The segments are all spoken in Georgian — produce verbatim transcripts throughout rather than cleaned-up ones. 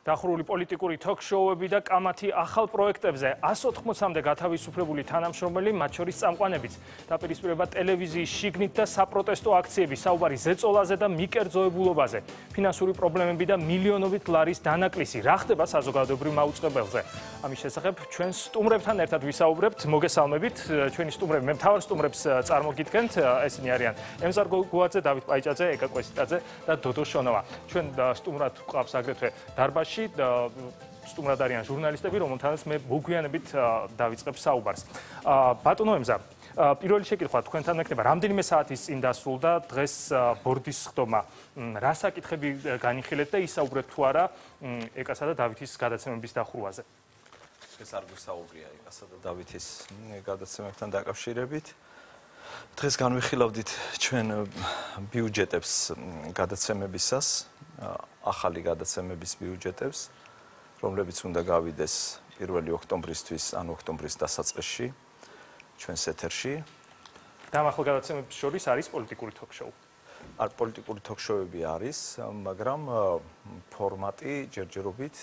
Დახურული პოლიტიკური თოქ-შოუები და კამათი ახალ პროექტებზე εκατს ოთხმოცამდე გათავისუფლებული თანამშრომელი, მათ შორის წამყვანებიც დაპირისპირება ტელევიზიის შიგნით და საპროტესტო აქციები, საუბარი ზეწოლაზე და მიკერძოებულობაზე, ფინანსური პრობლემები და მილიონობით ლარის დანაკლისი. რა ხდება საზოგადოებრივ მაუწყებელზე? ამის შესახებ ჩვენ სტუმრებთან ერთად ვისაუბრებთ. მოგესალმებით, ჩვენი სტუმრები, მე მთავარ სტუმრებს წარმოგიდგენთ. ესენი არიან ემზარ გუაძე, დავით პაიჭაძე, ეკა კვესიტაძე და დოდო შონოვა. ჩვენ სტუმრად გვყავს აგრეთვე დარბაზში სტუმრად არიან ჟურნალისტები, რომელთანაც მე მოგვიანებით დავიწყებ საუბარს. ბატონო ემზარ, პირველი შეკითხვა თქვენთან მექნება, რამდენიმე საათის წინ დასრულდა დღეს ბორდის ხდომა. რა საკითხები განიხილეთ და ისაუბრეთ თუ არა ეკასა და დავითის გადაცემების დახურვაზე? ეს არ გვისაუბრია ეკასა და დავითის გადაცემებთან დაკავშირებით. დღეს განვიხილავდით ჩვენ ბიუჯეტებს გადაცემებისას, ახალი გადაცემების ბიუჯეტებს, რომლებიც უნდა გავიდეს პირველი ოქტომბრისთვის, ან ოქტომბრის დასაწყისში ჩვენს ეთერში. და ამ ახალ გადაცემებს შორის არის პოლიტიკური თოქ-შოუ. არ პოლიტიკური თოქ-შოუები არის, მაგრამ ფორმატი ჯერჯერობით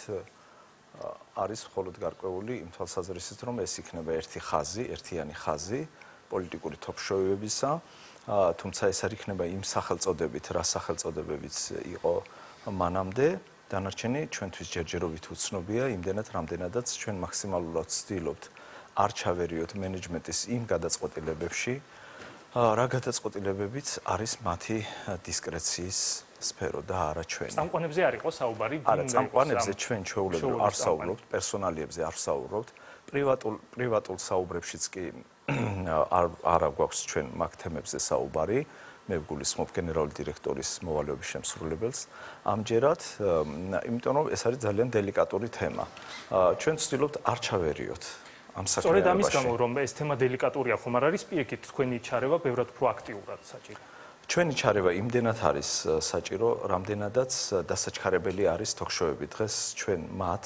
არის მხოლოდ გარკვეული იმ თვალსაზრისით, რომ ეს იქნება ერთი ხაზი, ერთიანი ხაზი პოლიტიკური თოქ-შოუებისა, თუმცა ეს არ იქნება იმ სახელწოდებით, რა სახელწოდებებიც იყო მანამდე, დანარჩენი ჩვენთვის ჯერჯერობით უცნობია, იმდენად რამდენადაც ჩვენ მაქსიმალურად ვცდილობთ არ ჩავერიოთ მენეჯმენტის იმ გადაწყვეტილებებში, რა გადაწყვეტილებებიც არის მათი დისკრეციის სფერო და არა ჩვენი. წამყვანებზე არ იყო საუბარი? არა, წამყვანებზე ჩვენ ჩვეულებრივ არ საუბრობთ, პერსონალიებზე არ საუბრობთ, პრივატულ პრივატულ საუბრებშიც კი არ არა გვაქვს ჩვენ მაგ თემებზე საუბარი. მე ვგულისხმობ გენერალური დირექტორის მოვალეობის შემსრულებელს ამჯერად, იმიტომ რომ ეს არის ძალიან დელიკატური თემა. ჩვენ ვცდილობთ არ ჩავერიოთ ამ საკითხებში. სწორედ ამის გამო რომ ეს თემა დელიკატურია, ხომ არ არის პირიქით თქვენი ჩარევა ბევრად პროაქტიულად საჭირო? ჩვენი ჩარევა იმდენად არის საჭირო, რამდენადაც დასაჩქარებელი არის თოქ-შოუები. დღეს ჩვენ მათ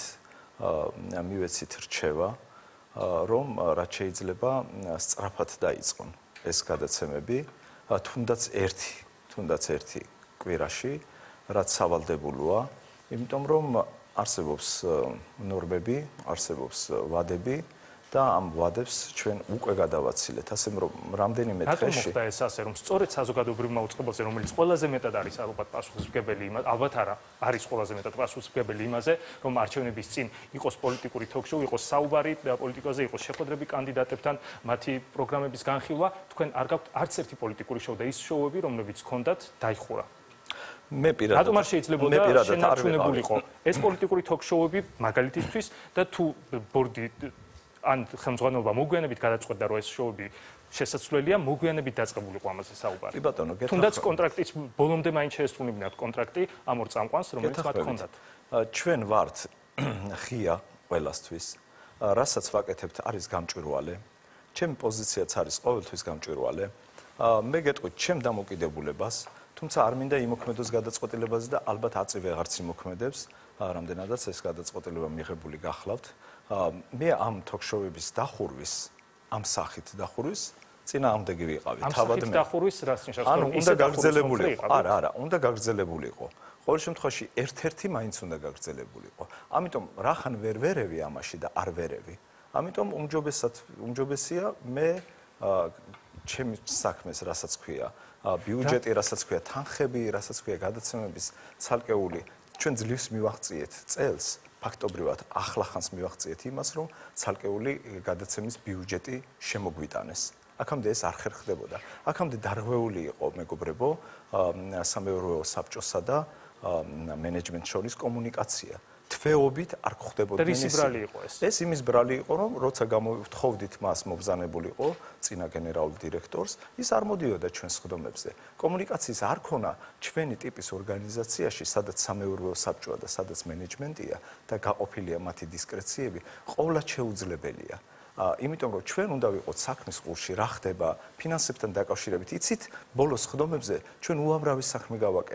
მივეცით რჩევა, რომ რაც შეიძლება სწრაფად დაიწყონ ეს გადაცემები. თუნდაც ერთი, თუნდაც ერთი კვირაში, რაც სავალდებულოა, იმიტომ რომ არსებობს ნორმები, არსებობს ვადები და ამ ვადებს ჩვენ უკვე გადავაცილეთ. ასე რომ რამდენიმე დღეში რატომ მოხდა ეს ასე, რომ სწორედ საზოგადოებრივ მაუწყებელზე, რომელიც ყველაზე მეტად არის ალბათ პასუხისმგებელი, ალბათ არა, არის ყველაზე მეტად პასუხისმგებელი იმაზე, რომ არჩევნების წინ იყოს პოლიტიკური თოქ-შოუ, იყოს საუბარი პოლიტიკაზე, იყოს შეხვედრები კანდიდატებთან, მათი პროგრამების განხილვა, თქვენ არ გაქვთ არც ერთი პოლიტიკური შოუ და ის შოუები, რომლებიც გქონდათ, დაიხურა. მე პირადად რატომ არ შეიძლება შენარჩუნებულიყო ეს პოლიტიკური თოქ-შოუები მაგალითისთვის და თუ ბორდი ან ხელმძღვანელობა მოგვიანებით გადაწყვეტდა, რომ ეს შოუები შესაძლებელია, მოგვიანებით დაწყებულიყო ამაზე საუბარი. კი ბატონო, გეთახმებით. თუნდაც კონტრაქტიც ბოლომდე მაინც შეესრულებინათ კონტრაქტი ამ ორ წამყვანს, რომელიც მათ ჰქონდათ. ჩვენ ვართ ღია ყველასთვის, რასაც ვაკეთებთ არის გამჭვირვალე. ჩემი პოზიციაც არის ყოველთვის გამჭვირვალე. მე გეტყვით ჩემ დამოკიდებულებას, თუმცა არ მინდა იმოქმედოს გადაწყვეტილებაზე და ალბათ აწი ვეღარც იმოქმედებს, რამდენადაც ეს გადაწყვეტილება მიღებული გახლავთ. მე ამ თოქ-შოუების დახურვის, ამ სახით დახურვის წინააღმდეგი ვიყავი. თავად მე. ამ სახით დახურვის რას ნიშნავს? ანუ უნდა გაგრძელებულიყო. არა, არა, უნდა გაგრძელებულიყო. ყოველ შემთხვევაში ერთ-ერთი მაინც უნდა გაგრძელებულიყო. ამიტომ რახან ვერ ვერევი ამაში და არ ვერევი. ამიტომ უმჯობესად უმჯობესია მე ჩემი საქმეს, რასაც ქვია, ბიუჯეტი, რასაც ქვია, თანხები, რასაც ქვია, გადაცემების ცალკეული ჩვენ ძლივს მივაღწიეთ წელს. ფაქტობრივად ახლახანს მივაღწიეთ იმას, რომ ცალკეული გადაცემის ბიუჯეტი შემოგვიტანეს. აქამდე ეს არ ხერხდებოდა. აქამდე დარღვეული იყო, მეგობრებო, სამეურვეო საბჭოსა და მენეჯმენტს შორის კომუნიკაცია. თვეობით არ გვხდებოდა ეს. ის ბრალი იყო ეს. ეს იმის ბრალი იყო, რომ როცა გამოვთხოვდით მას მობზანებულიყო წინა გენერალურ დირექტორს, ის არ მოდიოდა ჩვენს ხდომებზე. კომუნიკაციის არ ქონა ჩვენი ტიპის ორგანიზაციაში, სადაც სამეურვეო საბჭოა და სადაც მენეჯმენტია და გაყოფილია მათი დისკრეციები, ყოვლად შეუძლებელია. იმიტომ რომ ჩვენ უნდა ვიყოთ საქმის ყურში, რა ხდება ფინანსებთან დაკავშირებით. იცით, ბოლოს ხდომებზე ჩვენ უამრავი საქმე გავაკეთეთ.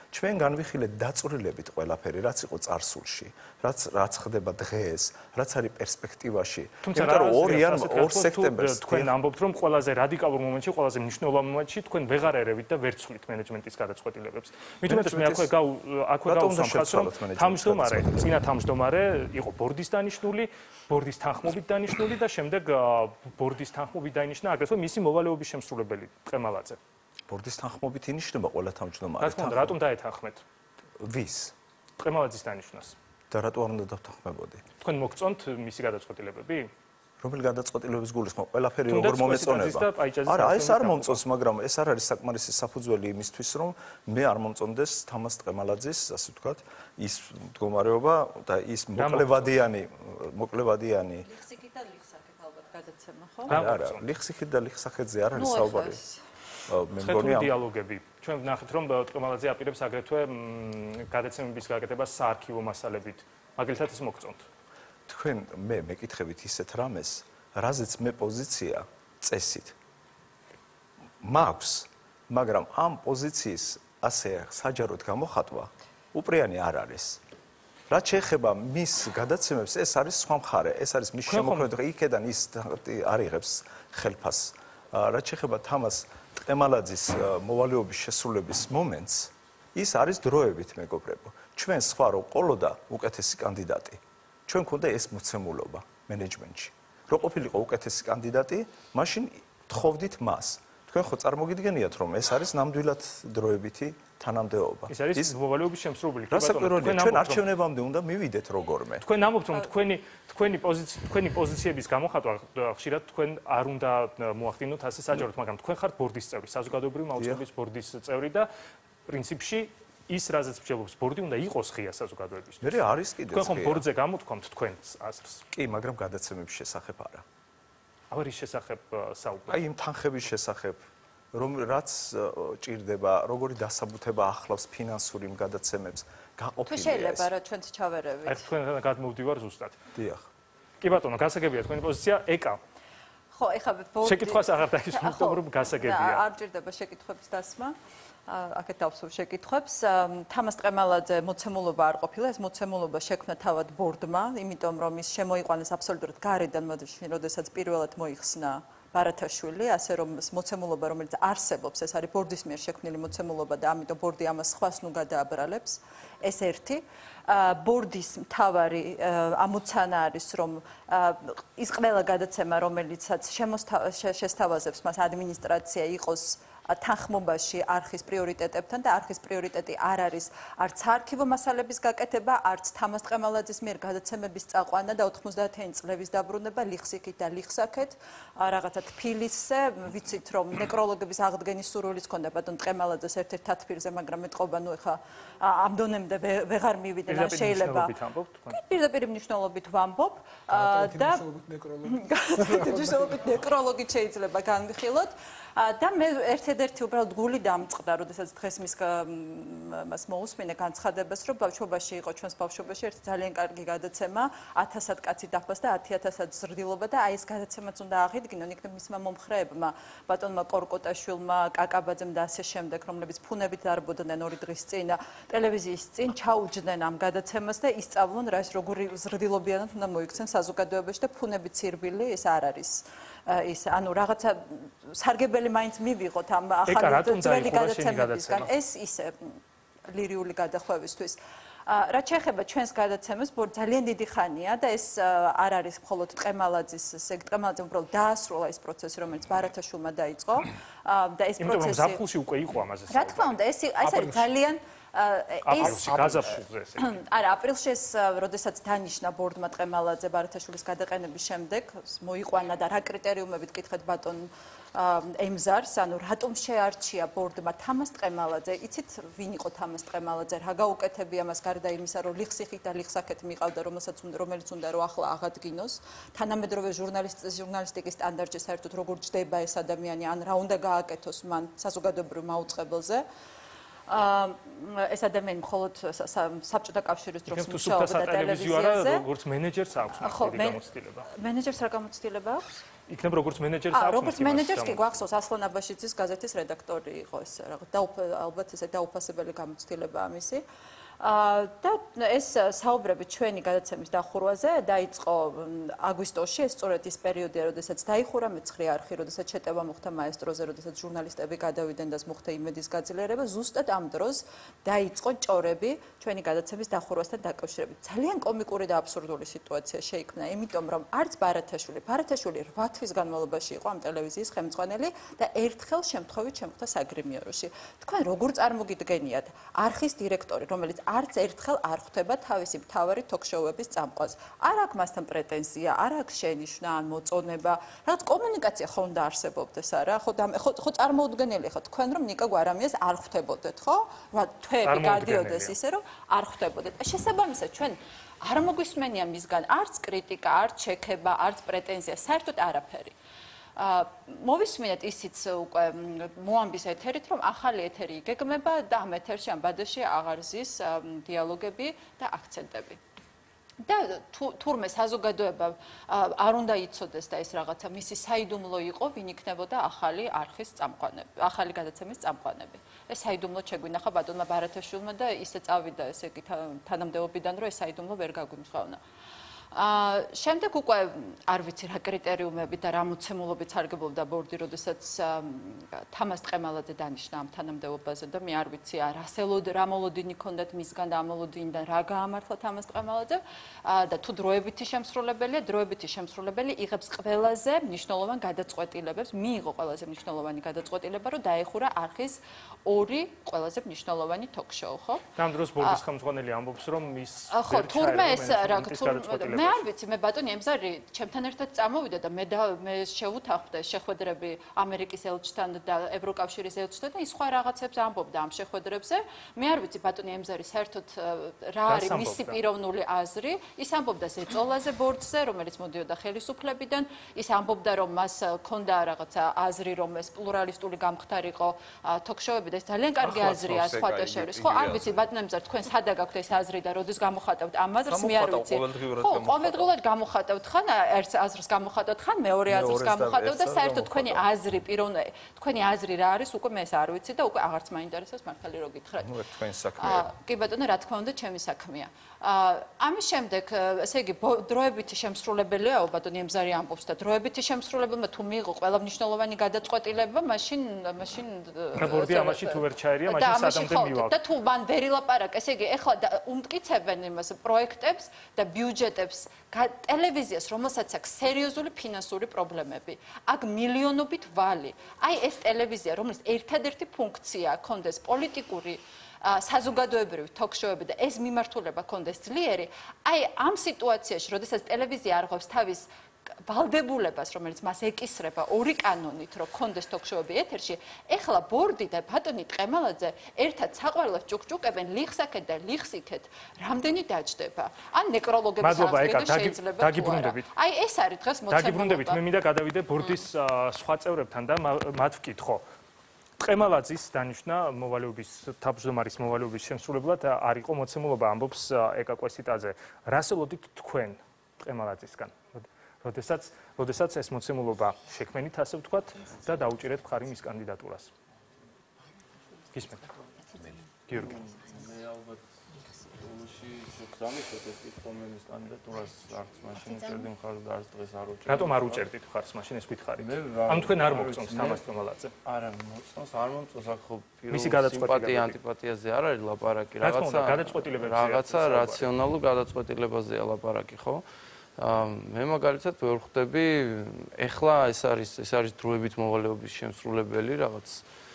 ჩვენ განვიხილეთ დაწვრილებით ყველაფერი, რაც იყო წარსულში, რაც რაც ხდება დღეს, რაც არის პერსპექტივაში. იმიტომ რომ ორ სექტემბერს თქვენ ამბობთ, რომ ყველაზე რადიკალურ მომენტში, ყველაზე მნიშვნელოვან მომენტში თქვენ ვეღარ ერევით და ვერ ცვლით მენეჯმენტის გადაწყვეტილებებს. მით უმეტეს მე აქვე გაუ აქვე გავუსვამ ხალხს, რომ თავმჯდომარე, წინა თავმჯდომარე იყო ბორდის დანიშნული, ბორდის თანხმობით დანიშნული და შემდეგ ბორდის თანხმობით დაინიშნა აგრეთვე მისი მოვალეობის შემსრულებელი ტყემალაძე. ბორდის თანხმობით ინიშნება ყველა თავმჯდომარე. რა თქმა უნდა, რატომ დაეთანხმეთ? ვის? ტყემალაძის დანიშვნას. და რატო არ უნდა დავთანხმებოდი? თქვენ მოგწონთ მისი გადაწყვეტილებები? რომელი გადაწყვეტილების გულისხმობ, ყველაფერი როგორ მომეწონება. არა, ეს არ მომწონს, მაგრამ ეს არ არის საკმარისი საფუძველი იმისთვის, რომ მე არ მომწონდეს თამას ტყემალაძის, ასე ვთქვათ, ის მდგომარეობა და ის მოკლევადიანი, მოკლევადიანი ლიხსიქით და ლიხსახეთ ალბათ გადაცემა, ხო? არა, ლიხსიქით და ლიხსახეთზე არ არის საუბარი. მე მგონი ამ დიალოგები. ჩვენ ვნახეთ, რომ ტყემალაძე აპირებს აგრეთვე გადაცემების გაკეთებას საარქივო მასალებით. მაგალითად ეს მოგწონთ. თქვენ მე მეკითხებით ისეთ რამეს, რაზეც მე პოზიცია წესით მაქვს, მაგრამ ამ პოზიციის ასე საჯაროდ გამოხატვა უპრიანი არ არის. რაც შეეხება მის გადაცემებს, ეს არის სხვა მხარე, ეს არის მის შემოქმედება, იქედან ის არიღებს ხელფას. რაც შეეხება თამას ტყემალაძის მოვალეობის შესრულების მომენტს, ის არის დროებით, მეგობრებო. ჩვენ სხვა რო ყოლოდა უკეთესი კანდიდატი. ჩვენ ქონდა ეს მოცემულობა მენეჯმენტში. რო ყოფილიყო უკეთესი კანდიდატი, მაშინ თხოვდით მას. თქვენ ხო წარმოგიდგენიათ, რომ ეს არის ნამდვილად დროებითი თანამდებობა. ის არის მოვალეობის შემსრულებელი. რასაკვირველია, ჩვენ არჩევნებამდე უნდა მივიდეთ როგორმე. თქვენ ამბობთ, რომ თქვენი თქვენი პოზიცია, თქვენი პოზიციების გამოხატვა ხშირად თქვენ არ უნდა მოახდინოთ ასე საჯაროდ, მაგრამ თქვენ ხართ ბორდის წევრი, საზოგადოებრივი მაუწყებლობის ბორდის წევრი და პრინციპში ის რაზეც მსჯელობს ბორდი უნდა იყოს ღია საზოგადოებისთვის. მე არის კიდეც ღია. თქვენ ხომ ბორდზე გამოთქვამთ თქვენს აზრს? კი, მაგრამ გადაცემების შესახებ არა. აბა ის შესახებ საუბარი. აი იმ თანხების შესახებ, რომ რაც ჭირდება, როგორი დასაბუთება ახლავს ფინანსური გადაცემებს, გაყოფილია ეს. შეიძლება რა ჩვენც ჩავერევით. აი თქვენ გადმოვდივარ ზუსტად. დიახ. კი ბატონო, გასაგებია თქვენი პოზიცია ეკა. ხო, ეხლა ბორდი შეკითხვას აღარ დაისვენებთ, რომ გასაგებია. არ ჭირდება შეკითხვების დასმა. აქეთ დავსვამ შეკითხვებს. თამას ტყემალაძე მოცემულობა არ ყოფილა, ეს მოცემულობა შექმნა თავად ბორდმა, იმიტომ რომ ის შემოიყვანეს აბსოლუტურად გარედან, როდესაც პირველად მოიხსნა ბარათაშვილი, ასე რომ მოცემულობა, რომელიც არსებობს, ეს არის ბორდის მიერ შექმნილი მოცემულობა და ამიტომ ბორდი ამას სხვას ნუ გადააბრალებს. ეს ერთი. ბორდის მთავარი ამოცანა არის, რომ ის ყველა გადაცემა, რომელიცაც შესთავაზებს მას ადმინისტრაცია იყოს თანხმობაში არხის პრიორიტეტებთან და არხის პრიორიტეტი არ არის არც არქივო მასალების გაკეთება, არც თამას ტყემალაძის მიერ გადაცემების წაყვანა და ოთხმოცდაათიანი წლების დაბრუნება ლიხსიქით და ლიხსაქეთ, რაღაცა თბილისზე, ვიცით რომ ნეკროლოგების აღდგენის სურვილიც ჰქონდა ბატონ ტყემალაძეს ერთ-ერთ თათბირზე, მაგრამ მეტყობა ნუ ეხა ამ დონემდე ვეღარ მივიდნენ, ან შეიძლება პირდაპირ მნიშვნელობით ვამბობ და მნიშვნელობით ნეკროლოგით შეიძლება განვიხილოთ. და მე ერთ-ერთი უბრალოდ გული დამწყდა, როდესაც დღეს მის მას მოусმინე განცხადებას, რომ ბავშვობაში იყო ჩვენს ბავშვობაში ერთი ძალიან კარგი გადაცემა, ათასად კაცი დაფას და ათი ათასად ზრდილობა და აი ეს გადაცემაც უნდა აღიდგინონ იქნებ მისმა მომხრეებმა, ბატონმა კორკოტაშვილმა, კაკაბაძემ და ასე შემდეგ, რომლებიც ფუნებით დარბოდნენ ორი დღის წინ ტელევიზიის წინ ჩაუჯდნენ ამ გადაცემას და ისწავლონ რა ეს როგორი ზრდილობიანად უნდა მოიქცენ საზოგადოებაში და ფუნებით ცირბილი ეს არ არის. ის ანუ რაღაცა სარგებელი მაინც მივიღოთ ამ ახალი ძველი გადაცემებისგან ეს ისე ლირიული გადახვევისთვის რაც შეეხება ჩვენს გადაცემას ძალიან დიდი ხანია და ეს არ არის მხოლოდ ტყემალაძის ეგ ტყემალაძე უბრალოდ დაასრულა ეს პროცესი რომელიც ბარათაშვილმა დაიწყო და ეს პროცესი იმიტომ რომ ზაფხულში უკვე იყო ამაზე რა თქმა უნდა ეს ეს არის ძალიან აპრილში გაზაფხულზე ესე არა აპრილში ეს როდესაც დანიშნა ბორდმა ტყემალაძე ბარათაშვილის გადაყენების შემდეგ მოიყვანა და რა კრიტერიუმებით კითხეთ ბატონ ემზარს ანუ რატომ შეარჩია ბორდმა თამას ტყემალაძე იცით ვინ იყო თამას ტყემალაძე რა გაუკეთებია მას გარდა იმისა რომ ლიხსიხით და ლიხსაქეთ მიყავდა რომელსაც რომელიც უნდა რომ ახლა აღადგინოს თანამედროვე ჟურნალისტიკის ჟურნალისტიკის სტანდარტში საერთოდ როგორ ჯდება ეს ადამიანი ან რა უნდა გააკეთოს მან საზოგადოებრივ მაუწყებელზე ეს ადამიანი მხოლოდ საბჭოთა კავშირის დროს მუშაობდა და ტელევიზიაზე. როგორც მენეჯერს აქვს დიდი გამოცდილება. მენეჯერს რა გამოცდილება აქვს? იქნებ როგორც მენეჯერს აქვს. როგორც მენეჯერს კი გვახსოვს ასლან აბაშიძის გაზეთის რედაქტორი იყო ეს რაღაც და ალბათ ესე დაუფასებელი გამოცდილება ამისი. და ეს საუბრები ჩვენი გადაცემის დახურვაზე დაიწყო აგვისტოში, ეს სწორედ ის პერიოდია, როდესაც დაიხურა მეცხრე არხი, როდესაც შეტევა მოხდა მაესტროზე, როდესაც ჟურნალისტები გადავიდნენ და მოხდა იმედის გაძლიერება, ზუსტად ამ დროს დაიწყო ჭორები ჩვენი გადაცემის დახურვასთან დაკავშირებით. ძალიან კომიკური და აბსურდული სიტუაცია შეიქმნა, იმიტომ რომ არც ბარათაშვილი, ბარათაშვილი რვა თვის განმავლობაში იყო ამ ტელევიზიის ხელმძღვანელი და ერთხელ შემთხვევით შემოხდა საგრიმიოროში. თქვენ როგორ წარმოგიდგენიათ არხის დირექტორი, რომელიც არც ერთხელ არ ხვდება თავისი მთავარი ток-შოუების წამყვანს. არ აქვს მასთან პრეტენზია, არ აქვს შენიშვნა ან მოწონება. რაღაც კომუნიკაცია ხომ და არსებობდეს, არა? ხო ხო წარმოუდგენელი ხო თქვენ რომ ნიკა გვარამიას არ ხვდებოდეთ, ხო? რა თვეები გადიოდეს ისე რომ არ ხვდებოდეთ. შესაბამისად ჩვენ არ მოგვისმენია მისგან არც კრიტიკა, არც შექება, არც პრეტენზია, საერთოდ არაფერი. მოვისმინეთ ისიც უკვე მოამბის ეთერით, რომ ახალი ეთერი იგეგმება და ამ ეთერში ამ ბადეში აღარ ზის დიალოგები და აქცენტები. და თურმე საზოგადოება არ უნდა იცოდეს და ეს რაღაცა მისი საიდუმლო იყო, ვინ იქნებოდა ახალი არხის წამყვანები, ახალი გადაცემის წამყვანები. ეს საიდუმლო შეგვინახა ბატონმა ბარათაშვილმა და ისე წავიდა ესე იგი თანამდებობიდან, რომ ეს საიდუმლო ვერ გაგვიმსხვავნა. შემდეგ უკვე არ ვიცი რა კრიტერიუმები და რა მოცემულობით სარგებლობდა ბორდი, როდესაც თამას ტყემალაძე დანიშნა ამ თანამდებობაზე და მე არ ვიცი რა მოლოდინი ჰქონდათ მისგან და ამ მოლოდინიდან რა გაამართლა თამას ტყემალაძემ და თუ დროებითი შემსრულებელია, დროებითი შემსრულებელი იღებს ყველაზე მნიშვნელოვან გადაწყვეტილებებს, მიიღო ყველაზე მნიშვნელოვანი გადაწყვეტილება, რომ დაეხურა არხის ორი ყველაზე მნიშვნელოვანი ток-შოუ, ხო? და ამ დროს ბორდის ხელმძღვანელი ამბობს, რომ ის ხო, თურმე ეს რა თურმე მე არ ვიცი, მე ბატონი ემზარი ჩემთან ერთად წამოვიდა და მე მე შევუთანხმდა შეხვედრები ამერიკის ელჩთან და ევროკავშირის ელჩთან და ის სხვა რაღაცებს ამბობდა ამ შეხვედრებზე. მე არ ვიცი ბატონი ემზარი საერთოდ რა არის მისი პიროვნული აზრი. ის ამბობდა ზეწოლაზე ბორდზე, რომელიც მოდიოდა ხელისუფლებიდან. ის ამბობდა, რომ მას ჰქონდა რაღაცა აზრი, რომ ეს პლურალისტული გამხდარიყო ток-შოუები და ეს ძალიან კარგი აზრია სხვათა შორის. ხო, არ ვიცი ბატონი ემზარი, თქვენ სადაგ აქვთ ეს აზრი და როდის გამოხატავთ ამ აზრს, მე არ ვიცი. ყოველდღურად გამოხატავთ ხან ერთ აზრს გამოხატავთ ხან მეორე აზრს გამოხატავთ და საერთოდ თქვენი აზრი პიროვნული თქვენი აზრი რა არის უკვე მე ეს არ ვიცი და უკვე აღარც მაინტერესებს მართალი რო გითხრათ. ნუ ეს თქვენი საქმეა. კი ბატონო, რა თქმა უნდა, ჩემი საქმეა. ამის შემდეგ, ესე იგი, დროებითი შემსრულებელია, ბატონი ემზარი ამბობს და დროებითი შემსრულებელმა თუ მიიღო ყველა მნიშვნელოვანი გადაწყვეტილება, მაშინ მაშინ ბორდი ამაში თუ ვერ ჩაერია, მაშინ სადამდე მივალ. და თუ მან ვერ ილაპარაკ, ესე იგი, ეხლა უმტკიცებენ იმას პროექტებს და ბიუჯეტებს ტელევიზიას, რომელსაც აქვს სერიოზული ფინანსური პრობლემები. აქ მილიონობით ვალი. აი ეს ტელევიზია, რომელიც ერთადერთი ფუნქცია ჰქონდეს პოლიტიკური საზოგადოებრივი ток-შოუები და ეს მიმართულება ჰქონდეს ძლიერი, აი ამ სიტუაციაში, როდესაც ტელევიზია არღვევს თავის ვალდებულებას, რომელიც მას ეკისრება ორი კანონით, რომ ჰქონდეს ток-შოუები ეთერში, ეხლა ბორდი და ბატონი ტყემალაძე ერთად საყვარლად ჭუკჭუკებენ ლიხსაკეთ და ლიხსიქეთ, რამდენი დაჯდება. ან ნეკროლოგების აღდგენა შეიძლება. დაგიბრუნდებით. აი ეს არის დღეს მოცემულობა. დაგიბრუნდებით, მე მინდა გადავიდე ბორდის სხვა წევრებთან და მათ ვკითხო. ტყემალაძის დანიშნა მოვალეობის თავმჯდომარის მოვალეობის შემსრულებლად არ იყო მოცემულობა, ამბობს ეკა კვესიტაძე. რას ელოდით თქვენ ტყემალაძისგან? როდესაც როდესაც ეს მოცემულობა შექმნით, ასე ვთქვათ, და დაუჭირეთ მხარი მის კანდიდატურას. გისმენთ. გიორგი. მე ალბათ ულში გამიხოთ ეს კითხვამენის კანდიდატურას არც მაშინ უჭერდი მხარს და არც დღეს არ უჭერდი. რატომ არ უჭერდით მხარს მაშინ ეს გითხარით? ამ თქვენ არ მოგწონს თამას ტყემალაძე? არა, მოწონს, არ მომწონს, აქ ხო მისი გადაწყვეტილებები სიმპათია ანტიპათიაზე არ არის ლაპარაკი, რაღაცა გადაწყვეტილებებზე. რაღაცა რაციონალურ გადაწყვეტილებაზეა ლაპარაკი, ხო? მე მაგალითად ვერ ხვდები, ეხლა ეს არის ეს არის დროებით მოვალეობის შემსრულებელი რაღაც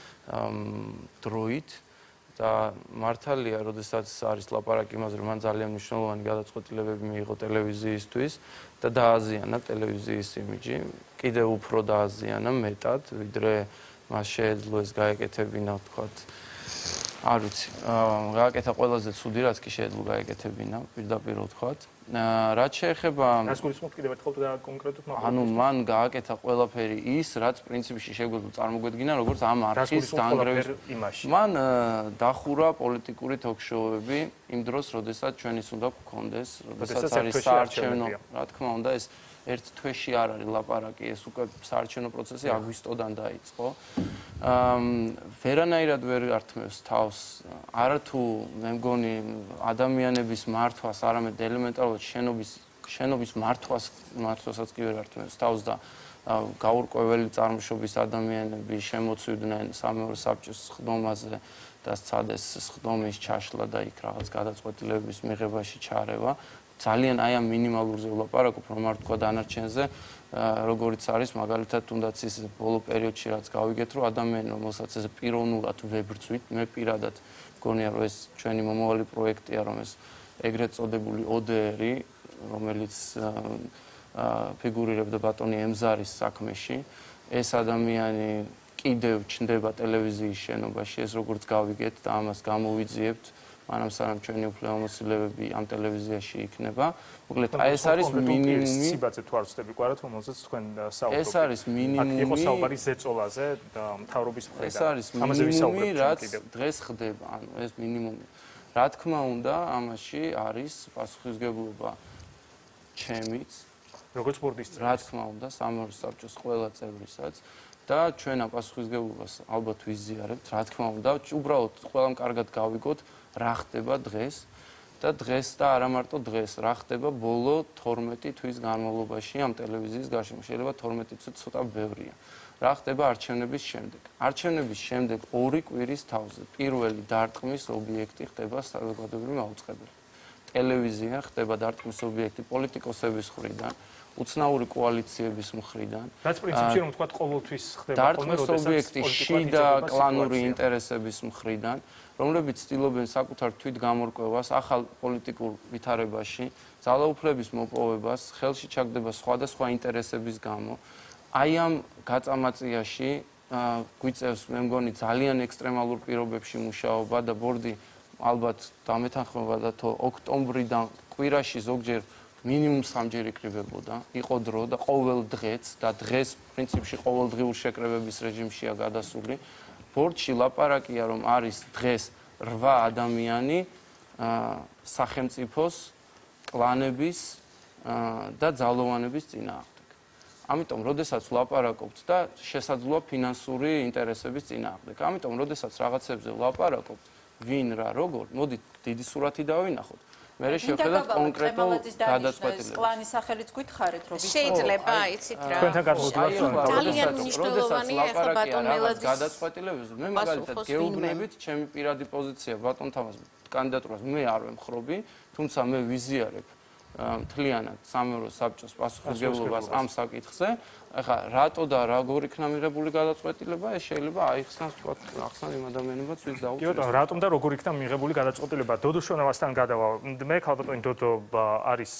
დროით და მართალია, როდესაც არის ლაპარაკი იმაზე, რომ მან ძალიან მნიშვნელოვანი გადაწყვეტილებები მიიღო ტელევიზიისთვის და დააზიანა ტელევიზიის იმიჯი, კიდევ უფრო დააზიანა მეტად, ვიდრე მას შეეძლო ეს გაეკეთებინა, ვთქვათ, არ ვიცი. გააკეთა ყველაზე ცუდი რაც კი შეიძლება გაეკეთებინა, პირდაპირ ვთქვათ. რაც შეეხება რას გულისხმობთ კიდევ ერთხელ კონკრეტულად მაგალითად? ანუ მან გააკეთა ყველაფერი ის, რაც პრინციპში შეგვიძლია წარმოგვედგინა, როგორც ამ არქის დაანგრევის იმაში. მან დახურა პოლიტიკური ток-შოუები იმ დროს, როდესაც ჩვენის უნდა გქონდეს, როდესაც არის საარჩევნო, რა თქმა უნდა, ეს ერთ თვეში არ არის ლაპარაკი, ეს უკვე საარჩევნო პროცესი აგვისტოდან დაიწყო. ვერანაირად ვერ ართმევს თავს, არა თუ მე მგონი ადამიანების მართვას, არამედ ელემენტარულად შენობის შენობის მართვას, მართვასაც კი ვერ ართმევს თავს და გაურკვეველი წარმოშობის ადამიანები შემოცვიდნენ სამეურვე საბჭოს სხდომაზე და სცადეს სხდომის ჩაშლა და იქ რაღაც გადაწყვეტილებების მიღებაში ჩარევა. ძალიან აი ამ მინიმალურზე ვლაპარაკობ, რომ არ თქვა დანარჩენზე, როგორიც არის მაგალითად თუნდაც ის ბოლო პერიოდში რაც გავიგეთ, რომ ადამიანი რომელსაც ეს პიროვნულად ვებრძვით, მე პირადად მგონია რომ ეს ჩვენი მომავალი პროექტია, რომ ეს ეგრეთ წოდებული O D R-ი, რომელიც ფიგურირებდა ბატონი ემზარის საქმეში, ეს ადამიანი კიდევ ჩნდება ტელევიზიის შენობაში, ეს როგორც გავიგეთ და ამას გამოვიძიებთ მანამ სანამ ჩვენი უფლებამოსილებები ამ ტელევიზიაში იქნება. მოკლედ, აი ეს არის მინიმუმი. სიბაძე თუ არ ვწდები კვარად, რომელზეც თქვენ საუბრობთ. ეს არის მინიმუმი. აქ იყო საუბარი ზეწოლაზე და მთავრობის მხრიდან. ეს არის მინიმუმი, რაც დღეს ხდება. ანუ ეს მინიმუმი. რა თქმა უნდა, ამაში არის პასუხისმგებლობა ჩემიც, როგორც ბორდის წევრის. რა თქმა უნდა, სამეურვე საბჭოს ყველა წევრისაც. და ჩვენ ამ პასუხისმგებლობას ალბათ ვიზიარებთ, რა თქმა უნდა, უბრალოდ ყველამ კარგად გავიგოთ რა ხდება დღეს და დღეს და არა მარტო დღეს, რა ხდება ბოლო თორმეტი თვის განმავლობაში ამ ტელევიზიის გარშემო. შეიძლება თორმეტი თვის ცოტა ბევრია. რა ხდება არჩევნების შემდეგ? არჩევნების შემდეგ ორი კვირის თავზე პირველი დარტყმის ობიექტი ხდება საზოგადოებრივი მაუწყებელი. ტელევიზია ხდება დარტყმის ობიექტი პოლიტიკოსების მხრიდან. უცნაური კოალიციების მხრიდან. რაც პრინციპში რომ ვთქვათ ყოველთვის ხდება ხოლმე როდესაც შიდა კლანური ინტერესების მხრიდან, რომლებიც ცდილობენ საკუთარ თვითგამორკვევას ახალ პოლიტიკურ ვითარებაში, ძალაუფლების მოპოვებას, ხელში ჩაგდება სხვადასხვა ინტერესების გამო. აი ამ გაწამაწიაში გვიწევს მე მგონი ძალიან ექსტრემალურ პირობებში მუშაობა და ბორდი ალბათ დამეთანხმება და თო ოქტომბრიდან კვირაში ზოგჯერ მინიმუმ სამჯერ იკრიბებოდა, იყო დრო და ყოველ დღეც და დღეს პრინციპში ყოველდღიურ შეკრებების რეჟიმშია გადასული. ბორდში ლაპარაკია, რომ არის დღეს რვა ადამიანი სახელმწიფოს, კლანების და ძალოვანების წინააღმდეგ. ამიტომ, როდესაც ვლაპარაკობთ და შესაძლოა ფინანსური ინტერესების წინააღმდეგ. ამიტომ, როდესაც რაღაცებზე ვლაპარაკობთ, ვინ რა როგორ, მოდით დიდი სურათი დავინახოთ. მე შევხედოთ კონკრეტულ გადაწყვეტილებას. კლანის სახელით გითხარით, რომ შეიძლება, იცით რა. თქვენთან გადმოგვიყვანოთ. ძალიან მნიშვნელოვანია ახლა ბატონ მელაძის გადაწყვეტილებებზე. მე მაგალითად გეუბნებით, ჩემი პირადი პოზიცია ბატონ თამაზ კანდიდატურას მე არ ვემხრობი, თუმცა მე ვიზიარებ მთლიანად სამეურვე საბჭოს პასუხისმგებლობას ამ საკითხზე. ახლა რატო და როგორ იქნა მიღებული გადაწყვეტილება, ეს შეიძლება აიხსნას თქვა ახსნა იმ ადამიანებიც, ვინც დაუწყეს. კი ბატონო, რატომ და როგორ იქნა მიღებული გადაწყვეტილება? დოდო შონავასთან გადავა. მე ქალბატონი დოდო არის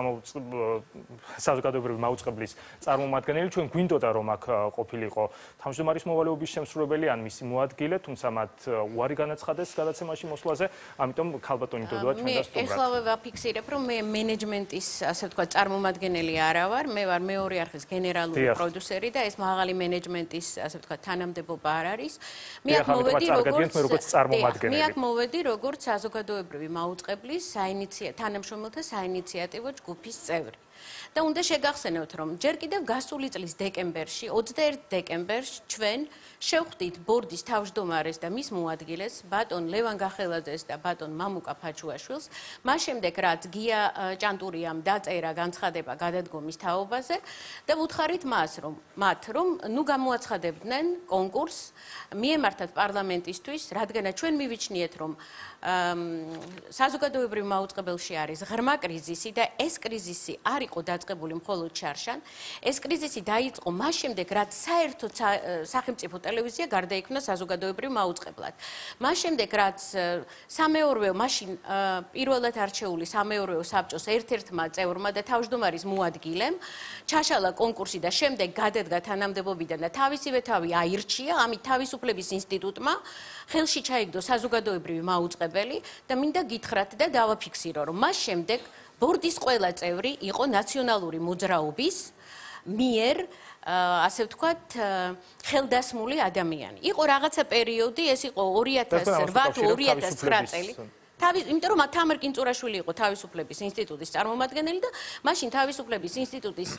საზოგადოებრივი მაუწყებლის წარმომადგენელი, ჩვენ გვინდოდა რომ აქ ყოფილიყო თავმჯდომარის მოვალეობის შემსრულებელი ან მისი მოადგილე, თუმცა მათ უარი განაცხადეს გადაცემაში მოსვლაზე, ამიტომ ქალბატონი დოდოა ჩვენ და სტუმრად. მე ეხლა ვაფიქსირებ, რომ მე მენეჯმენტის, ასე ვთქვათ, წარმომადგენელი არა ვარ, მე ვარ მეორე არხის გენერალური პროდიუსერი და ეს მაღალი მენეჯმენტის, ასე ვთქვათ, თანამდებობა არ არის. მე აქ მოვედი როგორც წარმომადგენელი. მე აქ მოვედი როგორც საზოგადოებრივი მაუწყებლის საინიციატივო თანამშრომელთა საინიციატივო ჯგუფის წევრი. და უნდა შეგახსენოთ, რომ ჯერ კიდევ გასული წლის დეკემბერში, ოცდაერთი დეკემბერს ჩვენ შევხვდით ბორდის თავმჯდომარეს და მის მოადგილეს, ბატონ ლევან გახელაძეს და ბატონ მამუკა ფაჩუაშვილს, მას შემდეგ რაც გია ჭანტურიამ დაწერა განცხადება გადადგომის თაობაზე და ვუთხარით მას, რომ მათ რომ ნუ გამოაცხადებდნენ კონკურსს მიემართათ პარლამენტისთვის, რადგანაც ჩვენ მივიჩნიეთ, რომ საზოგადოებრივ მაუწყებელში არის ღრმა კრიზისი და ეს კრიზისი არ იყო დაწყებული მხოლოდ შარშან. ეს კრიზისი დაიწყო მას შემდეგ, რაც საერთოდ სახელმწიფო ტელევიზია გარდაიქმნა საზოგადოებრივ მაუწყებლად. მას შემდეგ, რაც სამეურვეო მაშინ პირველად არჩეული სამეურვეო საბჭოს ერთ-ერთმა წევრმა და თავმჯდომარის მოადგილემ ჩაშალა კონკურსი და შემდეგ გადადგა თანამდებობიდან და თავისივე თავი აირჩია, ამით თავისუფლების ინსტიტუტმა ხელში ჩაიგდო საზოგადოებრივი მაუწყებელი და მინდა გითხრათ და დავაფიქსირო, რომ მას შემდეგ ბორდის ყველა წევრი იყო ნაციონალური მოძრაობის მიერ ასე ვთქვათ, ხელდასმული ადამიანი. იყო რაღაცა პერიოდი, ეს იყო ორი ათას ოთხ თუ ორი ათას ცხრა წელი. თავის, იმიტომ რომ თამარ კინწურაშვილი იყო თავისუფლების ინსტიტუტის წარმომადგენელი და მაშინ თავისუფლების ინსტიტუტის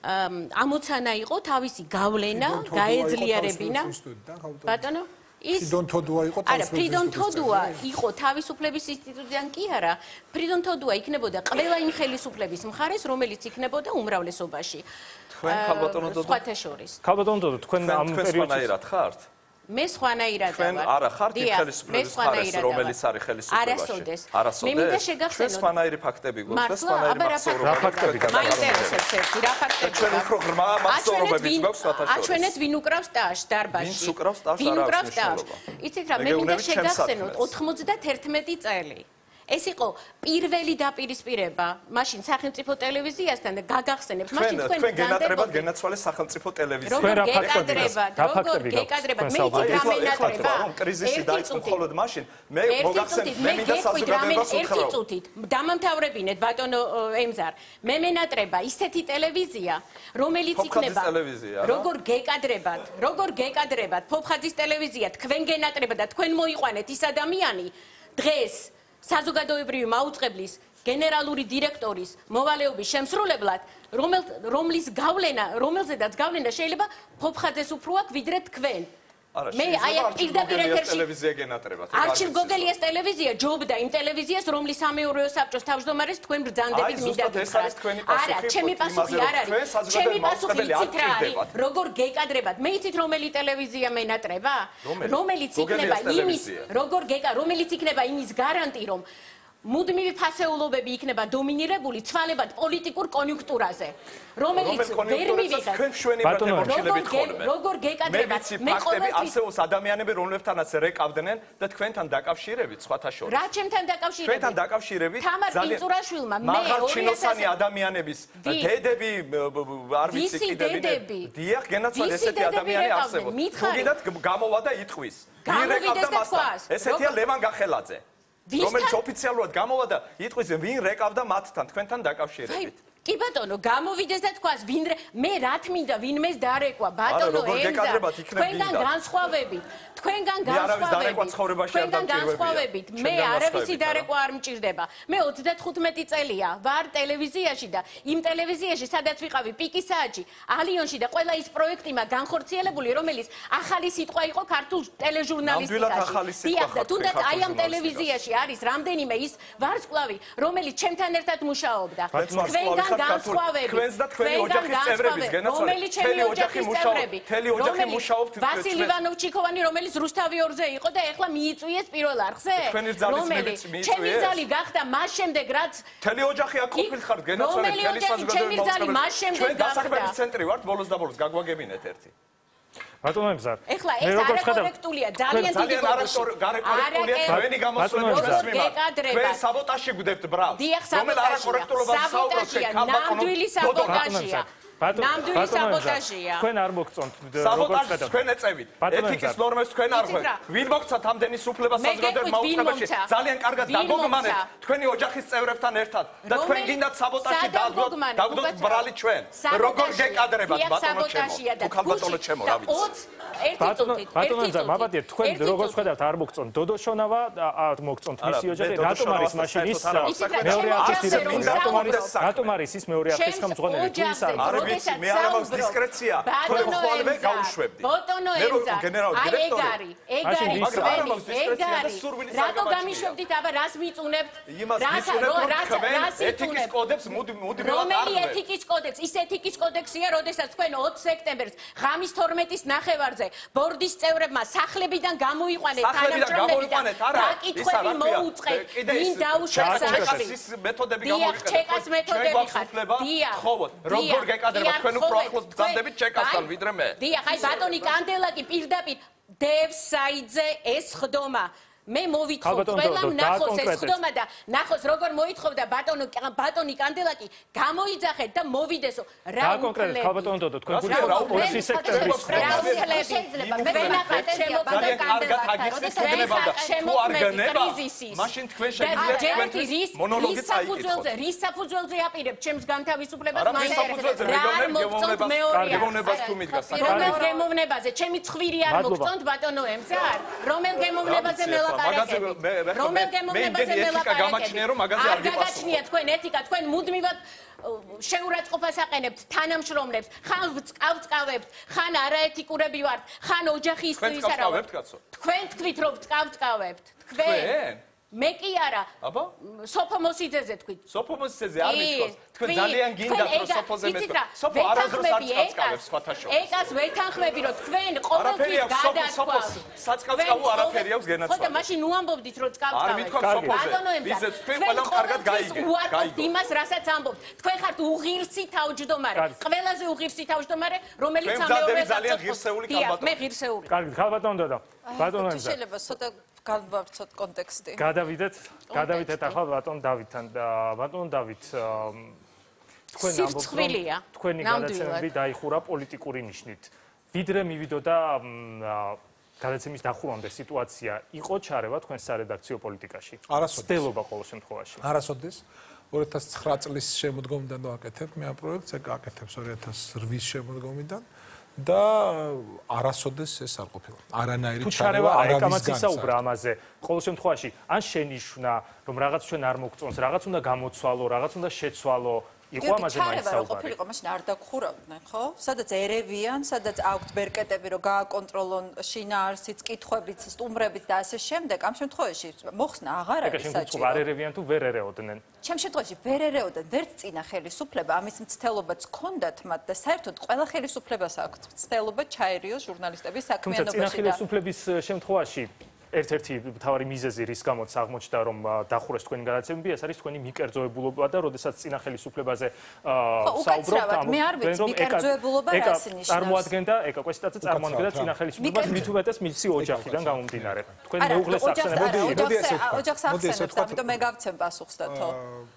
ამოცანა იყო თავისი გავლენა, გაეძლიერებინა. ბატონო ფრიდონ თოდუა იყო არა, ფრიდონ თოდუა იყო თავისუფლების ინსტიტუტიდან კი არა. ფრიდონ თოდუა იქნებოდა ყველა იმ ხელისუფლების მხარეს, რომელიც იქნებოდა უმრავლესობაში. თქვენ ქალბატონო დოდო სხვათა შორის. ქალბატონო დოდო, თქვენ ამ პერიოდში ხართ? მე სხვანაირად ვარ. თქვენ არა ხართ იმ ხელისუფლების მხარეს, რომელიც არის ხელისუფლებაში? არასოდეს. მე მინდა შეგახსენოთ. ჩვენ სხვანაირი ფაქტები გვაქვს და სხვანაირი მახსოვრობა. რა ფაქტები გაქვს? მაინტერესებს ერთი, რა ფაქტები? ჩვენ უფრო ღრმა მახსოვრობებიც გვაქვს სხვათა შორის. აჩვენეთ ვინ უკრავს ტაშს დარბაზში. ვინც უკრავს ტაშს, ვინ არ უკრავს აქვს ტაშს? მნიშვნელობა. იცით რა, მე მინდა შეგახსენოთ ოცდაათი წელი. ეს იყო პირველი დაპირისპირება მაშინ სახელმწიფო ტელევიზიასთან და გაგახსენებთ მაშინ თქვენ თქვენ გენატრებად გენაცვალეს სახელმწიფო ტელევიზია. როგორ გეკადრებად, როგორ გეკადრებად, მე იცით რა მენატრება? რომ კრიზისი დაიწყო მხოლოდ მაშინ, მე მოგახსენებთ, მე მინდა საზოგადოებას უთხრა. ერთი წუთით, დამამთავრებინეთ ბატონო ემზარ. მე მენატრება ისეთი ტელევიზია, რომელიც იქნება როგორ გეკადრებად, როგორ გეკადრებად, ფოფხაძის ტელევიზია, თქვენ გენატრებად და თქვენ მოიყვანეთ ის ადამიანი დღეს საზოგადოებრივი მაუწყებლის გენერალური დირექტორის მოვალეობის შემსრულებლად, რომლის გავლენა, რომელზედაც გავლენა შეიძლება ფოფხაძეს უფრო აქვს ვიდრე თქვენ. მე აი აქ პირდაპირ ეთერში ტელევიზია გენატრებათ. არჩილ გოგელიას ტელევიზია ჯობდა იმ ტელევიზიას, რომლის სამეურვეო საბჭოს თავმჯდომარეს თქვენ ბრძანდებით მინდა გითხრათ. არა, ჩემი პასუხი არ არის. ჩემი პასუხი იცით რა არის? როგორ გეკადრებათ? მე იცით რომელი ტელევიზია მენატრება? რომელიც იქნება იმის, როგორ გეკა, რომელიც იქნება იმის გარანტი, რომ მუდმივი ფასეულობები იქნება დომინირებული ცვალებად პოლიტიკურ კონიუნქტურაზე, რომელიც ვერ მივიღეთ. როგორ გეკადრებათ? მე ყოველთვის არსებობს ადამიანები, რომლებთანაც რეკავდნენ და თქვენთან დაკავშირებით სხვათა შორის. რა ჩემთან დაკავშირებით? თქვენთან დაკავშირებით თამარ კინწურაშვილმა მე მაღალჩინოსანი ადამიანების დედები არ ვიცი კიდევ. დიახ, გენაცვალე ესეთი ადამიანი არსებობს. გიგიდათ გამოვა და იტყვის. ვინ რეკავდა მასთან? ესეთია ლევან გახელაძე. რომელიც ოფიციალურად გამოვა და იტყვის ვინ რეკავდა მათთან თქვენთან დაკავშირებით. კი ბატონო, გამოვიდეს და თქვას ვინ მე რა თმინდა ვინმეს დარეკვა ბატონო ემზა. თქვენგან განსხვავებით, თქვენგან განსხვავებით, თქვენგან განსხვავებით, მე არავისი დარეკვა არ მჭირდება. მე ოცდათხუთმეტი წელია ვარ ტელევიზიაში და იმ ტელევიზიაში სადაც ვიყავი პიკის საათში, ალიონში და ყველა ის პროექტი მა განხორციელებული, რომელიც ახალი სიტყვა იყო ქართულ ტელეჟურნალისტიკაში. დიახ, და თუნდაც აი ამ ტელევიზიაში არის რამდენიმე ის ვარსკვლავი, რომელიც ჩემთან ერთად მუშაობდა. თქვენგან განსხვავებით, თქვენს და თქვენი ოჯახის წევრების გენაცვალე, მთელი ოჯახის წევრები, მთელი ოჯახი მუშაობთ ვასილ ივანოვ-ჩიქოვანი, რომელიც რუსთავი ორზე იყო და ეხლა მიიწვიეს პირველ არხზე, რომელიც ჩემი ძალი გახდა მას შემდეგ, რაც მთელი ოჯახი აქ ყოფილიყართ გენაცვალე, მთელი საზოგადოების მოწყობილი, ჩვენ დასახლების ცენტრი ვართ, ბოლოს და ბოლოს გაგვაგებინეთ ერთი. ბატონო ემზარ. ეხლა ეს არაკორექტულია, ძალიან დიდი გარეკორექტულია, თქვენი გამოსვლები ჩვენს მიმართ. თქვენ საბოტაჟში გვდებთ ბრალს. რომელ არაკორექტულობას საუბრობთ თქვენ ქალბატონო? ნამდვილი საბოტაჟია. ნამდვილი საბოტაჟია. თქვენ არ მოგწონთ როგორ ხედავთ? თქვენ ეწევით. ეთიკის ნორმებს თქვენ არ ხვევთ. ვინ მოგცათ ამდენი სუფლება საზოგადოებრივ მაუწყებელში? ძალიან კარგად დაგოგმანეთ თქვენი ოჯახის წევრებთან ერთად და თქვენ გინდათ საბოტაჟში დავდოთ ბრალი ჩვენ. როგორ გეკადრებათ ბატონო ჩემო? თუ ქალბატონო ჩემო, რა ვიცი. ბატონო, ბატონო ემზარ, მაბადია, თქვენ როგორ ხედავთ არ მოგწონთ დოდოშონავა და არ მოგწონთ მისი ოჯახი, რატომ არის მაშინ ის მეორე არხის დირექტორი? რატომ არის რატომ არის ის მეორე არხის ხელმძღვანელი? თუ ის არ ვიცი, მე არ მაქვს დისკრეცია. თქვენ ხოლმე გაუშვებდი. ბოტონო ემზა. გენერალური დირექტორი. ეგარი, ეგარი, მაგრამ არ მაქვს დისკრეცია და სურვილის არ რატო გამიშვებდით, აბა რას მიწუნებთ? იმას მიწუნებთ, რომ თქვენ ეთიკის კოდექსს მოდი მოდი რომელი ეთიკის კოდექსი? ის ეთიკის კოდექსია, როდესაც თქვენ ოცი სექტემბერს ღამის თორმეტის ნახევარზე ბორდის წევრებმა სახლებიდან გამოიყვანეთ თანამშრომლებიდან დაკითხვები მოუწყეთ, ვინ დაუშვეს სახლი. ის მეთოდები გამოვიყენეთ. ჩეკას მეთოდები ხარ. დიახ. ხოვოთ, როგორ გეკადრებათ თქვენ უფრო ახლოს ბრძანდებით ჩეკასთან ვიდრე მე. დიახ, აი ბატონი კანდელაკი პირდაპირ დევს საიძე ეს ხდომა. მე მოვითხოვ ყველამ ნახოს ეს ხდომა და ნახოს როგორ მოითხოვდა ბატონო ბატონი კანდელაკი გამოიძახეთ და მოვიდესო რა კონკრეტულად ხალბატონო დოდო თქვენ გულით ოცი სექტემბრის შეიძლება ვენახეთ შემოქმედა კანდელაკი თუ არ გნება მაშინ თქვენ შეგიძლიათ თქვენ მონოლოგი წაიკითხოთ რის საფუძველზე აპირებ ჩემს განთავისუფლებას მაგრამ რა გემოვნებას თუ მიდგას რომელ გემოვნებაზე ჩემი ცხვირი არ მოგწონთ ბატონო ემზარ რომელ გემოვნებაზე მე მაგაზე რომელ გემოვნებაზე ეთიკა გამაჩნია რომ მაგაზე არ გიპასუხო. არ გაგაჩნია თქვენ ეთიკა, თქვენ მუდმივად შეურაცხყოფას აყენებთ თანამშრომლებს, ხან ვწკავწკავებთ, ხან არაეთიკურები ვართ, ხან ოჯახის ისა რა. თქვენ თქვით რომ ვწკავწკავებთ. თქვენ? მე კი არა. აბა? სოფო მოსიძეზე თქვით. სოფო მოსიძეზე არ მითხოვს. თქვენ ძალიან გინდათ რომ სოფოზე მეტყვა. სოფო არასდროს არ წკავწკავებს სხვათა შორის. ეკას ვეთანხმები რომ თქვენ ყოველთვის გადაწყვალ. საწკავწკავო არაფერი აქვს გენაცვალე. ხო და მაშინ ნუ ამბობდით რომ წკავწკავებთ. არ მითხოვს სოფოზე. ვიზეთ თქვენ ყველამ კარგად გაიგეთ. გაიგეთ. იმას რასაც ამბობთ. თქვენ ხართ უღირსი თავმჯდომარე. ყველაზე უღირსი თავმჯდომარე, რომელიც ამეორებს ძალიან ღირსეული ქალბატონი. მე ღირსეული. კარგი, ხალბატონო დოდო. ბატონო ემზა. შეიძლება ცოტა გავბავცოთ კონტექსტი. გადავიდეთ, გადავიდეთ ახლა ბატონ დავითთან და ბატონ დავით თქვენ ამბობთ თქვენი გადაცემები დაიხურა პოლიტიკური ნიშნით. ვიდრე მივიდოდა გადაცემის დახურვამდე სიტუაცია იყო ჩარევა თქვენ სარედაქციო პოლიტიკაში. ცდელობა ყოველ შემთხვევაში. არასოდეს ორი ათას ცხრა წლის შემოდგომიდან ვაკეთებ მე ამ პროექტს, ეგ აკეთებს ორი ათას რვის შემოდგომიდან. და არასოდეს ეს არ ყოფილა. არანაირი ჩარევა არავის ისაუბრა ამაზე. ყოველ შემთხვევაში, ან შენიშვნა, რომ რაღაც ჩვენ არ მოგწონს, რაღაც უნდა გამოცვალო, რაღაც უნდა შეცვალო, იყო ამაზე მაინც საუბარი. ყოფილიყო, მაშინ არ დაგხურავდნენ, ხო? სადაც ერევიან, სადაც აქვთ ბერკეტები, რომ გააკონტროლონ შინაარსიც, კითხვებიც, სტუმრებიც და ასე შემდეგ. ამ შემთხვევაში მოხსნა აღარ არის საჭირო. ეკა შემთხვევაში არ ერევიან თუ ვერ ერეოდნენ. ჩემ შემთხვევაში ვერ ერეოდნენ ვერც წინა ხელისუფლება, ამის მცდელობაც ჰქონდათ მათ და საერთოდ ყველა ხელისუფლებას აქვს მცდელობა ჩაერიოს ჟურნალისტების საქმიანობაში და წინა ხელისუფლების შემთხვევაში ერთ-ერთი მთავარი მიზეზი რის გამოც აღმოჩნდა რომ დახურეს თქვენი გადაცემები ეს არის თქვენი მიკერძოებულობა და როდესაც წინა ხელისუფლებაზე საუბრობთ ამ მე არ ვიცი მიკერძოებულობა რას ნიშნავს წარმოადგენდა ეკა კვესტატზე წარმოადგენდა წინა ხელისუფლებას მით უმეტეს მისი ოჯახიდან გამომდინარე თქვენ მეუღლეს ახსენებთ ოჯახს ახსენებთ ამიტომ მე გავცემ პასუხს და თო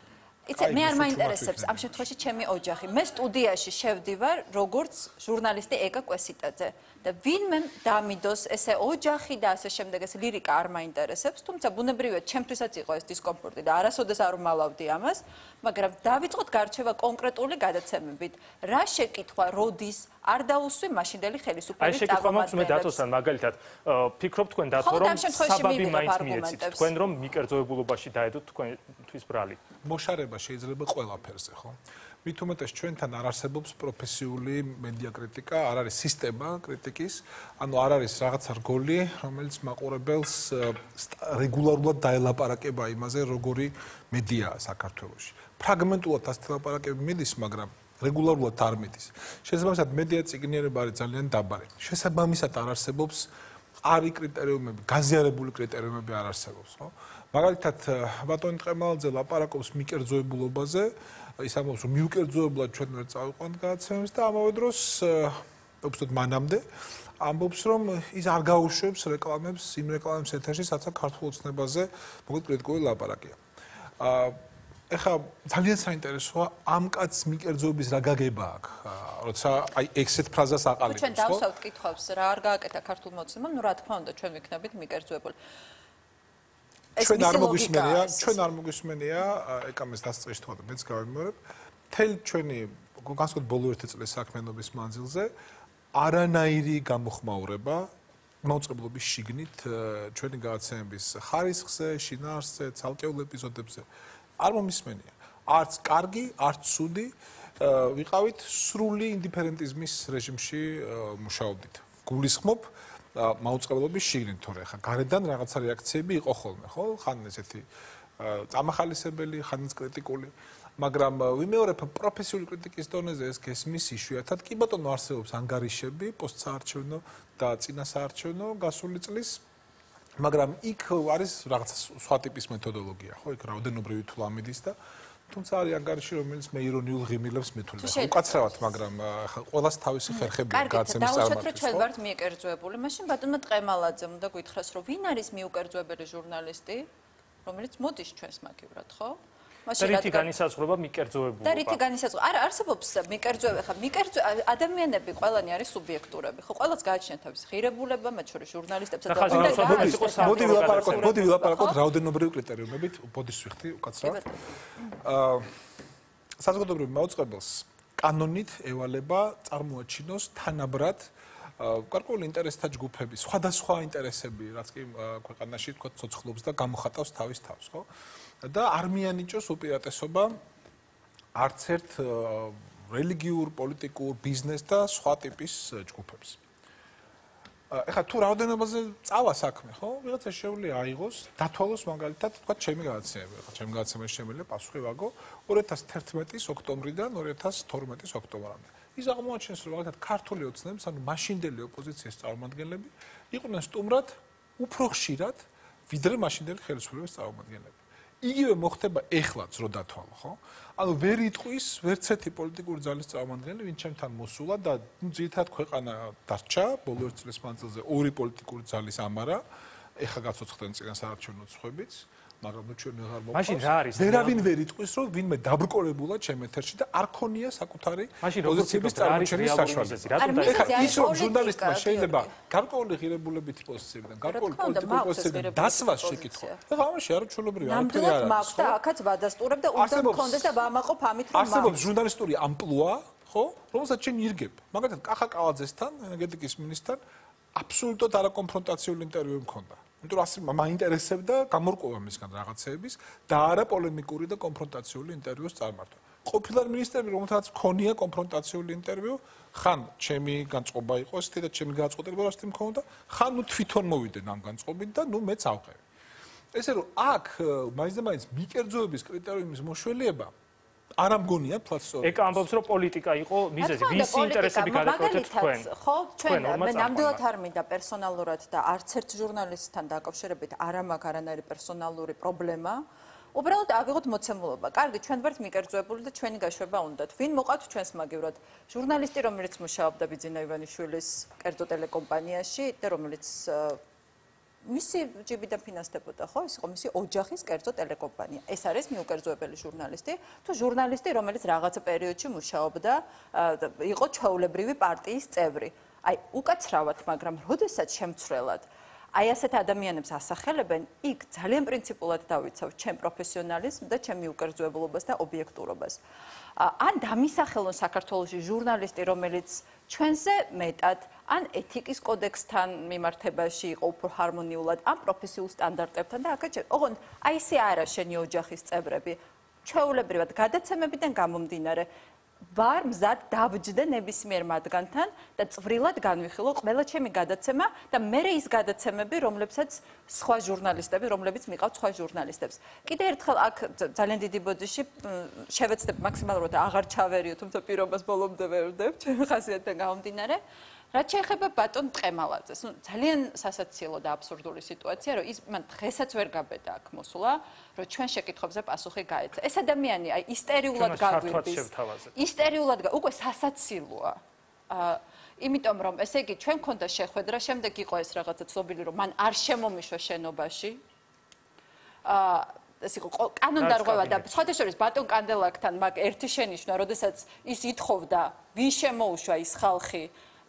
იცი მე არ მაინტერესებს ამ შემთხვევაში ჩემი ოჯახი მე სტუდიაში შევდივარ როგორც ჟურნალისტი ეკა კვესიტაძე და ვინმე დამიდოს ესე ოჯახი და ასე შემდეგ ეს ლირიკა არ მაინტერესებს თუმცა ბუნებრივია ჩემთვისაც იყო ეს დისკომფორტი და არასოდეს არ უმალავდი ამას მაგრამ დავიწყოთ გარჩევა კონკრეტული გადაცემებით რა შეკითხვა როდის არ დაუსვი მაშინდელი ხელისუფლების წამოწყებას აი შეკითხვა მაქვს მე დათოსთან მაგალითად ფიქრობ თქვენ დათო რომ საბაბი მაინც მიეცით თქვენ რომ მიკერძოებულობაში დაედოთ თქვენთვის ბრალი მოშარება შეიძლება ყველაფერზე ხო მით უმეტეს ჩვენთან არ არსებობს პროფესიული მედია კრიტიკა, არ არის სისტემა კრიტიკის, ანუ არ არის რაღაცა რგოლი, რომელიც მაყურებელს რეგულარულად დაელაპარაკება იმაზე, როგორი მედიაა საქართველოში. ფრაგმენტულად ასე ლაპარაკები მიდის, მაგრამ რეგულარულად არ მიდის. შესაბამისად, მედია წიგნიერება არის ძალიან დაბალი. შესაბამისად, არ არსებობს არი კრიტერიუმები, გაზიარებული კრიტერიუმები არ არსებობს, ხო? მაგალითად, ბატონი ტყემალაძე ლაპარაკობს მიკერძოებულობაზე ის ამბობს რომ მიუკერძოებლად ჩვენ ვერ წავიყვანთ გადაცემებს და ამავე დროს უბრალოდ მანამდე ამბობს რომ ის არ გაუშვებს რეკლამებს იმ რეკლამების ეთერში სადაც ქართულ ოცნებაზე მოკლედ კრიტიკული ლაპარაკია. ეხლა ძალიან საინტერესოა ამ კაცს მიკერძოების რა გაგება აქვს როცა აი ექსეთ ფრაზას აყალიბებს ხო? ჩვენ დავსავთ კითხვებს რა არ გააკეთა ქართულ მოცემამ ნუ რა თქმა უნდა ჩვენ ვიქნებით მიკერძოებული ჩვენ არ მოგისმენია, ჩვენ არ მოგისმენია, ეკამეს დასწრეს თქვა და მეც გავიმეორებ. თელ ჩვენი განსაკუთრებით ბოლო ერთი წლის საქმიანობის მანძილზე არანაირი გამოხმაურება მოწყობილობის შიგნით ჩვენი გადაცემების ხარისხზე, შინაარსზე, ცალკეულ ეპიზოდებზე არ მომისმენია. არც კარგი, არც ცუდი ვიყავით სრული ინდიფერენტიზმის რეჟიმში მუშაობდით. გულისხმობ მაუწყებლობის შიგნით, თორე ხა გარედან რაღაცა რეაქციები იყო ხოლმე, ხო? ხან ესეთი წამახალისებელი, ხანიც კრიტიკული, მაგრამ ვიმეორებ პროფესიული კრიტიკის დონეზე ეს გესმის იშვიათად. კი ბატონო, არსებობს ანგარიშები პოსტსაარჩევნო და წინასაარჩევნო გასული წლის, მაგრამ იქ არის რაღაცა სხვა ტიპის მეთოდოლოგია, ხო? იქ რაოდენობრივი თვლამიდის და თუმცა არის ანგარიში, რომელიც მე ირონიულ ღიმილებს მეთვლება. უკაცრავად, მაგრამ ხა ყოველას თავისი ხერხებია გაცემის წარმართის. დაუშვათ, რომ ჩვენ ვართ მიუკერძოებული. მაშინ ბატონმა ტყემალაძემ უნდა გითხრას, რომ ვინ არის მიუკერძოებელი ჟურნალისტი, რომელიც მოდის ჩვენს მაგივრად, ხო? რითი განისაზღვრება მიკერძოებულობა? და რითი განისაზღვრება? არა, არსებობს მიკერძოება, ხა მიკერძო ადამიანები ყველანი არის სუბიექტურები, ხო? ყველას გააჩნია თავისი ღირებულება, მათ შორის ჟურნალისტებსა და მოდი ვილაპარაკოთ, მოდი ვილაპარაკოთ რაოდენობრივი კრიტერიუმებით, ბოდის ვიხდი უკაცრავად. აა საზოგადოებრივ მაუწყებელს კანონით ევალება წარმოაჩინოს თანაბრად გარკვეული ინტერესთა ჯგუფები, სხვადასხვა ინტერესები, რაც კი ქვეყანაში თქო ცოცხლობს და გამოხატავს თავის თავს, ხო? და არ მიანიჭოს უპირატესობა არც ერთ რელიგიურ, პოლიტიკურ, ბიზნეს და სხვა ტიპის ჯგუფებს. ეხლა თუ რაოდენობაზე წავა საქმე, ხო? ვიღაცა შეუძლია აიღოს, დათვალოს მაგალითად, თქვა ჩემი გადაცემები, ხო? ჩემი გადაცემაში შემიძლია პასუხი ვაგო ორი ათას თერთმეტის ოქტომბრიდან ორი ათას თორმეტის ოქტომბრამდე. ის აღმოაჩენს, რომ მაგალითად ქართული ოცნების, ანუ მაშინდელი ოპოზიციის წარმომადგენლები იყვნენ სტუმრად უფრო ხშირად, ვიდრე მაშინდელი ხელისუფლების წარმომადგენლები. იგივე მოხდება ეხლაც, რო დათვალო, ხო? ანუ ვერ იტყვის ვერც ერთი პოლიტიკური ძალის წარმომადგენელი, ვინც ჩემთან მოსულა და ძირითადად ქვეყანა დარჩა ბოლო ერთ წლის მანძილზე ორი პოლიტიკური ძალის ამარა, ეხლა გაცოცხლდნენ წინასაარჩევნო ცხვებიც, მაგრამ ნუ ჩვენ ვეღარ მოყვავს. მაშინ რა არის? ვერავინ ვერ იტყვის, რომ ვინმე დაბრკოლებულად ჩემ ეთერში და არ ქონია საკუთარი პოზიციების წარმოჩენის საშუალება. ეხლა ის რომ ჟურნალისტმა შეიძლება გარკვეული ღირებულებითი პოზიციებიდან, გარკვეული პოლიტიკური პოზიციებიდან დასვას შეკითხვა. ეხლა ამაში არ ჩვეულებრივი არაფერი არ არის. მაქვს და აქაც ვადასტურებ და უნდა მქონდეს და ვამაყობ ამით რომ არსებობს ჟურნალისტური ამპლუა, ხო? რომელსაც შენ ირგებ. მაგალითად, კახა კალაძესთან, ენერგეტიკის მინისტრთან აბსოლუტურად არაკონფრონტაციული ინტერვიუ მქონდა. იმიტომ რომ ასე მაინტერესებდა გამორკვევა მისგან რაღაცეების და არა პოლემიკური და კონფრონტაციული ინტერვიუს წარმართვა. ყოფილ მინისტრები, რომელთაც მქონია კონფრონტაციული ინტერვიუ, ხან ჩემი განწყობა იყო ესეთი და ჩემი განწყობა რასთი მქონდა, ხან ნუ თვითონ მოვიდნენ ამ განწყობით და ნუ მეც ავყევი. ესე რომ აქ მაინც და მაინც მიკერძოების კრიტერიუმის მოშველიება არ ამგონია ფლაცსორი. ეკა ამბობს რომ პოლიტიკა იყო მიზეზი, ვისი ინტერესები გადაკვეთეთ თქვენ? ხო, ჩვენ მე ნამდვილად არ მინდა პერსონალურად და არც ერთ ჟურნალისტთან დაკავშირებით არ მაქვს არანაირი პერსონალური პრობლემა. უბრალოდ ავიღოთ მოცემულობა. კარგი, ჩვენ ვართ მიკერძოებული და ჩვენი გაშვება უნდათ. ვინ მოყავთ ჩვენს მაგივრად? ჟურნალისტი, რომელიც მუშაობდა ბიძინა ივანიშვილის კერძო ტელეკომპანიაში და რომელიც მისი ჯიბიდან ფინანსდებოდა, ხო? ის იყო მისი ოჯახის კერძო ტელეკომპანია. ეს არის მიუკერძოებელი ჟურნალისტი, თუ ჟურნალისტი, რომელიც რაღაცა პერიოდში მუშაობდა, იყო ჩვეულებრივი პარტიის წევრი. აი, უკაცრავად, მაგრამ როდესაც შემცვლელად აი ასეთ ადამიანებს ასახელებენ, იქ ძალიან პრინციპულად დავიცავ ჩემ პროფესიონალიზმს და ჩემ მიუკერძოებულობას და ობიექტურობას. ან დამისახელონ საქართველოში ჟურნალისტი, რომელიც ჩვენზე მეტად ან ეთიკის კოდექსთან მიმართებაში იყო უფრო ჰარმონიულად, ან პროფესიულ სტანდარტებთან და აქაც ოღონდ აი ესე არა შენი ოჯახის წევრები. ჩვეულებრივად გადაცემებიდან გამომდინარე ვარ მზად დავჯდე ნებისმიერ მათგანთან და წვრილად განვიხილო ყველა ჩემი გადაცემა და მე ის გადაცემები, რომლებსაც სხვა ჟურნალისტები, რომლებიც მიყავთ სხვა ჟურნალისტებს. კიდე ერთხელ აქ ძალიან დიდი ბოდიში შევეცდებ მაქსიმალურად აღარ ჩავერიო, თუმცა პირობას ბოლომდე ვერდებ, ჩემი ხასიათიდან გამომდინარე. რაც შეეხება ბატონ ტყემალაძეს, ну ძალიან სასაცილო და აბსურდული სიტუაცია, რომ ის მან დღესაც ვერ გაბედა აქ მოსულა, რომ ჩვენ შეკითხვებზე პასუხი გაეცა. ეს ადამიანი აი ისტერიულად გაგვირდის. ისტერიულად უკვე სასაცილოა. აა იმიტომ რომ ესე იგი ჩვენ მქონდა შეხვედრა, შემდეგ იყო ეს რაღაცა ცნობილი, რომ მან არ შემომიშვა შენობაში. აა ეს იყო კანონდარღვევა და სხვათა შორის ბატონ კანდელაკთან მაგ ერთი შენიშვნა, როდესაც ის ითხოვდა, ვინ შემოუშვა ის ხალხი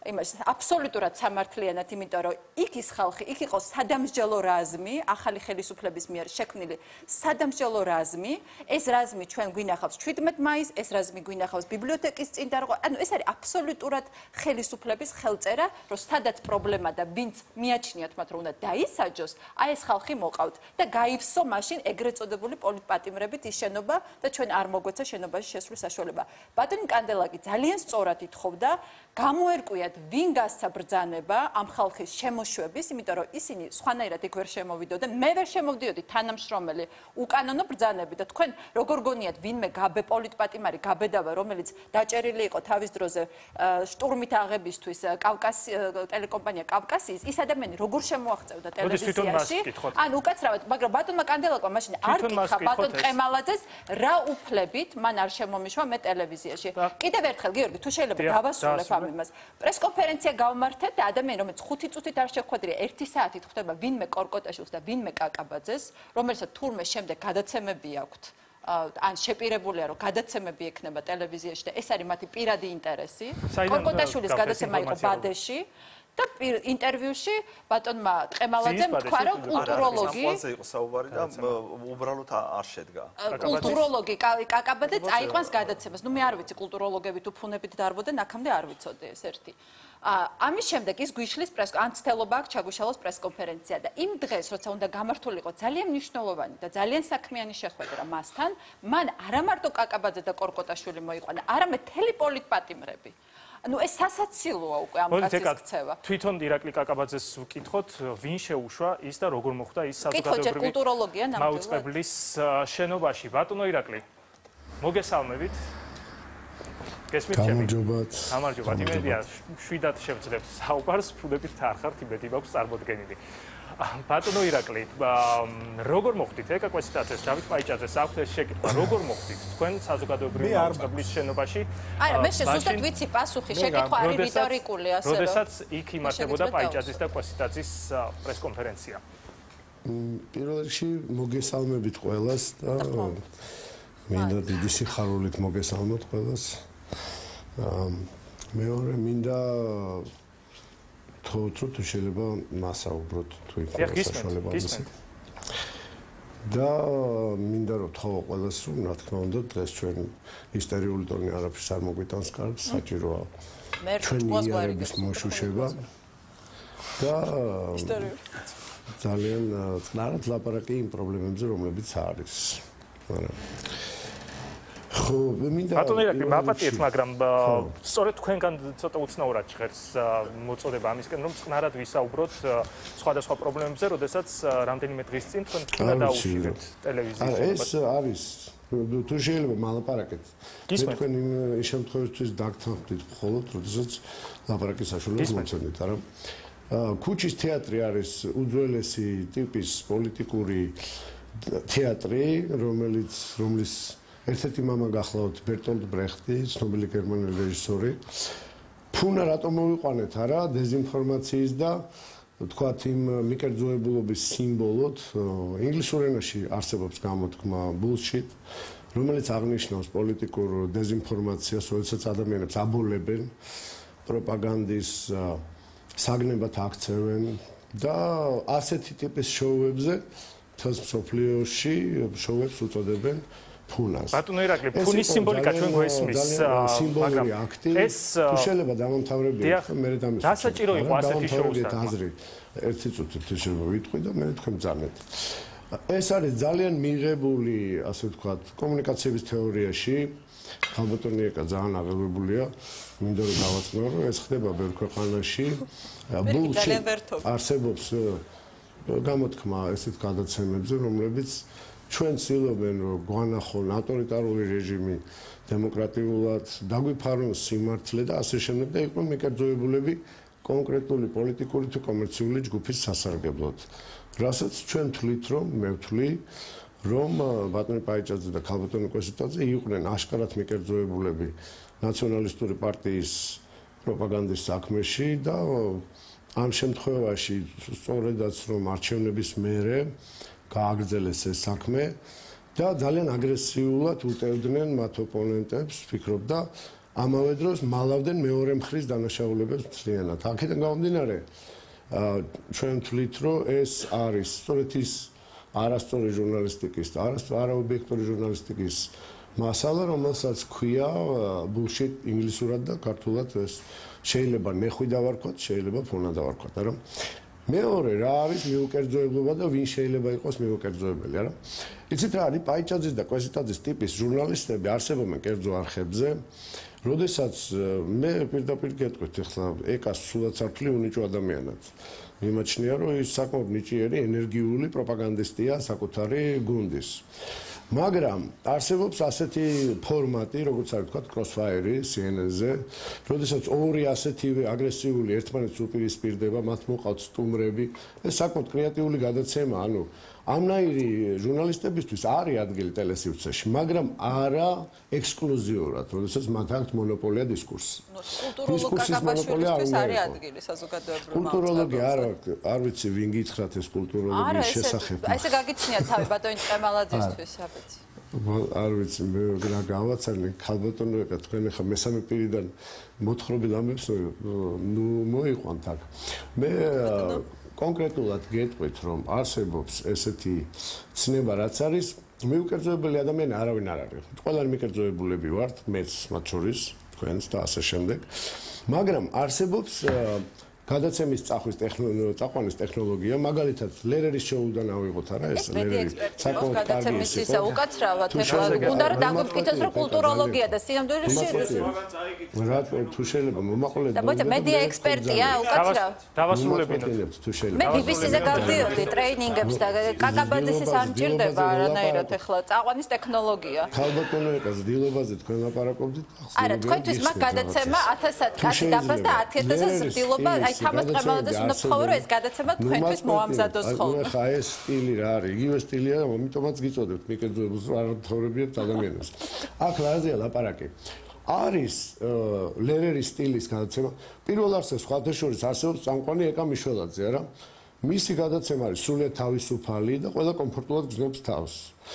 იმას აბსოლუტურად სამართლიანად, იმიტომ რომ იქ ის ხალხი, იქ იყო სადამსჯელო რაზმი, ახალი ხელისუფლების მიერ შექმნილი სადამსჯელო რაზმი, ეს რაზმი ჩვენ გვინახავს ჩვიდმეტ მაისს, ეს რაზმი გვინახავს ბიბლიოთეკის წინ დარღვევა. ანუ ეს არის აბსოლუტურად ხელისუფლების ხელწერა, რომ სადაც პრობლემა და ვინც მიაჩნიათ მათ რომ უნდა დაისაჯოს, აი ეს ხალხი მოყავთ და გაივსო მაშინ ეგრეთ წოდებული პოლიტპატიმრებით ის შენობა და ჩვენ არ მოგვეცა შენობაში შესვლის საშუალება. ბატონი კანდელაკი ძალიან სწორად ითხოვდა, გამოერკვიათ ვინ გასცა ბრძანება ამ ხალხის შემოშვების, იმიტომ რომ ისინი სხვანაირად იქ ვერ შემოვიდოდნენ, მე ვერ შემოვდიოდი თანამშრომელი უკანონო ბრძანები და თქვენ როგორ გონიათ ვინმე გაბე პოლიტპატიმარი გაბედავა, რომელიც დაჭერილი იყო თავის დროზე შტურმით აღებისთვის კავკასი ტელეკომპანია კავკასიის, ის ადამიანი როგორ შემოაღწევდა ტელევიზიაში? ან უკაცრავად, მაგრამ ბატონმა კანდელაკმა მაშინ არ კითხა ბატონ ყემალაძეს რა უფლებით მან არ შემომიშვა მე ტელევიზიაში. კიდევ ერთხელ გიორგი, თუ შეიძლება დავასრულებ ამ იმას. პრესკონფერენცია გავმართეთ და ადამიანი, რომელიც ხუთი წუთით არ შეხვედრია, ერთი საათით ხვდება ვინმე კორკოტაშვილს და ვინმე კაკაბაძეს, რომელსაც თურმე შემდეგ გადაცემები აქვთ. ან შეპირებულია რომ გადაცემები ექნება ტელევიზიაში და ეს არის მათი პირადი ინტერესი. კორკოტაშვილის გადაცემა იყო ბადეში და ინტერვიუში ბატონმა ტყემალაძემ თქვა რომ კულტუროლოგი სამყაროზე იყო საუბარი და უბრალოდ არ შედგა. კულტუროლოგი კაკაბაძე წაიყვანს გადაცემას. ნუ მე არ ვიცი კულტუროლოგები თუ ფუნებით დარბოდნენ, აქამდე არ ვიცოდი ეს ერთი. ამის შემდეგ ის გვიშლის პრეს ანცთელობა აქვს ჩაგუშალოს პრესკონფერენცია და იმ დღეს როცა უნდა გამართულიყო ძალიან მნიშვნელოვანი და ძალიან საქმიანი შეხვედრა მასთან, მან არა მარტო კაკაბაძე და კორკოტაშვილი მოიყვანა, არამედ მთელი პოლიტპატიმრები. ანუ ეს სასაცილოა უკვე ამ კაცის ქცევა. თვითონ ირაკლი კაკაბაძეს ვკითხოთ, ვინ შეუშვა ის და როგორ მოხდა ის საზოგადოებრივი კულტუროლოგია ნამდვილად მაუწყებლის შენობაში. ბატონო ირაკლი, მოგესალმებით. გესმით ჩემი? გამარჯობათ. გამარჯობათ. იმედია შვიდად შევძლებთ საუბარს, ფუნდებით არ ხართ, იმედი მაქვს წარმოდგენილი. ბატონო ირაკლი, როგორ მოხდით ეკაკვა სიტუაციას დავით პაიჭაძეს აქვთ ეს შეკითხვა, როგორ მოხდით თქვენ საზოგადოებრივი მაუწყებლის შენობაში? არა, მე ზუსტად ვიცი პასუხი, შეკითხვა არის რიტორიკული, ასე რომ. როდესაც იქ იმართებოდა პაიჭაძის და კვასიტაძის პრესკონფერენცია. პირველ რიგში მოგესალმებით ყველას და მინდა დიდი სიხარულით მოგესალმოთ ყველას. მეორე მინდა თქო თუ შეიძლება მასაუბროთ თუ იქნება საშუალება ამისა. და მინდა რომ თქო ყველას რომ რა თქმა უნდა დღეს ჩვენ ისტორიული ტონი არაფერს არ მოგვიტანს კარგს, საჭიროა ჩვენი იარების მოშუშება და ძალიან წყნარად ლაპარაკი იმ პრობლემებზე რომლებიც არის. მაგრამ ხო, მინდა ბატონო ირაკლი, მაპატიეთ, მაგრამ სწორედ თქვენგან ცოტა უცნაურად ჟღერს მოწოდება ამისკენ, რომ წყნარად ვისაუბროთ სხვადასხვა პრობლემებზე, როდესაც რამდენიმე დღის წინ თქვენ უნდა დაუშვირეთ ტელევიზიის. ეს არის თუ შეიძლება მალაპარაკეთ. მე თქვენ იმ შემთხვევისთვის დაგთანხმდით მხოლოდ, როდესაც ლაპარაკის საშუალებას მომცემთ, არა? ქუჩის თეატრი არის უძველესი ტიპის პოლიტიკური თეატრი, რომელიც რომლის ერთ-ერთი მამა გახლავთ ბერტოლდ ბრეხტი, ცნობილი გერმანელი რეჟისორი. ფუნა რატომ მოვიყვანეთ, არა, დეზინფორმაციის და თქვათ იმ მიკერძოებულობის სიმბოლოდ, ინგლისურ ენაში არსებობს გამოთქმა bullshit, რომელიც აღნიშნავს პოლიტიკურ დეზინფორმაციას, როდესაც ადამიანებს აბოლებენ, პროპაგანდის საგნებად აქცევენ და ასეთი ტიპის შოუებზე თავს მსოფლიოში შოუებს უწოდებენ ფუნას. ბატონო ირაკლი, ფუნის სიმბოლიკა ჩვენ გვესმის, მაგრამ ეს თუ შეიძლება დამამთავრებია, მე დამესვენებ. დასაჭირო იყო ასეთი შოუსთან. ერთი წუთით შეიძლება ვიტყვი და მე თქვენ ბრძანეთ. ეს არის ძალიან მიღებული, ასე ვთქვათ, კომუნიკაციების თეორიაში. ალბათონი ეკა ძალიან აღელვებულია. მინდა რომ დავაწყნო, რომ ეს ხდება ბევრ ქვეყანაში. ბულშიტ არსებობს გამოთქმა ესეთ გადაცემებზე, რომლებიც ჩვენ ცდილობენ რომ გვანახონ ავტორიტარული რეჟიმი დემოკრატიულად, დაგვიფარონ სიმართლე და ასე შემდეგ და იყვნენ მიკერძოებულები კონკრეტული პოლიტიკური თუ კომერციული ჯგუფის სასარგებლოდ. რასაც ჩვენ თვლით, რომ მე ვთვლი, რომ ბატონი პაიჭაძე და ქალბატონი კვესიტაძე იყვნენ აშკარად მიკერძოებულები ნაციონალისტური პარტიის პროპაგანდის საქმეში და ამ შემთხვევაში სწორედაც რომ არჩევნების მერე გააგრძელეს ეს საქმე და ძალიან აგრესიულად უტევდნენ მათ ოპონენტებს, ვფიქრობ და ამავე დროს მალავდნენ მეორე მხრის დანაშაულებებს მთლიანად. აქედან გამომდინარე, ჩვენ ვთვლით, რომ ეს არის სწორედ ის არასწორი ჟურნალისტიკის და არაობიექტური ჟურნალისტიკის მასალა, რომელსაც ქვია bullshit ინგლისურად და ქართულად ეს შეიძლება ნეხვი დავარქვათ, შეიძლება ფონა დავარქვათ, არა? მეორე რა არის მიუკერძოებლობა და ვინ შეიძლება იყოს მიუკერძოებელი, არა? იცით რა არის პაიჭაძის და კვესიტაძის ტიპის ჟურნალისტები არსებობენ კერძო არხებზე, როდესაც მე პირდაპირ გეტყვით ახლა ეკას სულაც არ ვთვლი უნიჭო ადამიანად. მიმაჩნია რომ ის საკმაოდ ნიჭიერი ენერგიული პროპაგანდისტია საკუთარი გუნდის. მაგრამ არსებობს ასეთი ფორმატი, როგორც არის თქვა Crossfire C N N-ზე, როდესაც ორი ასეთივე აგრესიული ერთმანეთს უპირისპირდება, მათ მოყავთ სტუმრები, ეს საკმაოდ კრეატიული გადაცემა, ანუ ამნაირი ჟურნალისტებისთვის არის ადგილი ტელესივრცეში, მაგრამ არა ექსკლუზიურად, როდესაც მათ აქვს მონოპოლია დისკურსი. კულტუროლოგ კაკაბაშვილისთვის არის ადგილი საზოგადოებრივ მართლობაზე. კულტუროლოგი არ არ ვიცი ვინ გითხრათ ეს კულტუროლოგიის შესახებ. არა, ესე გაგიცნიათ თავი ბატონი წემალაძისთვის, რა ვიცი. არ ვიცი, მე რა გავაცალე, ქალბატონო ეკა თქვენ ახლა მესამე პირიდან მოთხრობილ ამბებს, ნუ მოიყვანთ აქ. მე კონკრეტულად გეტყვით, რომ არსებობს ესეთი ცნება, რაც არის მიუკერძოებელი ადამიანი არავინ არ არის. ყველანი მიკერძოებულები ვართ, მეც მათ შორის, თქვენც და ასე შემდეგ. მაგრამ არსებობს გადაცემის წახვის ტექნოლოგია, წაყვანის ტექნოლოგია, მაგალითად, ლერერის შოუდან ავიღოთ არა ეს ლერერი. საკმაოდ გადაცემის ისა უკაცრავად, ეხლა უნდა რომ დაგვიფიქროს, რომ კულტუროლოგია და სინამდვილეში რატო თუ შეიძლება მომაყოლეთ. და მოიცა მედია ექსპერტია უკაცრავ. დავასრულებინოთ თუ შეიძლება. მე ბი ბი სი-ზე გავდიოდი ტრეინინგებს და კაკაბაძის ის არ მჭირდება არანაირად ეხლა წაყვანის ტექნოლოგია. ქალბატონო ეკას დილობაზე თქვენ ლაპარაკობდით? არა, თქვენთვის მაგ გადაცემა ათასად კაცი დაფას და ათი ათასად დილობა აი თამას წემალაძეს უნდა ვთხოვო, რომ ეს გადაცემა თქვენთვის მოამზადოს ხოლმე. ხა ეს სტილი რა არის? იგივე სტილია, ამიტომაც გიწოდებთ მიკერძოებულს, რომ არ თორებიებთ ადამიანებს. აქ რაზეა ლაპარაკი? არის ლერერის სტილის გადაცემა. პირველ არსებს სხვათა შორის არსებობს წამყვანი ეკა მიშველაძე, არა? მისი გადაცემა არის სრულიად თავისუფალი და ყველა კომფორტულად გრძნობს თავს.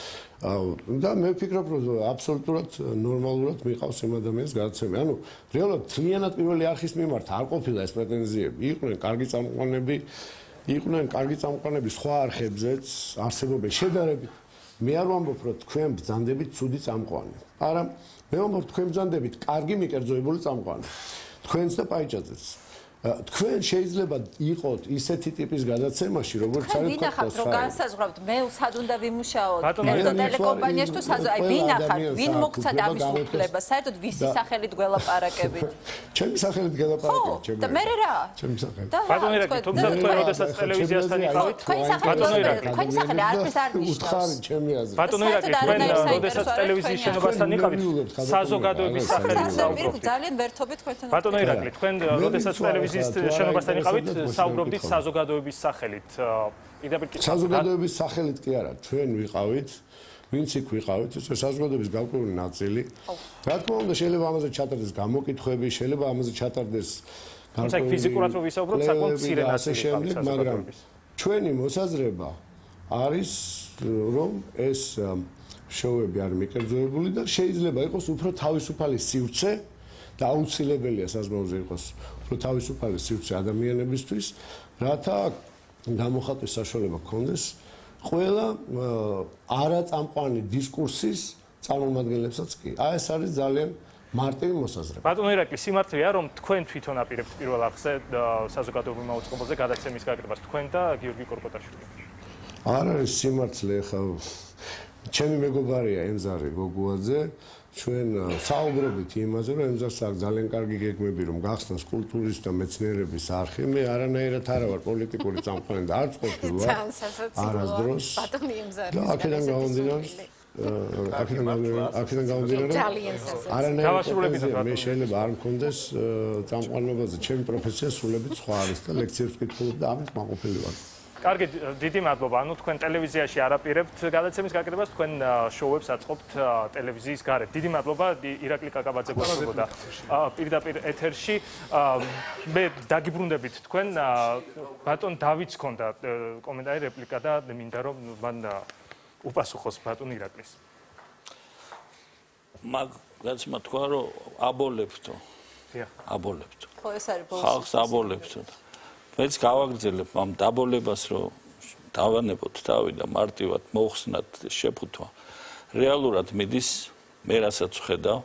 და მე ვფიქრობ, რომ აბსოლუტურად ნორმალურად მიყავს იმ ადამიანის გადაცემა. ანუ რეალურად თლიანად პირველი არხის მიმართ არ ყოფილა ეს პრეტენზიები. იყვნენ კარგი წამყვანები, იყვნენ კარგი წამყვანები სხვა არხებზეც, არსებობენ შედარებით. მე არ ვამბობ, რომ თქვენ ბრძანდებით ცუდი წამყვანი. არა, მე ვამბობ, თქვენ ბრძანდებით კარგი მიკერძოებული წამყვანი. თქვენც და პაიჭაძეც. თქვენ შეიძლება იყოთ ისეთი ტიპის გადაცემაში, როგორც არის ვინახავთ, რომ განსაზღვრავთ, მე სად უნდა ვიმუშაოთ, ერთო ტელეკომპანიაში თუ საზო, აი ვინახავთ, ვინ მოგცათ ამის უფლება, საერთოდ ვისი სახელით გველაპარაკებით? ჩემი სახელით გველაპარაკებით, ჩემი. და მე რა? ჩემი სახელით. ბატონო ირაკლი, თუმცა თქვენ როდესაც ტელევიზიასთან იყავით, თქვენი სახელი, თქვენი სახელი არც არ ნიშნავს. უთხარი ჩემი აზრით. ბატონო ირაკლი, თქვენ როდესაც ტელევიზიის შენობასთან იყავით, საზოგადოების სახელით საუბრობთ. ძალიან ვერთობით თქვენთან. ბატონო ირაკლი, თქვენ როდესაც ტელევიზიის შენობასთან იყავით, საუბრობდით საზოგადოების სახელით. საზოგადოების სახელით კი არა, ჩვენ ვიყავით, ვინც იქ ვიყავით, ეს საზოგადოების გავკვირვებული ნაწილი. რა თქმა უნდა, შეიძლება ამაზე ჩატარდეს გამოკითხვები, შეიძლება ამაზე ჩატარდეს თუმცა ფიზიკურად რო ვისაუბროთ, საკმაოდ მცირე ნაწილი ყავს, მაგრამ ჩვენი მოსაზრება არის, რომ ეს შოუები არის მიკერძოებული და შეიძლება იყოს უფრო თავისუფალი სივრცე და აუცილებელია საზღვაოზე იყოს უფრო თავისუფალი სივრცე ადამიანებისთვის, რათა გამოხატვის საშუალება გქონდეს ყველა არაწამყვანი დისკურსის წარმომადგენლებსაც კი. აი ეს არის ძალიან მარტივი მოსაზრება. ბატონო ირაკლი, სიმართლეა, რომ თქვენ თვითონ აპირებთ პირველ არხზე საზოგადოებრივ მაუწყებელზე გადაცემის გაკეთებას, თქვენ და გიორგი კორპოტაშვილი. არ არის სიმართლე, ხა ჩემი მეგობარია ემზარი გოგუაძე, ჩვენ საუბრობთ იმაზე, რომ ემზარს აქვს ძალიან კარგი გეგმები, რომ გახსნას კულტურის და მეცნიერების არხი. მე არანაირად არა ვარ პოლიტიკური წამყვანი და არც ყოფილი ვარ. არასდროს. ბატონი ემზარი. და აქედან გამომდინარე, აქედან აქედან გამომდინარე, არანაირად მე შეიძლება არ მქონდეს წამყვანობაზე ჩემი პროფესია სრულებით სხვა არის და ლექციებს ვკითხულობ და ამით მაყოფილი ვარ. კარგი, დიდი მადლობა. ანუ თქვენ ტელევიზიაში არაპირებთ გადაცემის გაკეთებას, თქვენ შოუებს აწყობთ ტელევიზიის გარეთ. დიდი მადლობა, ირაკლი კაკაბაძე გვესწრებოდა პირდაპირ ეთერში. მე დაგიბრუნდებით თქვენ, ბატონ დავითს ჰქონდა კომენტარი, რეპლიკა და მინდა რომ მან უპასუხოს ბატონ ირაკლის. მაგ რაცმა თქვა რომ აბოლებთო. აბოლებთო. ხო ეს არის ბოლოს. ხალხს აბოლებთო. მეც გავაგრძელებ ამ დაბოლებას რომ დავანებოთ თავი და მარტივად მოხსნათ შეფუთვა. რეალურად მიდის მე რასაც ვხედავ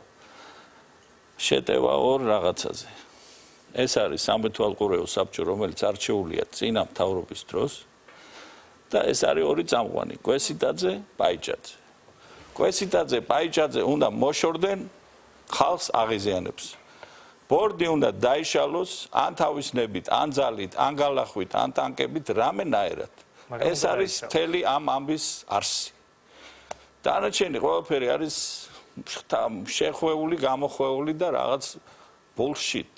შეტევა ორ რაღაცაზე. ეს არის სამეთვალყურეო საბჭო, რომელიც არჩეულია წინა მთავრობის დროს და ეს არის ორი წამყვანი, კვესიტაძე, პაიჭაძე. კვესიტაძე, პაიჭაძე უნდა მოშორდნენ ხალხს აღიზიანებს. ბორდი უნდა დაიშალოს ან თავისნებით, ან ძალით, ან გალახვით, ან ტანკებით რამენაერად. ეს არის მთელი ამ ამბის არსი. დანარჩენი ყველაფერი არის შეხვეული, გამოხვეული და რაღაც bullshit.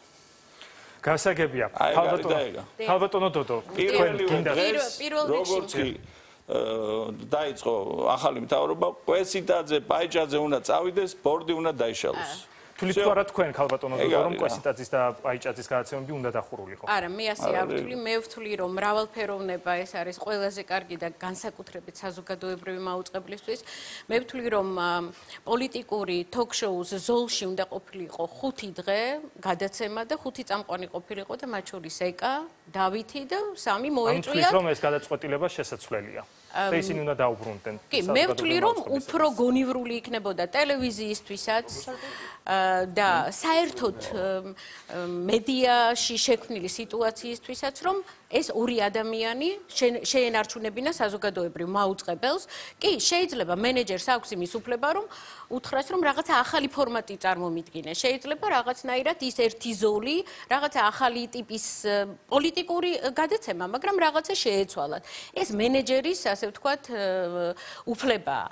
გასაგებია. ქალბატონო დოდო, პირველი როგორც კი დაიწყო ახალი მთავრობა, კვესიტაძე, პაიჭაძე უნდა წავიდეს, ბორდი უნდა დაიშალოს. თვლით თუ არა თქვენ ქალბატონო დოდო, რომ კვესიტაძის და პაიჭაძის გადაცემები უნდა დახურულიყო? არა, მე ასე არ ვთვლი, მე ვთვლი, რომ მრავალფეროვნება ეს არის ყველაზე კარგი და განსაკუთრებით საზოგადოებრივი მაუწყებლისთვის. მე ვთვლი, რომ პოლიტიკური talk-show-ს ზოლში უნდა ყოფილიყო ხუთი დღე გადაცემა და ხუთი წამყვანი ყოფილიყო და მათ შორის ეკა, დავითი და სამი მოეწვიათ. ამ თვლის რომ ეს გადაწყვეტილება შესაძლებელია. და ისინი უნდა დაუბრუნდნენ. კი, მე ვთვლი, რომ უფრო გონივრული იქნებოდა ტელევიზიისთვისაც და საერთოდ მედიაში შექმნილი სიტუაციისთვისაც, რომ ეს ორი ადამიანი შეენარჩუნებინა საზოგადოებრივ მაუწყებელს. კი, შეიძლება მენეჯერს აქვს იმის უფლება, რომ უთხრას, რომ რაღაცა ახალი ფორმატი წარმომიდგინეს. შეიძლება რაღაცნაირად ის ერთი ზოლი, რაღაცა ახალი ტიპის პოლიტიკური გადაცემა, მაგრამ რაღაცა შეეცვალათ. ეს მენეჯერის, ასე ვთქვათ, უფლებაა.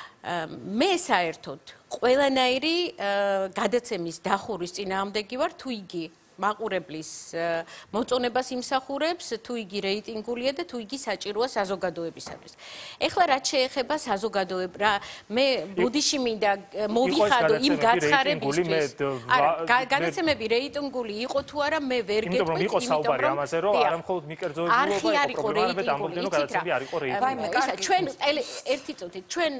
მე საერთოდ ყველანაირი გადაცემის დახურის წინააღმდეგი ვარ, თუ იგი მაყურებლის მოწონებას იმსახურებს, თუ იგი რეიტინგულია და თუ იგი საჭიროა საზოგადოებისათვის. ეხლა რაც შეეხება საზოგადოება, მე ბოდიში მინდა მოვიხადო იმ გაცხარებისთვის. არა, გადაცემები რეიტინგული იყო თუ არა, მე ვერ გეტყვით, იმიტომ რომ იყო საუბარი ამაზე, რომ არა მხოლოდ მიკერძოებულობა იყო პრობლემა, ამბობდნენ რომ გადაცემები არ იყო რეიტინგული. ისა ჩვენ ერთი წუთით ჩვენ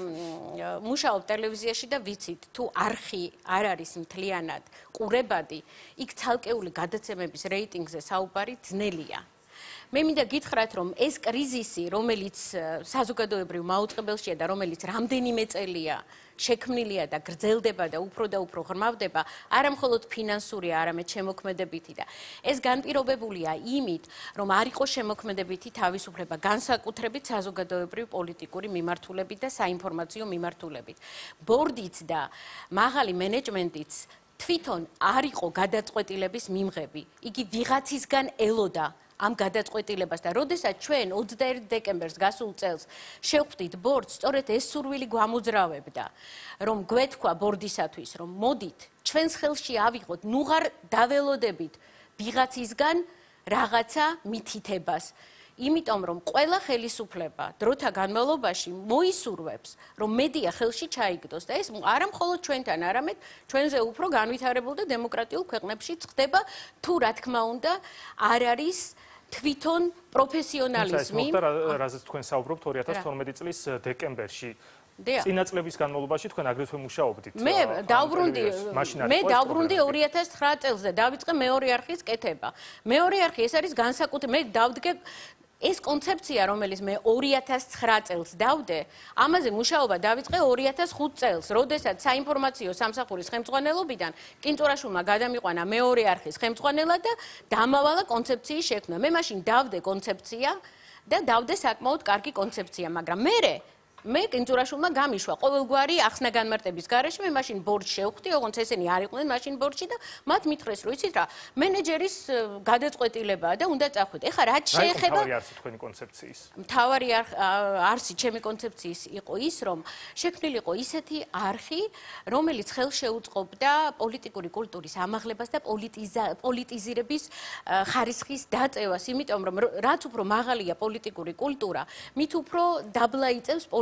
მუშაობ ტელევიზიაში და ვიცით, თუ არხი არ არის მთლიანად ყურებადი, იქ ცალკეული გადაცემების რეიტინგზე საუბარი ძნელია. მე მინდა გითხრათ, რომ ეს კრიზისი, რომელიც საზოგადოებრივ მაუწყებელშია და რომელიც რამდენიმე წელია შექმნილია და გრძელდება და უფრო და უფრო ღრმავდება, არა მხოლოდ ფინანსურია, არამედ შემოქმედებითი და ეს განპირობებულია იმით, რომ არ იყო შემოქმედებითი თავისუფლება, განსაკუთრებით საზოგადოებრივ პოლიტიკური მიმართულებით და საინფორმაციო მიმართულებით. ბორდიც და მაღალი მენეჯმენტიც თვითონ არ იყო გადაწყვეტილების მიმღები. იგი ვიღაცისგან ელოდა ამ გადაწყვეტილებას და როდესაც ჩვენ ოცდაერთი დეკემბერს გასულ წელს შევხვდით ბორდს, სწორედ ეს სურვილი გვამოძრავებდა, რომ გვეთქვა ბორდისათვის, რომ მოდით, ჩვენს ხელში ავიღოთ, ნუღარ დაველოდებით ვიღაცისგან რაღაცა მითითებას. იმიტომ რომ ყველა ხელისუფლება დროთა განმავლობაში მოისურვებს, რომ მედია ხელში ჩაიგდოს და ეს არა მხოლოდ ჩვენთან, არამედ ჩვენზე უფრო განვითარებულ და დემოკრატიულ ქვეყნებში ხდება, თუ რა თქმა უნდა, არ არის თვითონ პროფესიონალიზმი. რაზეც თქვენ საუბრობთ ორი ათას თორმეტი წლის დეკემბერში. წინა წლების განმავლობაში თქვენ აგრეთვე მუშაობდით. მე დავბრუნდი, მე დავბრუნდი ორი ათას ცხრა წელს და დავიწყე მეორე არხის კეთება. მეორე არხი ეს არის განსაკუთრებული, მე დავდგე ეს კონცეფცია, რომელიც მე ორი ათას ცხრა წელს დავდე, ამაზე მუშაობა დავიწყე ორი ათას ხუთ წელს, როდესაც საინფორმაციო სამსახურის ხელმძღვანელობიდან კინწურაშვილმა გადამიყვანა მეორე არხის ხელმძღვანელად და დამავალა კონცეფციის შექმნა. მე მაშინ დავდე კონცეფცია და დავდე საკმაოდ კარგი კონცეფცია, მაგრამ მერე მე კინწურაშვილმა გამიშვა ყოველგვარი ახსნა განმარტების გარეშე, მე მაშინ ბორდში შევხვდი, ოღონდ ესენი არ იყვნენ მაშინ ბორდში და მათ მითხრეს, რომ იცით რა, მენეჯერის გადაწყვეტილებაა და უნდა წახვიდე. ეხლა რაც შეეხება მთავარი არსი თქვენი კონცეფციის. მთავარი არსი ჩემი კონცეფციის იყო ის, რომ შექმნილიყო ისეთი არხი, რომელიც ხელს შეუწყობდა პოლიტიკური კულტურის ამაღლებას და პოლიტიზირების ხარისხის დაწევას, იმიტომ რომ რაც უფრო მაღალია პოლიტიკური კულტურა, მით უფრო დაბლა იწევს პოლიტიზირებას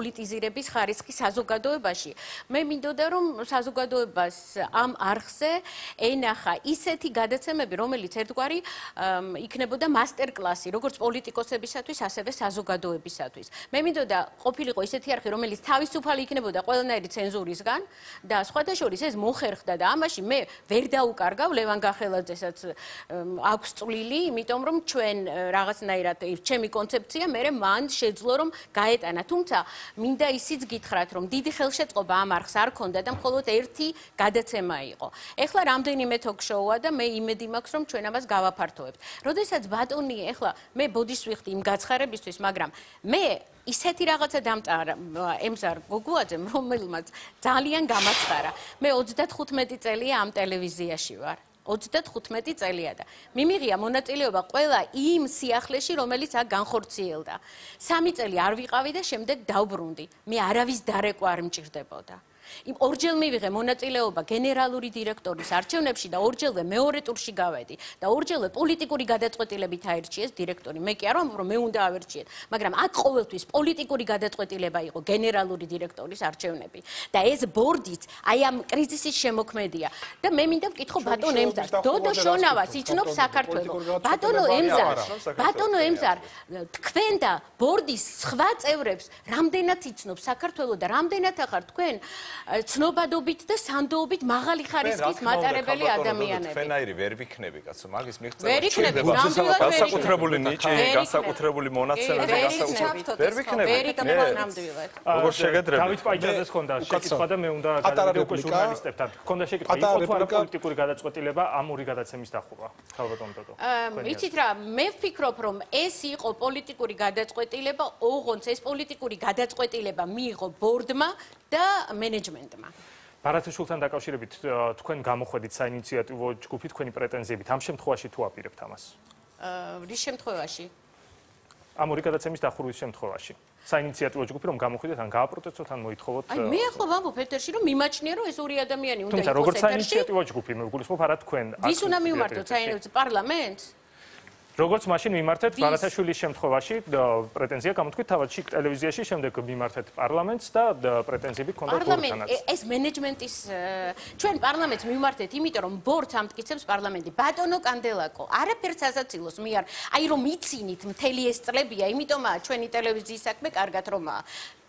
პოლიტიზირების ხარისხი საზოგადოებაში. მე მინდოდა რომ საზოგადოებას ამ არხზე ენახა ისეთი გადაცემები, რომელიც ერთგვარი იქნებოდა მასტერკლასი, როგორც პოლიტიკოსებისათვის, ასევე საზოგადოებისათვის. მე მინდოდა ყოფილიყო ისეთი არხი, რომელიც თავისუფალი იქნებოდა ყველანაირი ცენზურისგან და სხვათა შორის ეს მოხერხდა და ამაში მე ვერ დაუკარგავ ლევან გახელაძესაც აქვს წვლილი, იმიტომ რომ ჩვენ რაღაცნაირად ჩემი კონცეფცია მე მან შეძლო რომ გაეტანა. თუმცა მინდა ისიც გითხრათ, რომ დიდი ხელშეწყობა ამ არხს არ ქონდა და მხოლოდ ერთი გადაცემა იყო. ეხლა რამდენიმე ток-შოუა და მე იმედი მაქვს, რომ ჩვენ ამას გავაფართოვებთ. როდესაც ბატონი ეხლა მე ბოდიშს ვიხდი იმ გაცხარებისთვის, მაგრამ მე ისეთი რაღაცა დამწარა ემზარ გოგუაძემ, რომელმაც ძალიან გამაცხარა. მე ოცდათხუთმეტი წელია ამ ტელევიზიაში ვარ. ოცდათხუთმეტი წელია და მიმიღია მონაწილეობა ყველა იმ სიახლეში, რომელიც აქ განხორციელდა. სამი წელი არ ვიყავი და შემდეგ დავბრუნდი. მე არავის დარეკვა არ მჭირდებოდა. იმ ორჯერ მივიღე მონაწილეობა გენერალური დირექტორის არჩევნებში და ორჯერვე მეორე ტურში გავედი და ორჯერვე პოლიტიკური გადაწყვეტილებით აირჩიეს დირექტორი. მე კი არ ვამბობ, რომ მე უნდა ავერჩიეთ, მაგრამ აქ ყოველთვის პოლიტიკური გადაწყვეტილება იყო გენერალური დირექტორის არჩევნები და ეს ბორდიც აი ამ კრიზისის შემოქმედია. და მე მინდა ვკითხო ბატონ ემზარს, დოდო შონავას იცნობს საქართველო. ბატონო ემზარ, ბატონო ემზარ, თქვენ და ბორდის სხვა წევრებს რამდენად იცნობს საქართველო და რამდენად ახარ თქვენ ცნობადობით და სანდოობით მაღალი ხარისხის მატარებელი ადამიანები. თქვენაირი ვერ ვიქნები, კაცო, მაგის მიღწევა. ვერ იქნები, ნამდვილად ვერ იქნები. განსაკუთრებული ნიჭი, განსაკუთრებული მონაცემები, განსაკუთრებული. ვერ ვიქნები. ვერ იქნები ნამდვილად. როგორ შეგეძრები? დავით პაიჯაძეს ჰქონდა შეკითხვა და მე უნდა გადავიდე უკვე ჟურნალისტებთან. ჰქონდა შეკითხვა, იყო თუ არა პოლიტიკური გადაწყვეტილება ამ ორი გადაცემის დახურვა? ხალბატონ დოდო. იცით რა, მე ვფიქრობ, რომ ეს იყო პოლიტიკური გადაწყვეტილება, ოღონდ ეს პოლიტიკური გადაწყვეტილება მიიღო ბორდმა და მენეჯმენტმა. ბარათაშვილთან დაკავშირებით თქვენ გამოხვედით საინიციატივო ჯგუფი თქვენი პრეტენზიებით. ამ შემთხვევაში თუ აპირებთ ამას? რის შემთხვევაში? ამ ორი გადაცემის დახურვის შემთხვევაში. საინიციატივო ჯგუფი რომ გამოხვიდეთ, ან გააპროტესტოთ, ან მოითხოვოთ. აი მე ახლა ვამბობ ეთერში, რომ მიმაჩნია, რომ ეს ორი ადამიანი უნდა იყოს ეთერში. თუმცა როგორც საინიციატივო ჯგუფი, მე ვგულისხმობ არა თქვენ. ვის უნდა მივმართოთ საინიციატივო პარლამენტს? როგორც მაშინ მიმართეთ ბარათაშვილის შემთხვევაში პრეტენზია გამოთქვით თავად შიგ ტელევიზიაში, შემდეგ მიმართეთ პარლამენტს და პრეტენზიები გქონდა ბორდთანაც. პარლამენტ ეს მენეჯმენტის ჩვენ პარლამენტს მიმართეთ, იმიტომ რომ ბორდს ამტკიცებს პარლამენტი. ბატონო კანდელაკო, არაფერს ასაცილოს მე არ, აი რომ იცინით მთელი ეს წლებია, იმიტომაა ჩვენი ტელევიზიის საქმე კარგად რომაა.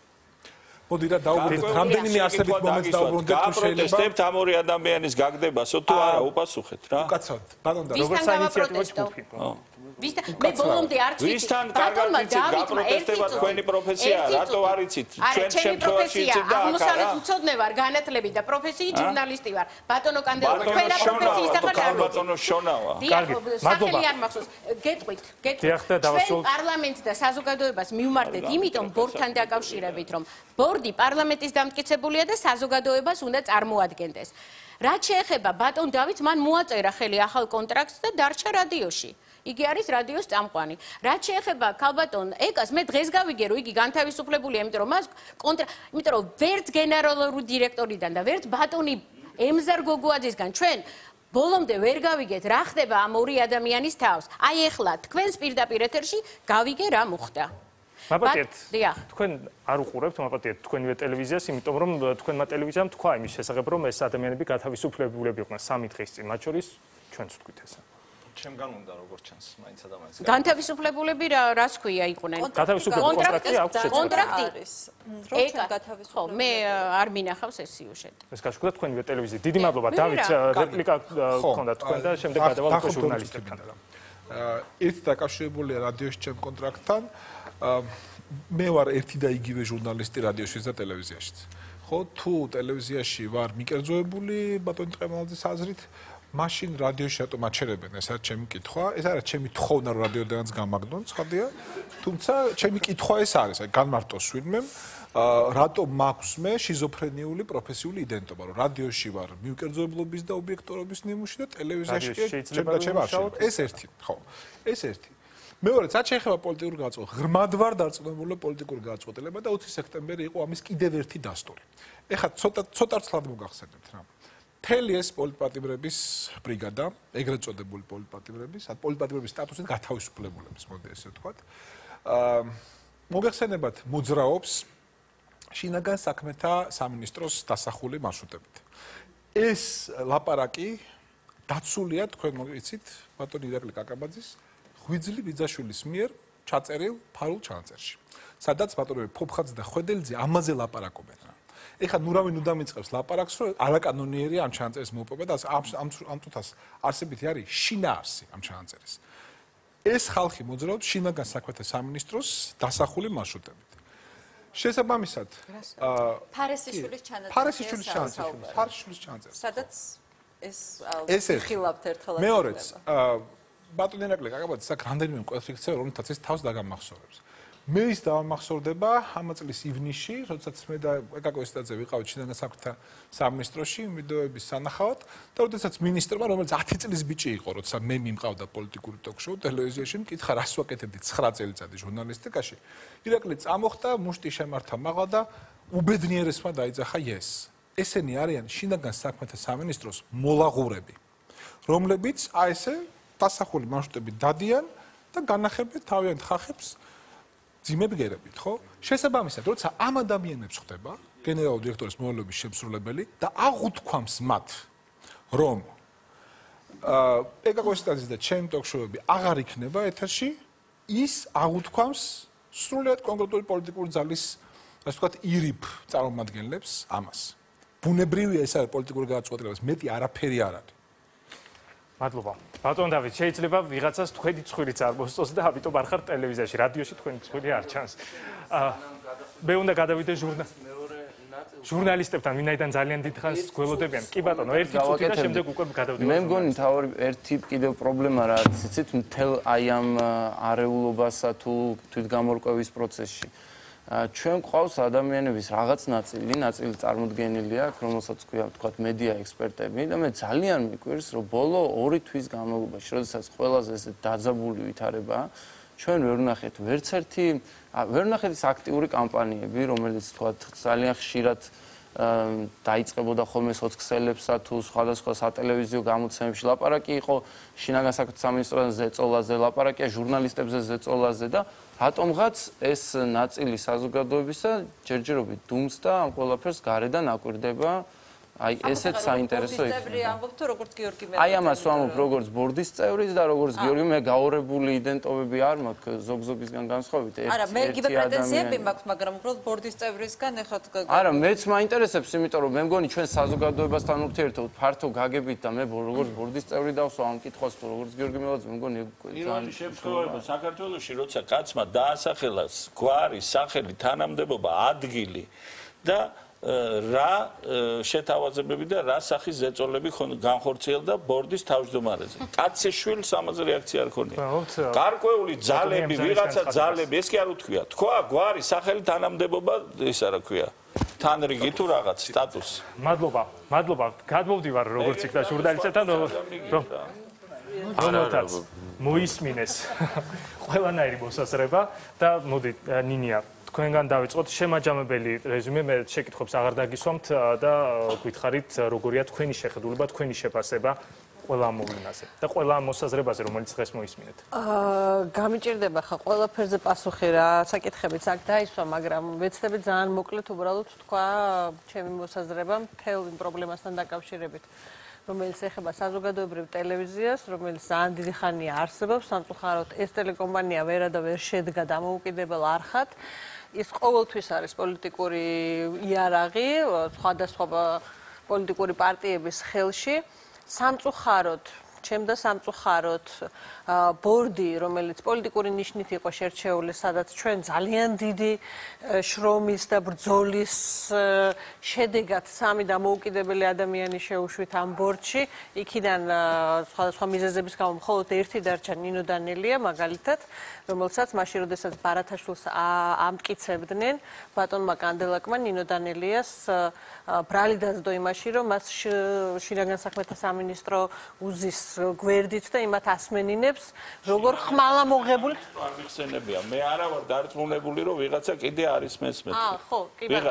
მოდი რა დაუბრუნდეთ, რამდენიმე არსებით მომენტს დაუბრუნდეთ, თუ შეიძლება. გაპროტესტებთ ამ ორი ადამიანის გაგდებასო თუ არა, უპასუხეთ რა. უკაცრავად, ბატონ და როგორც საინიციატივო ჯგუფი. ვისთან მე ბოლომდე არ ვიცი. ვისთან კარგად იცით გაპროტესტება თქვენი პროფესია, რატო არ იცით? ჩვენ შემთხვევაში იცით და აქ არა. აღმოსავლეთ უცოდნე ვარ, განათლები და პროფესიით ჟურნალისტი ვარ. ბატონო კანდელაკო, თქვენ რა პროფესიის ახალ არ ვიცით. ბატონო შონავა. კარგი, მადლობა. სახელი არ მახსოვს. გეტყვით, გეტყვით. ჩვენ პარლამენტს და საზოგადოებას მივმართეთ, იმიტომ ბორდთან დაკავშირებით, რომ ბორდი პარლამენტის დამტკიცებულია და საზოგადოებას უნდა წარმოადგენდეს. რაც შეეხება ბატონ დავითს, მან მოაწერა ხელი ახალ კონტრაქტს და დარჩა რადიოში. იგი არის რადიოს წამყვანი. რაც შეეხება ქალბატონ ეკას, მე დღეს გავიგე, რომ იგი განთავისუფლებულია, იმიტომ რომ მას კონტრა, იმიტომ რომ ვერც გენერალური დირექტორიდან და ვერც ბატონი ემზარ გოგუაძისგან ჩვენ ბოლომდე ვერ გავიგეთ, რა ხდება ამ ორი ადამიანის თავს. აი ეხლა თქვენს პირდაპირ ეთერში გავიგე რა მოხდა. მაპატიეთ, თქვენ არ უყურებთ მაპატიეთ თქვენივე ტელევიზიას, იმიტომ რომ თქვენმა ტელევიზიამ თქვა იმის შესახებ, რომ ეს ადამიანები გათავისუფლებულები იყვნენ სამი დღის წინ, მათ შორის ჩვენც თქვით ესა. ჩემგან უნდა როგორც ჩანს, მაინც და მაინც. განთავისუფლებულები რას ქვია იყვნენ? განთავისუფლებული კონტრაქტი აქვს შეცვალა. კონტრაქტი არის. რომ ჩვენ ხო, გათავისუფლებული. მე არ მინახავს ეს სიუჟეტი. ეს გაშვდა თქვენივე ტელევიზია. დიდი მადლობა, დავით, რეპლიკა გქონდა თქვენ და შემდეგ გადავალ უკვე ჟურნალისტებთან. ერთი დაკავშირებულია რადიოს ჩემ კონტრაქტთან. მე ვარ ერთი და იგივე ჟურნალისტი რადიოშიც და ტელევიზიაშიც. ხო, თუ ტელევიზიაში ვარ მიკერძოებული ბატონ ტყემალაძის აზრით, მაშინ რადიოში რატომ აჩერებენ? ეს არის ჩემი კითხვა. ეს არის ჩემი თხოვნა რომ რადიოდანაც გამაგდონ, ცხადია. თუმცა ჩემი კითხვა ეს არის, აი განმარტოს ვინმემ, რატომ მაქვს მე შიზოფრენიული პროფესიული იდენტობა, რომ რადიოში ვარ მიუკერძოებლობის და ობიექტურობის ნიმუში და ტელევიზიაში ჩემ და ჩემ არ შეიძლება. ეს ერთი, ხო. ეს ერთი. მეორე, რაც შეეხება პოლიტიკურ გაწყვეტილებას, ღრმად ვარ დარწმუნებული პოლიტიკური გაწყვეტილება და ოცი სექტემბერი იყო ამის კიდევ ერთი დასტური. ეხლა ცოტა ცოტა ცლად მოგახსენებთ რა. მთელი ეს პოლიტპატიმრების ბრიგადა, ეგრეთ წოდებული პოლიტპატიმრების, ან პოლიტპატიმრების სტატუსით გათავისუფლებულების, მოდი ესე ვთქვათ. აა მოგახსენებათ მოძრაობს შინაგან საქმეთა სამინისტროს დასახული მარშრუტებით. ეს ლაპარაკი დაცულია თქვენ მოგიცით ბატონი ირაკლი კაკაბაძის ღვიძლი ბიძაშვილის მიერ ჩაწერილ ფარულ ჩანაწერში. სადაც ბატონები ფოფხაძე და ხვედელიძე ამაზე ლაპარაკობენ. ეხლა ნუ რავი ნუ დამიწყებს ლაპარაკს, რომ არაკანონიერი ამ ჩანაწერის მოპოვება და ამ ამ წუთას არსებითი არის შინაარსი ამ ჩანაწერის. ეს ხალხი მოძრაობს შინაგან საქმეთა სამინისტროს დასახული მარშრუტებით. შესაბამისად, ფარესიშვილის ჩანაწერი. ფარესიშვილის ჩანაწერი. ფარესიშვილის ჩანაწერი. სადაც ეს ეს ხილავთ ერთხელ. მეორეც, ბატონი ირაკლი კაკაბაძე საკ რამდენიმე მკვლელსიქცევა, რომელთაც ეს თავს დაგამახსოვრებს. მე ის დავამახსოვრდება ამ წლის ივნისში, როდესაც მე და ეკაკო ესტაძე ვიყავით შინაგან საქმეთა სამინისტროში მიდოების სანახავად და როდესაც მინისტრმა, რომელიც ათი წლის ბიჭი იყო, როცა მე მიმყავდა პოლიტიკური ტოქ-შოუ ტელევიზიაში, მკითხა რას ვაკეთებდი ცხრა წელიწადი ჟურნალისტიკაში. ირაკლი წამოხდა, მუშტი შემართა მაღლა და უბედნიერესმა დაიძახა ეს. ესენი არიან შინაგან საქმეთა სამინისტროს მოლაღურები, რომლებიც აი ესე დასახული მარშრუტებით დადიან და განახებენ თავიანთ ხალხებს ძიმებგერებით, ხო? შესაბამისად, როცა ამ ადამიანებს ხდება გენერალური დირექტორის მოვალეობის შემსრულებელი და აღუთქვამს მათ, რომ აა ეკაკო ესტაძის და ჩემი ტოქ-შოუები აღარ იქნება ეთერში, ის აღუთქვამს სრულიად კონკრეტული პოლიტიკური ძალის, ასე ვთქვათ, ირიბ წარმომადგენლებს ამას. ბუნებრივია ეს არის პოლიტიკური გადაწყვეტილება, მეტი არაფერი არ არის. მადლობა. ბატონ დავით, შეიძლება ვიღაცას თქვენი ცხვირიც არ მოსწოს და ამიტომ არ ხარ ტელევიზიაში, რადიოში თქვენი ცხვირი არ ჩანს. აა მე უნდა გადავიდე ჟურნალ ჟურნალისტებთან, ვინაიდან ძალიან დიდხანს გველოდებიან. კი ბატონო, ერთი წუთი და შემდეგ უკვე გადავდივარ. მე მგონი თავი ერთი კიდევ პრობლემა რა არის, იცით, მთელ აი ამ არეულობასა თუ თვითგამორკვევის პროცესში. ჩვენ ყავს ადამიანების რაღაც ნაწილი, ნაწილი წარმოდგენილი აქვს, რომელსაც ქვია, თქვათ, მედია ექსპერტები და მე ძალიან მიკვირს, რომ ბოლო ორი თვის განმავლობაში, როდესაც ყველაზე ესე დაძაბული ვითარებაა, ჩვენ ვერ ვნახეთ ვერც ერთი, ვერ ვნახეთ ის აქტიური კამპანიები, რომელიც თქვათ, ძალიან ხშირად დაიწყებოდა ხოლმე სოციქსელებსა თუ სხვადასხვა სატელევიზიო გამოცემებში ლაპარაკი იყო შინაგან საქმეთა სამინისტროს ზეწოლაზე, ლაპარაკია ჟურნალისტებზე ზეწოლაზე და რატომღაც ეს ნაწილი საზოგადოებისა ჯერჯერობით დუმს და ამ ყველაფერს გარედან აკვირდება. აი ესეც საინტერესო იქნება. აი ამას ვამბობ როგორც ბორდის წევრის და როგორც გიორგი მე გაორებული იდენტობები არ მაქვს ზოგ-ზოგისგან განსხვავებით. არა, მე კიდე პრეტენზიები მაქვს, მაგრამ უბრალოდ ბორდის წევრისგან ეხოთ. არა, მეც მაინტერესებს, იმიტომ რომ მე მგონი ჩვენ საზოგადოებასთან ურთიერთობთ ფართო გაგებით და მე როგორც ბორდის წევრი დავსვა ამ კითხვას თუ როგორც გიორგი მელაძე მე მგონი ძალიან შემთხვევაში საქართველოში როცა კაცმა დაასახელა გვარი, სახელი, თანამდებობა, ადგილი და რა შეთავაზებები და რა სახის ზეწოლები განხორციელდა ბორდის თავმჯდომარეზე. კაცეშვილს ამაზე რეაქცია არ ქონია. გარკვეული ძალები, ვიღაცა ძალები, ეს კი არ უთქვია. თქვა, გვარი, სახელი, თანამდებობა, ეს არა ქვია. თანრიგი თუ რაღაც სტატუსი. მადლობა, მადლობა. გადმოვდივარ როგორც იქ და ჟურნალისტებთან რომ რომელთაც მოისმინეს ყველანაირი მოსაზრება და მოდი ნინია თქვენგან დავიწყოთ შემაჯამებელი რეზუმე, მე შეკითხვებს აღარ დაგისვამთ და გითხარით როგორია თქვენი შეხედულება, თქვენი შეფასება ყველა ამ მოვლენაზე და ყველა ამ მოსაზრებაზე, რომელიც დღეს მოისმინეთ. აა გამიჭირდება ხა ყველაფერზე პასუხი რა, საკითხებიც აქ დაისვა, მაგრამ ვეცდები ძალიან მოკლედ უბრალოდ თქვა ჩემი მოსაზრება მთელ იმ პრობლემასთან დაკავშირებით, რომელიც ეხება საზოგადოებრივ ტელევიზიას, რომელიც ძალიან დიდი ხანია არსებობს, სამწუხაროდ ეს ტელეკომპანია ვერა და ვერ შედგა დამოუკიდებელ არხად. ის ყოველთვის არის პოლიტიკური იარაღი, სხვადასხვა პოლიტიკური პარტიების ხელში. სამწუხაროდ, ჩემ და სამწუხაროდ ბორდი, რომელიც პოლიტიკური ნიშნით იყო შერჩეული, სადაც ჩვენ ძალიან დიდი შრომის და ბრძოლის შედეგად სამი დამოუკიდებელი ადამიანი შეუშვით ამ ბორდში, იქიდან სხვადასხვა მიზეზების გამო მხოლოდ ერთი დარჩა ნინო დანელია, მაგალითად, რომელსაც მაშინ, როდესაც ბარათაშვილს ამტკიცებდნენ, ბატონმა კანდელაკმა ნინო დანელიას ბრალი დაძდო იმაში, რომ მას შინაგან საქმეთა სამინისტრო უზის გვერდით და იმათ ასმენინებს, როგორ ხმალა მოღებული. არ მიხსენებია, მე არა ვარ დარწმუნებული, რომ ვიღაცა კიდე არის მესმე. აა, ხო, კი ბატონო.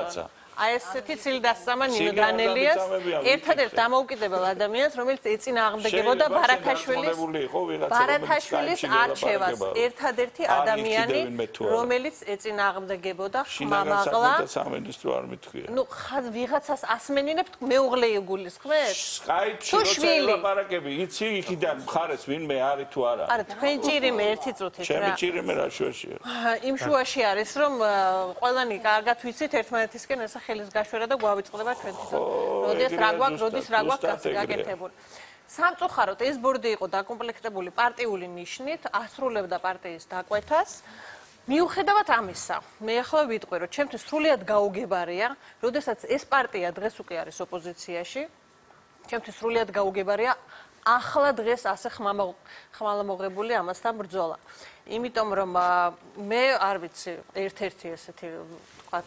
აი ესეთი წილი დასწამა ნინო დანელიას ერთადერთ დამოუკიდებელ ადამიანს, რომელიც ეწინააღმდეგებოდა ბარათაშვილის ბარათაშვილის არჩევას. ერთადერთი ადამიანი, რომელიც ეწინააღმდეგებოდა ხმამაღლა. სამინისტრო არ მithქვია. ნუ ხაზ ვიღაცას ასმენინებთ მეუღლე იგულისხმეთ? Skype-ში როცა ელაპარაკები, იცი იქიდან მხარეს ვინმე არის თუ არა? არა, თქვენ ჭირიმე ერთი წუთით რა. ჩემი ჭირიმე რა შუაშია? იმ შუაში არის, რომ ყველანი კარგად ვიცით ერთმანეთისკენ ესა ხელის გაშვერა და გვავიწყდება ჩვენთვის. როდის რა გვაქვს, როდის რა გვაქვს გაკეთებული. სამწუხაროდ ეს ბორდი იყო დაკომპლექტებული პარტიული ნიშნით, ასრულებდა პარტიის დაკვეთას. მიუხედავად ამისა, მე ახლა ვიტყვი, რომ ჩემთვის სრულიად გაუგებარია, როდესაც ეს პარტია დღეს უკვე არის ოპოზიციაში, ჩემთვის სრულიად გაუგებარია ახლა დღეს ასე ხმალამოღებული ამასთან ბრძოლა. იმიტომ რომ მე არ ვიცი, ერთ-ერთი ესეთი ვთქვათ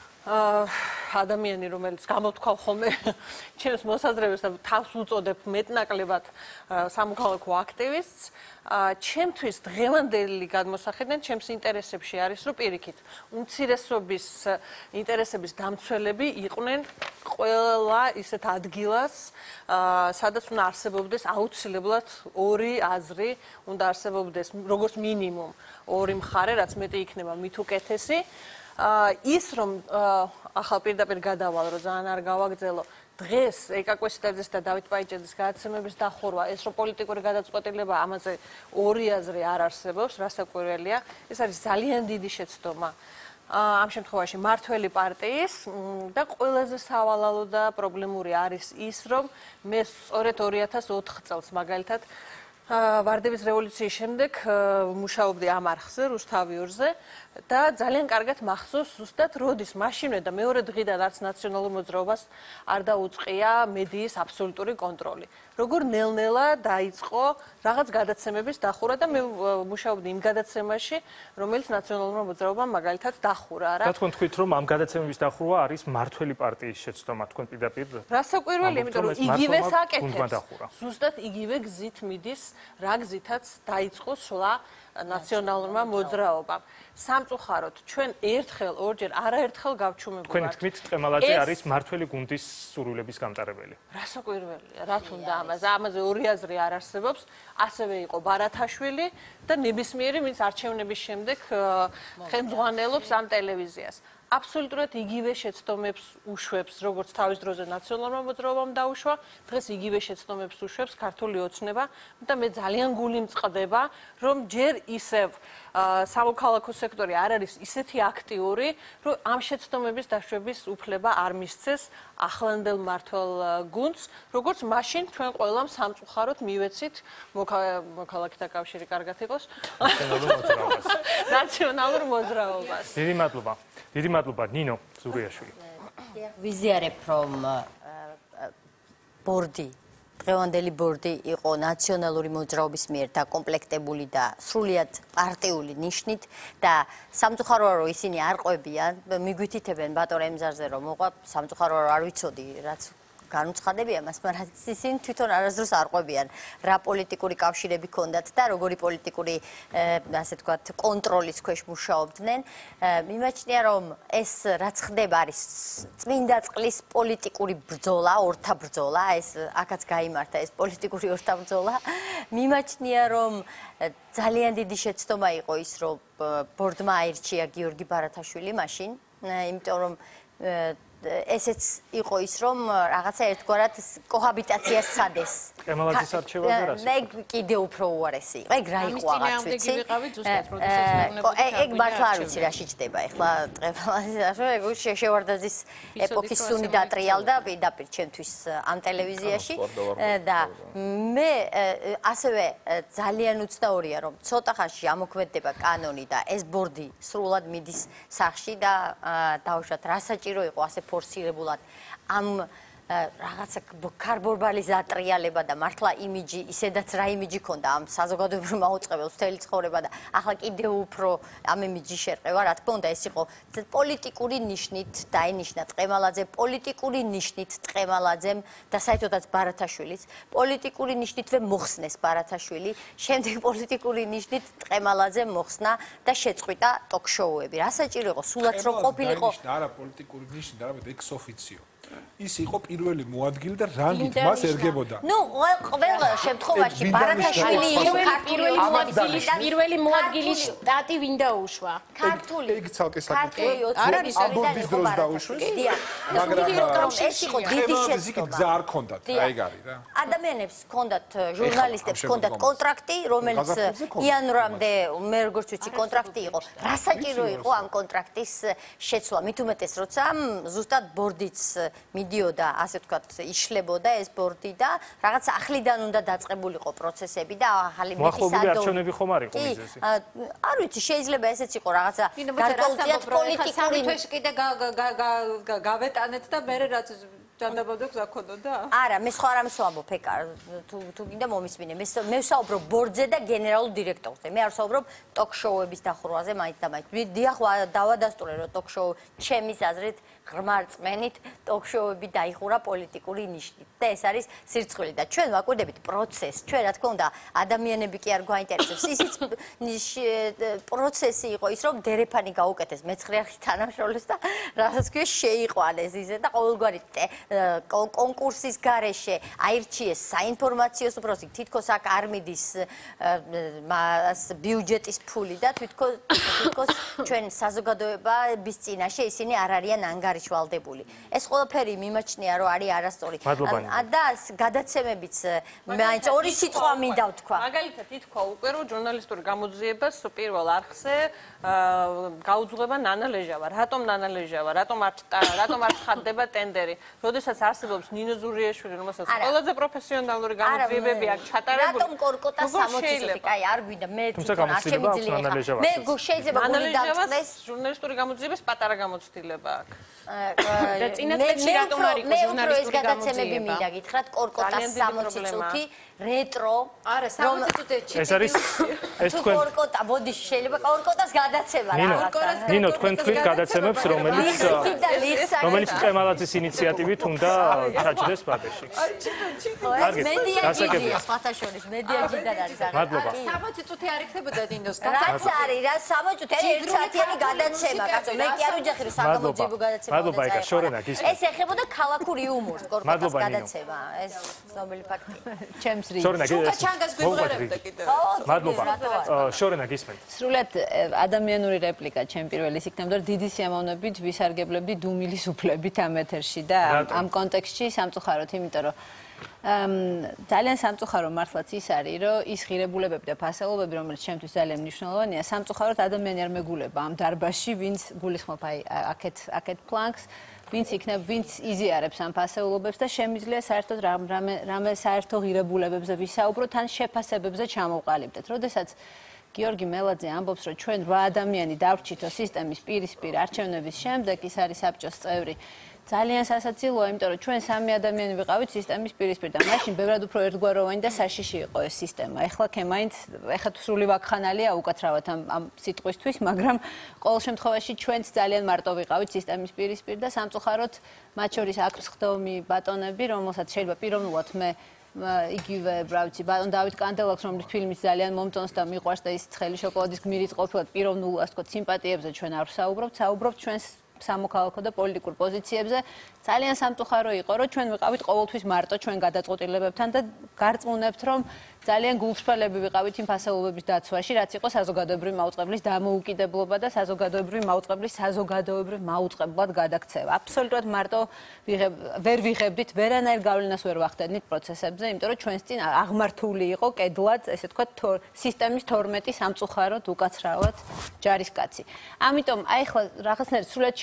ადამიანი, რომელიც გამოთქვა ხოლმე ჩემს მოსაზრებებს და თავს უწოდებ მეტნაკლებად სამოქალაქო აქტივისტს, ჩემთვის დღევანდელი გადმოსახედიდან ჩემს ინტერესებში არის, რომ პირიქით, უმცირესობის ინტერესების დამცველები იყვნენ ყველა ისეთ ადგილას, სადაც უნდა არსებობდეს აუცილებლად ორი აზრი, უნდა არსებობდეს როგორც მინიმუმ ორი მხარე, რაც მეტი იქნება, მით უკეთესი. ის რომ ახალ პირდაპირ გადავალ, რომ ძალიან არ გავაგრძელო, დღეს ეკა კვესტაძის და დავით პაიჭეძის გადაცემების დახურვა, ეს რომ პოლიტიკური გადაწყვეტილება ამაზე ორი აზრი არ არსებობს, რასაკვირველია, ეს არის ძალიან დიდი შეცდომა. ამ შემთხვევაში მართველი პარტიის და ყველაზე სავალალო და პრობლემური არის ის, რომ მე სწორედ ორი ათას ოთხ წელს მაგალითად ვარდების რევოლუციის შემდეგ მუშაობდი ამ არხზე, რუსთავიურზე და ძალიან კარგად მახსოვს ზუსტად როდის მაშინვე და მეორე დღიდან რაც ნაციონალურ მოძრაობას არ დაუწყია მედიის აბსოლუტური კონტროლი. როგორ ნელ-ნელა დაიწყო რაღაც გადაცემების დახურვა და მე მუშაობდი იმ გადაცემაში, რომელიც ნაციონალურმა მოძრაობამ მაგალითად დახურა რა. რა თქვენ თქვით, რომ ამ გადაცემების დახურვა არის მართველი პარტიის შეცდომა, თქვენ პირდაპირ? რასაკვირველია, იმიტომ რომ იგივე საკეთებს. ზუსტად იგივე გზით მიდის, რა გზითაც დაიწყო სვლა ნაციონალურმა მოძრაობამ. სამწუხაროდ, ჩვენ ერთხელ, ორჯერ, არაერთხელ გავჩუმებული ვართ. თქვენი თქმით, ტყემალაძე არის მართველი გუნდის სურვილების გამტარებელი. რასაკვირველია, რა თქმა უნდა, ამაზე ორი აზრი არ არსებობს. ასევე იყო ბარათაშვილი და ნებისმიერი, ვინც არჩევნების შემდეგ ხელმძღვანელობს ამ ტელევიზიას. აბსოლუტურად იგივე შეცდომებს უშვებს, როგორც თავის დროზე ნაციონალურმა მოძრაობამ დაუშვა, დღეს იგივე შეცდომებს უშვებს ქართული ოცნება და მე ძალიან გული მწყდება, რომ ჯერ ისევ სამოქალაქო სექტორი არ არის ისეთი აქტიური, რომ ამ შეცდომების დაშვების უფლება არ მისცეს ახლანდელ მართველ გუნდს, როგორც მაშინ ჩვენ ყველამ სამწუხაროდ მივეცით მოქალაქეთა კავშირი კარგად იყოს ნაციონალურ მოძრაობას. დიდი მადლობა. დიდი მადლობა ნინო ზურიაშვილი. ვიზიარებ რომ ბორდი დღევანდელი ბორდი იყო ნაციონალური მოძრაობის მიერ დაკომპლექტებული და სრულიად პარტიული ნიშნით და სამწუხაროა რომ ისინი არ ყვებიან, მიგვითითებენ ბატონ ემზარზე რომ მოყვა, სამწუხაროა რომ არ ვიცოდი რაც განუცხადებია მას, მაგრამ ისინი თვითონ არასდროს არ ყვებიან რა პოლიტიკური კავშირები ჰქონდათ და როგორი პოლიტიკური ასე ვთქვათ კონტროლის ქვეშ მუშაობდნენ. მიმაჩნია რომ ეს რაც ხდება არის წმინდა წყლის პოლიტიკური ბრძოლა, ორთა ბრძოლა, ეს აქაც გაიმართა ეს პოლიტიკური ორთა ბრძოლა. მიმაჩნია რომ ძალიან დიდი შეცდომა იყო ის რომ ბორდმა აირჩია გიორგი ბარათაშვილი მაშინ, იმიტომ რომ ესეც იყო ის რომ რაღაცა ერთგვარად კოჰაბიტაციას სცადეს. ტყემალაძის არჩევაზე რას? მე კიდე უფრო უარესი იყო. ეგ რა იყო აღარ ვიცი. ეგ მართლა არ ვიცი რა შეჭდება. ეხლა ტყემალაძის არჩევები შეშევარდაძის ეპოქის სუნი დატრიალდა პირდაპირ ჩემთვის ამ ტელევიზიაში და მე ასევე ძალიან უცნაურია რომ ცოტა ხანში ამოქმედდება კანონი და ეს ბორდი სრულად მიდის სახში და დაუშვათ რა საჭირო იყო ასე ფორსირებულად ამ რაღაცა კარბორბალის ატრიალება და მართლა იმიჯი, ისედაც რა იმიჯი ქონდა ამ საზოგადოებრივ მაუწყებელს მთელი ცხოვრება და ახლა კიდევ უფრო ამ იმიჯი შერყევა, რა თქმა უნდა, ეს იყო პოლიტიკური ნიშნით დაინიშნა ტყემალაძე, პოლიტიკური ნიშნით ტყემალაძემ და საერთოდაც ბარათაშვილიც, პოლიტიკური ნიშნითვე მოხსნეს ბარათაშვილი, შემდეგ პოლიტიკური ნიშნით ტყემალაძემ მოხსნა და შეწყვიტა ტოქ-შოუები. რა საჭირო იყო? სულაც რომ ყოფილიყო. არა პოლიტიკური ნიშნით, არამედ ex officio. ის იყო პირველი მოადგილე და რანგით მას ერგებოდა. ნუ ყველა შემთხვევაში ბარათაშვილი იყო პირველი მოადგილე და პირველი მოადგილე შტატი ვინ დაუშვა? ქართული. ეგ ცალკე საკითხია. არა, ალბომის დროს დაუშვეს. მაგრამ ეს იყო დიდი შეცდომა. გზა არ ქონდათ, აი ეგ არის რა. ადამიანებს ქონდათ, ჟურნალისტებს ქონდათ კონტრაქტი, რომელიც იანვრამდე მე როგორც ვიცი კონტრაქტი იყო. რა საჭირო იყო ამ კონტრაქტის შეცვლა? მით უმეტეს, როცა ზუსტად ბორდიც მიდიოდა, ასე ვთქვათ, იშლებოდა ეს ბორდი და რაღაც ახლიდან უნდა დაწყებულიყო პროცესები და ახალი მეტის მოახლოებული არჩევნები ხომ არ იყო მიზეზი? არ ვიცი, შეიძლება ესეც იყო რაღაცა გარკვეულწილად პოლიტიკური თვეში კიდე გავეტანეთ და მე რაც ჯანდაბადო გზა ქონოდა? არა, მე სხვა რამეს ვამბობ, ეკა, თუ თუ გინდა მომისმინე. მე მე ვსაუბრობ ბორდზე და გენერალურ დირექტორზე. მე არ ვსაუბრობ ტოქ-შოუების დახურვაზე, მაინც და მაინც. დიახ, დავადასტურე, რომ ტოქ-შოუ ჩემის აზრით ღრმა რწმენით ტოქ-შოუები დაიხურა პოლიტიკური ნიშნით და ეს არის სირცხვილი და ჩვენ ვაკვირდებით პროცესს. ჩვენ რა თქმა უნდა, ადამიანები კი არ გვაინტერესებს. ისიც პროცესი იყო ის, რომ დერეფანი გაუკეთეს მეცხრე არხის თანამშრომლებს და რასაც ქვია შეიყვანეს ისე და ყოველგვარი კონკურსის გარეშე აირჩიეს საინფორმაციო სფროსი, თითქოს აქ არ მიდის ბიუჯეტის ფული და თითქოს თითქოს ჩვენ საზოგადოების წინაშე ისინი არ არიან ანგარიშვალდებული. ეს ყველაფერი მიმაჩნია, რომ არის არასწორი. და გადაცემებიც მაინც ორი სიტყვა მინდა ვთქვა. მაგალითად ითქვა უკვე, რომ ჟურნალისტური გამოძიებას პირველ არხზე გაუძღვება ნანა ლეჟავა. რატომ ნანა ლეჟავა? რატომ არ რატომ არ ხდება ტენდერი? როდესაც არსებობს ნინო ზურიაშვილი, რომელსაც ყველაზე პროფესიონალური გამოძიებები აქვს ჩატარებული. რატომ კორკოტა სამოცი წუთი? კაი, არ გვინდა. მე თვითონ არ შემიძლია ხა. მე შეიძლება გული დავწყდეს ჟურნალისტური გამოძიების პატარა გამოცდილება აქვს. და წინასწრებში რატომ არ იყო ჟურნალისტური გამოძიება? მინდა გითხრათ, კორკოტას სამოცი წუთი რეტრო. არა, სამოცი წუთი ეს არის ეს თქვენ კორკოტა, ბოდი შეიძლება კორკოტას გადაცემა რა. ნინო, თქვენ თქვით გადაცემებს, რომელიც რომელიც ტყემალაძის ინიციატივით უნდა ჩაჯდეს პატეში. კარგი, მედიაჯიდია, სხვათაშორის მედიაჯიდან არის აღარ. მადლობა. სამოცი წუთი არ იქნებოდა დინოს. რაც არის რა, სამოცი წუთი ერთ საათიანი გადაცემა, კაცო, მე კი არ ვიძახი რომ საგამოძიებო გადაცემა. მადლობა, ეკა, შორენა გისმენთ. ეს ეხებოდა ქალაქურ იუმორს, კორკოტას გადაცემა. ეს ცნობილი ფაქტია. ჩემს რიგში. შორენა გისმენთ. ჩანგას გვიმღერებდა კიდევ. მადლობა. შორენა გისმენთ. სრულად ადამიანური რეპლიკა ჩემ პირველის იქნებოდა, რომ დიდი სიამოვნებით ვისარგებლებდი დუმილის უფლებით ამ ეთერში და ამ კონტექსტში სამწუხაროდ, იმიტომ რომ ძალიან სამწუხარო მართლაც ის არის, რომ ის ღირებულებები და ფასეულობები, რომელიც ჩემთვის ძალიან მნიშვნელოვანია, სამწუხაროდ ადამიანი არ მეგულება ამ დარბაზში, ვინც გულისხმობ აი აქეთ აქეთ პლანკს, ვინც იქნებ, ვინც იზიარებს ამ ფასეულობებს და შემიძლია საერთოდ რამე რამე საერთო ღირებულებებზე ვისაუბროთ, ან შეფასებებზე ჩამოვყალიბდეთ. როდესაც გიორგი მელაძე ამბობს, რომ ჩვენ რვა ადამიანი დავრჩითო სისტემის პირისპირ არჩევნების შემდეგ, ის არის საბჭოს წევრი. ძალიან სასაცილოა, იმიტომ რომ ჩვენ სამი ადამიანი ვიყავით სისტემის პირისპირ და მაშინ ბევრად უფრო ერთგვაროვანი და საშიში იყო ეს სისტემა. ეხლა ქემაინც ეხლა სრული ვაკხანალია უკაცრავად ამ ამ სიტყვისთვის, მაგრამ ყოველ შემთხვევაში ჩვენც ძალიან მარტო ვიყავით სისტემის პირისპირ და სამწუხაროდ მათ შორის აქვს ხდომი ბატონები, რომელსაც შეიძლება პიროვნულად მე იგივე, რა ვიცი, ბატონ დავით კანდელაკს, რომლის ფილმიც ძალიან მომწონს და მიყვარს და ის ცხელი შოკოლადის გმირიც ყოფილად პიროვნულ, ასე ვთქვათ, სიმპათიებზე ჩვენ არ ვსაუბრობთ, საუბრობთ ჩვენს სამოქალაქო და პოლიტიკურ პოზიციებზე. ძალიან სამწუხარო იყო, რომ ჩვენ ვიყავით ყოველთვის მარტო ჩვენ გადაწყვეტილებებთან და გარწმუნებთ, რომ ძალიან გულწრფელები ვიყავით იმ ფასეულობების დაცვაში, რაც იყო საზოგადოებრივი მაუწყებლის დამოუკიდებლობა და საზოგადოებრივი მაუწყებლის საზოგადოებრივ მაუწყებლად გადაქცევა. აბსოლუტურად მარტო ვერ ვიღებდით, ვერანაირ გავლენას ვერ ვახდენით პროცესებზე, იმიტომ რომ ჩვენს წინ აღმართული იყო კედლად, ესე ვთქვათ, სისტემის თორმეტი სამწუხაროდ უკაცრავად ჯარისკაცი. ამიტომ აი ახლა რაღაცნაირად სრულად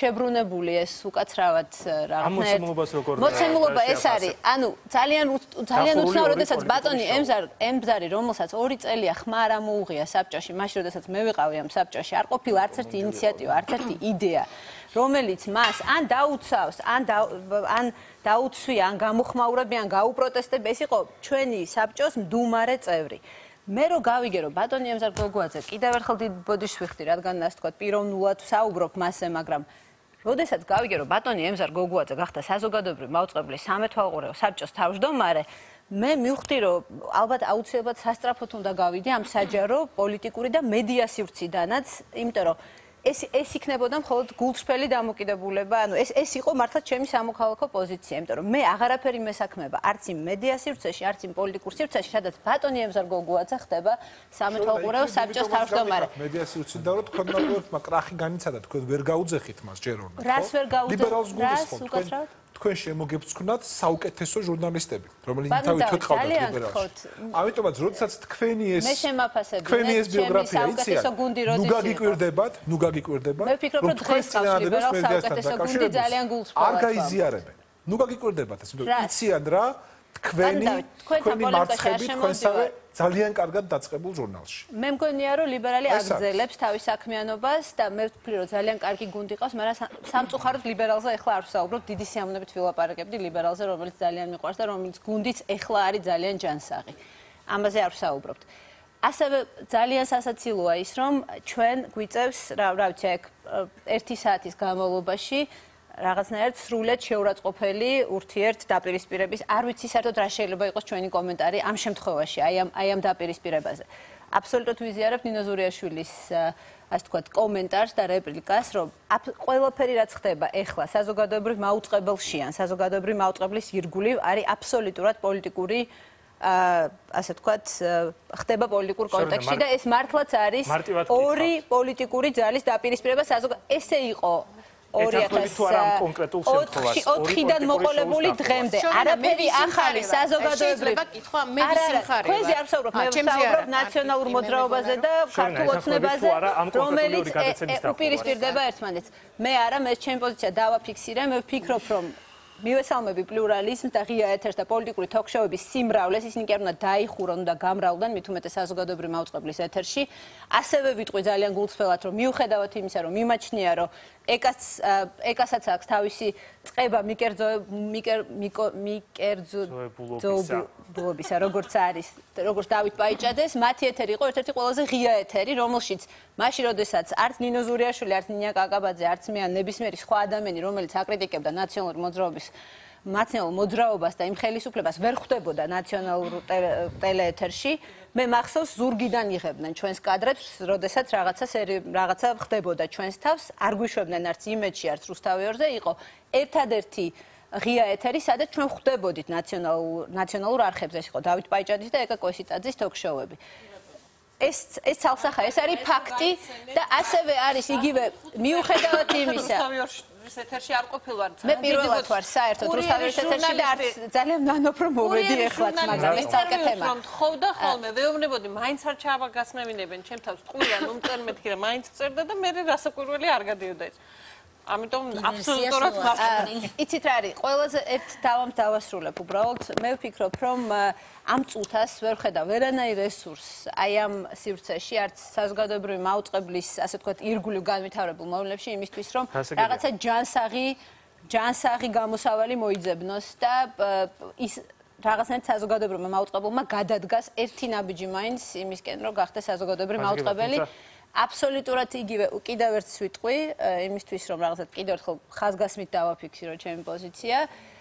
შებრუნებული ეს უკაცრავად რაღაცნაირად მოცემულობას როგორ მოცემულობა ეს არის ანუ ძალიან ძალიან უცნაური როდესაც ბატონი ემზარ ემზარი რომელსაც ორი წელია ხმა არ ამოუღია საბჭოში მაშინ როდესაც მე ვიყავი ამ საბჭოში არ ყოფილა არც ერთი ინიციატივა არც ერთი იდეა რომელიც მას ან დაუცავს ან ან დაუცვია ან გამოხმაურებიან გაუპროტესტებ ეს იყო ჩვენი საბჭოს მდუმარე წევრი მე რო გავიგე რომ ბატონი ემზარ გოგუაძე კიდევ ერთხელ დიდ ბოდიშს ვიხდი რადგან ასე თქვა პიროვნულად საუბრობ მასზე მაგრამ როდესაც გავიგე რომ ბატონი ემზარ გოგუაძე გახდა საზოგადოებრივი მაუწყებლის სამეთვალყურეო საბჭოს თავმჯდომარე მე მივხვდი რომ ალბათ აუცილებლად სასწრაფოდ უნდა გავიდე ამ საჯარო პოლიტიკური და მედია სივრციდანაც იმიტომ რომ ეს ეს იქნებოდა მხოლოდ გულწრფელი დამოკიდებულება, ანუ ეს ეს იყო მართლა ჩემი სამოქალაქო პოზიცია, იმიტომ რომ მე აღარაფერი მესაქმება არც იმ მედია სივრცეში, არც იმ პოლიტიკურ სივრცეში, სადაც ბატონი ემზარ გოგუაძე ხდება სამეთვალყურეო საბჭოს თავმჯდომარე. მედია სივრცე და რო თქვენ მაგ კრახი განიცადა, თქვენ ვერ გაუძეხით მას ჯერ უნდა. რას ვერ გაუძეხით? ლიბერალს გულისხმობთ. თქვენ შემოგებწკვნათ საუკეთესო ჟურნალისტები, რომელი თავი თქვენ ლიბერალს. ამიტომაც, როდესაც თქვენი ეს მე შემაფასებ, თქვენი ეს ბიოგრაფია იციან, ნუ გაგიკვირდებათ, ნუ გაგიკვირდებათ, მე ვფიქრობ, რომ დღეს ყავს ლიბერალს საუკეთესო გუნდი ძალიან გულწრფელად. არ გაიზიარებენ. ნუ გაგიკვირდებათ, ასე რომ იციან რა თქვენი თქვენი მარცხები თქვენსავე ძალიან კარგად დაწყებულ ჟურნალში. მე მგონია რომ ლიბერალი აგრძელებს თავის საქმიანობას და მე ვფიქრი რომ ძალიან კარგი გუნდი ყავს, მაგრამ სამწუხაროდ ლიბერალზე ეხლა არ ვსაუბრობ, დიდი სიამოვნებით ვილაპარაკებდი ლიბერალზე, რომელიც ძალიან მიყვარს და რომელიც გუნდიც ეხლა არის ძალიან ჯანსაღი. ამაზე არ ვსაუბრობთ. ასევე ძალიან სასაცილოა ის რომ ჩვენ გვიწევს რა რა ვიცი აქ ერთი საათის განმავლობაში რაღაცნაირად სრულად შეურაცხყოფელი ურთიერთ დაპირისპირების არ ვიცი საერთოდ რა შეიძლება იყოს ჩვენი კომენტარი ამ შემთხვევაში აი ამ აი ამ დაპირისპირებაზე აბსოლუტურად ვიზიარებ ნინო ზურიაშვილის ასე ვთქვათ კომენტარს და რეპლიკას რომ ყველაფერი რაც ხდება ეხლა საზოგადოებრივ მაუწყებელში ან საზოგადოებრივ მაუწყებლის ირგვლივ არის აბსოლუტურად პოლიტიკური ასე ვთქვათ ხდება პოლიტიკურ კონტექსტში და ეს მართლაც არის ორი პოლიტიკური ძალის დაპირისპირება საზოგადოებრივ ესე იყო ოთხიდან მოყოლებული დღემდე არაფერი ახალი საზოგადოებრივ კითხვა მე ვისიმხარებ ქვენზე არ ვსაუბრობ მე ვსაუბრობ ნაციონალურ მოძრაობაზე და ქართულ ოცნებაზე რომელიც უპირისპირდება ერთმანეთს მე არა მე ჩემი პოზიცია დავაფიქსირე მე ვფიქრობ რომ მივესალმები პლურალიზმს და ღია ეთერს და პოლიტიკური თოქ-შოუების სიმრავლეს ისინი კი არ უნდა დაიხურონ და გამრავლდნენ მით უმეტეს საზოგადოებრივი მაუწყებლის ეთერში ასევე ვიტყვი ძალიან გულწრფელად რომ მიუხედავად იმისა რომ მიმაჩნია რომ ეკას ეკასაც აქვს თავისი წება მიკერძო მიკერძოებულობისა როგორც არის როგორც დავით პაიჭადეს მათი ეთერი იყო ერთ-ერთი ყველაზე ღია ეთერი რომელშიც მაშინ როდესაც არც ნინო ზურიაშვილი არც ნინია კაკაბაძე არც მე ან ნებისმიერი სხვა ადამიანი რომელიც აკრიტიკებდა ნაციონალური მოძრაობის ნაციონალურ მოძრაობას და იმ ხელისუფლებას ვერ ხვდებოდა ნაციონალურ ტელეეთერში მე მახსოვს ზურგიდან იღებდნენ ჩვენს კადრებს როდესაც რაღაცა რაღაცა ხდებოდა ჩვენს თავს არ გვიშვებდნენ არც იმედში არც რუსთავიორზე იყო ერთადერთი ღია ეთერი სადაც ჩვენ ხვდებოდით ნაციონალურ ნაციონალურ არხებზე ეს იყო დავით პაიჭაძის და ეკა კოსიტაძის თოქ-შოუები ეს ეს ცალსახა ეს არის ფაქტი და ასევე არის იგივე მიუხედავად იმისა რუსთავის ეთერში არ ყოფილვარ მე პირველად ვარ საერთოდ რუსთავის ეთერში და არც ძალიან ნანობ რომ მოვედი ეხლაც მაგრამ ეს თალკე თემა ხოვდა ხოლმე ვეუბნებოდი მაინც არ ჩააბაგასნევინებენ ჩემ თავს ტყუილან მომწერ მეთქი რა მაინც წერდა და მე რასაკვირველი არ გადიოდა ეს ამიტომ აბსოლუტურად მართალი იცით რა არის ყველაზე ერთ დავამ დავასრულებ უბრალოდ მე ვფიქრობ რომ ამ წუთას ვერ ხედავ ვერანაირ რესურსს აი ამ სივრცეში არც საზოგადოებრივი მაუწყებლის ასე ვთქვათ ირგვლივ განვითარებულ მოვლენებში იმისთვის რომ რაღაცა ჯანსაღი ჯანსაღი გამოსავალი მოიძებნოს და ის რაღაცნაირად საზოგადოებრივმა მაუწყებელმა გადადგას ერთი ნაბიჯი მაინც იმისკენ რომ გახდეს საზოგადოებრივი მაუწყებელი აბსოლუტურად იგივე კიდევ ერთს ვიტყვი იმისთვის რომ რაღაცა კიდევ ერთხელ ხაზგასმით დავაფიქსირო ჩემი პოზიცია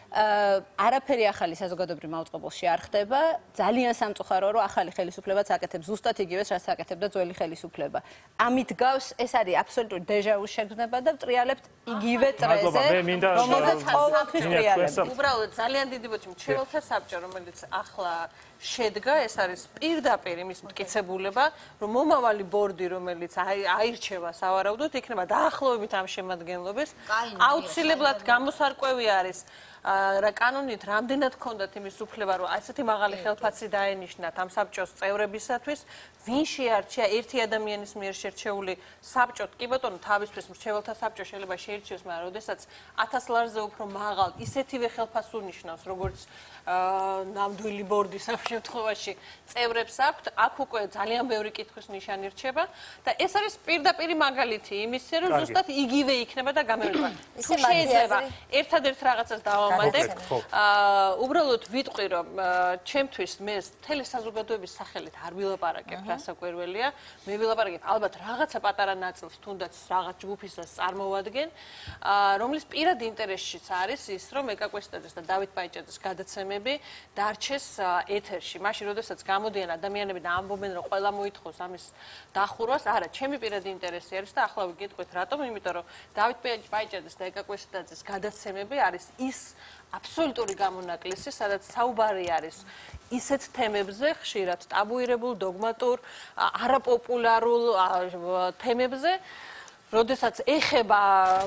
არაფერი ახალი საზოგადოებრივ მაუწყებელში არ ხდება ძალიან სამწუხაროა რომ ახალი ხელისუფლებაც აკეთებს ზუსტად იგივეს რაც აკეთებდა ძველი ხელისუფლება ამით გავს ეს არის აბსოლუტური დეჟავუს შეგრძნება და ვტრიალებთ იგივე წრეზე რომელზეც ყოველთვის ვტრიალებთ უბრალოდ ძალიან დიდი ბოჭი მრჩეველთა საბჭო რომელიც ახლა შედგა ეს არის პირდაპირ იმის მტკიცებულება რომ მომავალი ბორდი რომელიც აირჩევა სავარაუდოდ იქნება დაახლოებით ამ შემადგენლობის აუცილებლად გამოსარკვევი არის რა კანონით რამდენად ჰქონდათ იმის უფლება, რომ ასეთი მაღალი ხელფასი დაენიშნათ ამ საბჭოს წევრებისათვის, ვინ შეარჩია ერთი ადამიანის მიერ შერჩეული საბჭოთ, კი ბატონო, თავისთვის მრჩეველთა საბჭო შეიძლება შეირჩიოს, მაგრამ როდესაც ათას ლარზე უფრო მაღალ ისეთივე ხელფასს უნიშნავს, როგორც ნამდვილი ბორდის ამ შემთხვევაში წევრებს აქვთ, აქ უკვე ძალიან ბევრი კითხვის ნიშანი რჩება და ეს არის პირდაპირი მაგალითი იმისა, რომ ზუსტად იგივე იქნება და გამეორება. თუ შეიძლება ერთადერთ რაღაცას დავამატებ, უბრალოდ ვიტყვი, რომ ჩემთვის მე მთელი საზოგადოების სახელით არ ვილაპარაკებ, რასაკვირველია, მე ვილაპარაკებ ალბათ რაღაცა პატარა ნაწილს, თუნდაც რაღაც ჯგუფისას წარმოვადგენ, რომლის პირად ინტერესშიც არის ის, რომ ეკა კვესტაძეს და დავით პაიჭაძეს გადაცემები დარჩეს ეთერში. მაშინ, როდესაც გამოდიან ადამიანები და ამბობენ, რომ ყველა მოითხოვს ამის დახურვას, არა, ჩემი პირადი ინტერესი არის და ახლა ვიგიტყვით რატომ, იმიტომ რომ დავით პაიჭაძეს და ეკა კვესტაძეს გადაცემები არის ის აბსოლუტური გამონაკლისი, სადაც საუბარი არის ისეთ თემებზე, ხშირად ტაბუირებულ, დოგმატურ, არაპოპულარულ თემებზე, როდესაც ეხება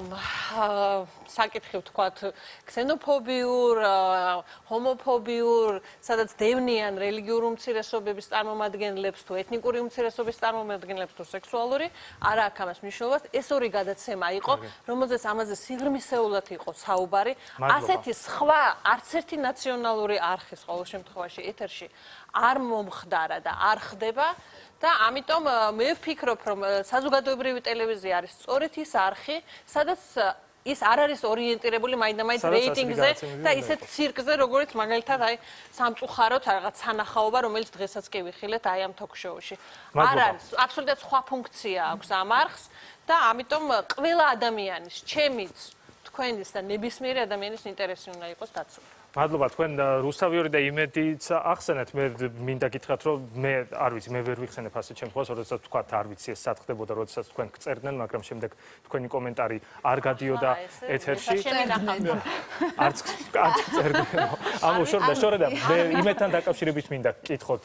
საკითხი ვთქვათ ქსენოფობიურ, ჰომოფობიურ, სადაც დევნიან რელიგიურ უმცირესობების წარმომადგენლებს თუ ეთნიკური უმცირესობის წარმომადგენლებს თუ სექსუალური, არა აქვს ამას მნიშვნელობას. ეს ორი გადაცემა იყო, რომელზეც ამაზე სიღრმისეულად იყო საუბარი. ასეთი სხვა არც ერთი ნაციონალური არხის ყოველ შემთხვევაში ეთერში არ მომხდარა და არ ხდება. და ამიტომ მე ვფიქრობ, რომ საზოგადოებრივი ტელევიზია არის სწორედ ის არხი, სადაც ის არ არის ორიენტირებული მაინდა-მაინც რეიტინგზე და ისეთ ცირკზე, როგორც მაგალითად აი სამწუხაროდ რაღაც სანახაობა, რომელიც დღესაც კი ვიხილეთ აი ამ ток-შოუში. არ არის, აბსოლუტურად სხვა ფუნქცია აქვს ამ არხს და ამიტომ ყველა ადამიანის, ჩემიც, თქვენის და ნებისმიერი ადამიანის ინტერესი უნდა იყოს დაცული. მადლობა, თქვენ რუსთავიორი და იმედიც ახსენეთ, მე მინდა გითხრათ, რომ მე არ ვიცი, მე ვერ ვიხსენებ ასეთ შემთხვევას, როდესაც თქვათ, არ ვიცი, ეს სათხდებოდა, როდესაც თქვენ გწერდნენ, მაგრამ შემდეგ თქვენი კომენტარი არ გადიოდა ეთერში. არც არც წერდნენ. ამო შორდა, შორდა, მე იმედთან დაკავშირებით მინდა გკითხოთ,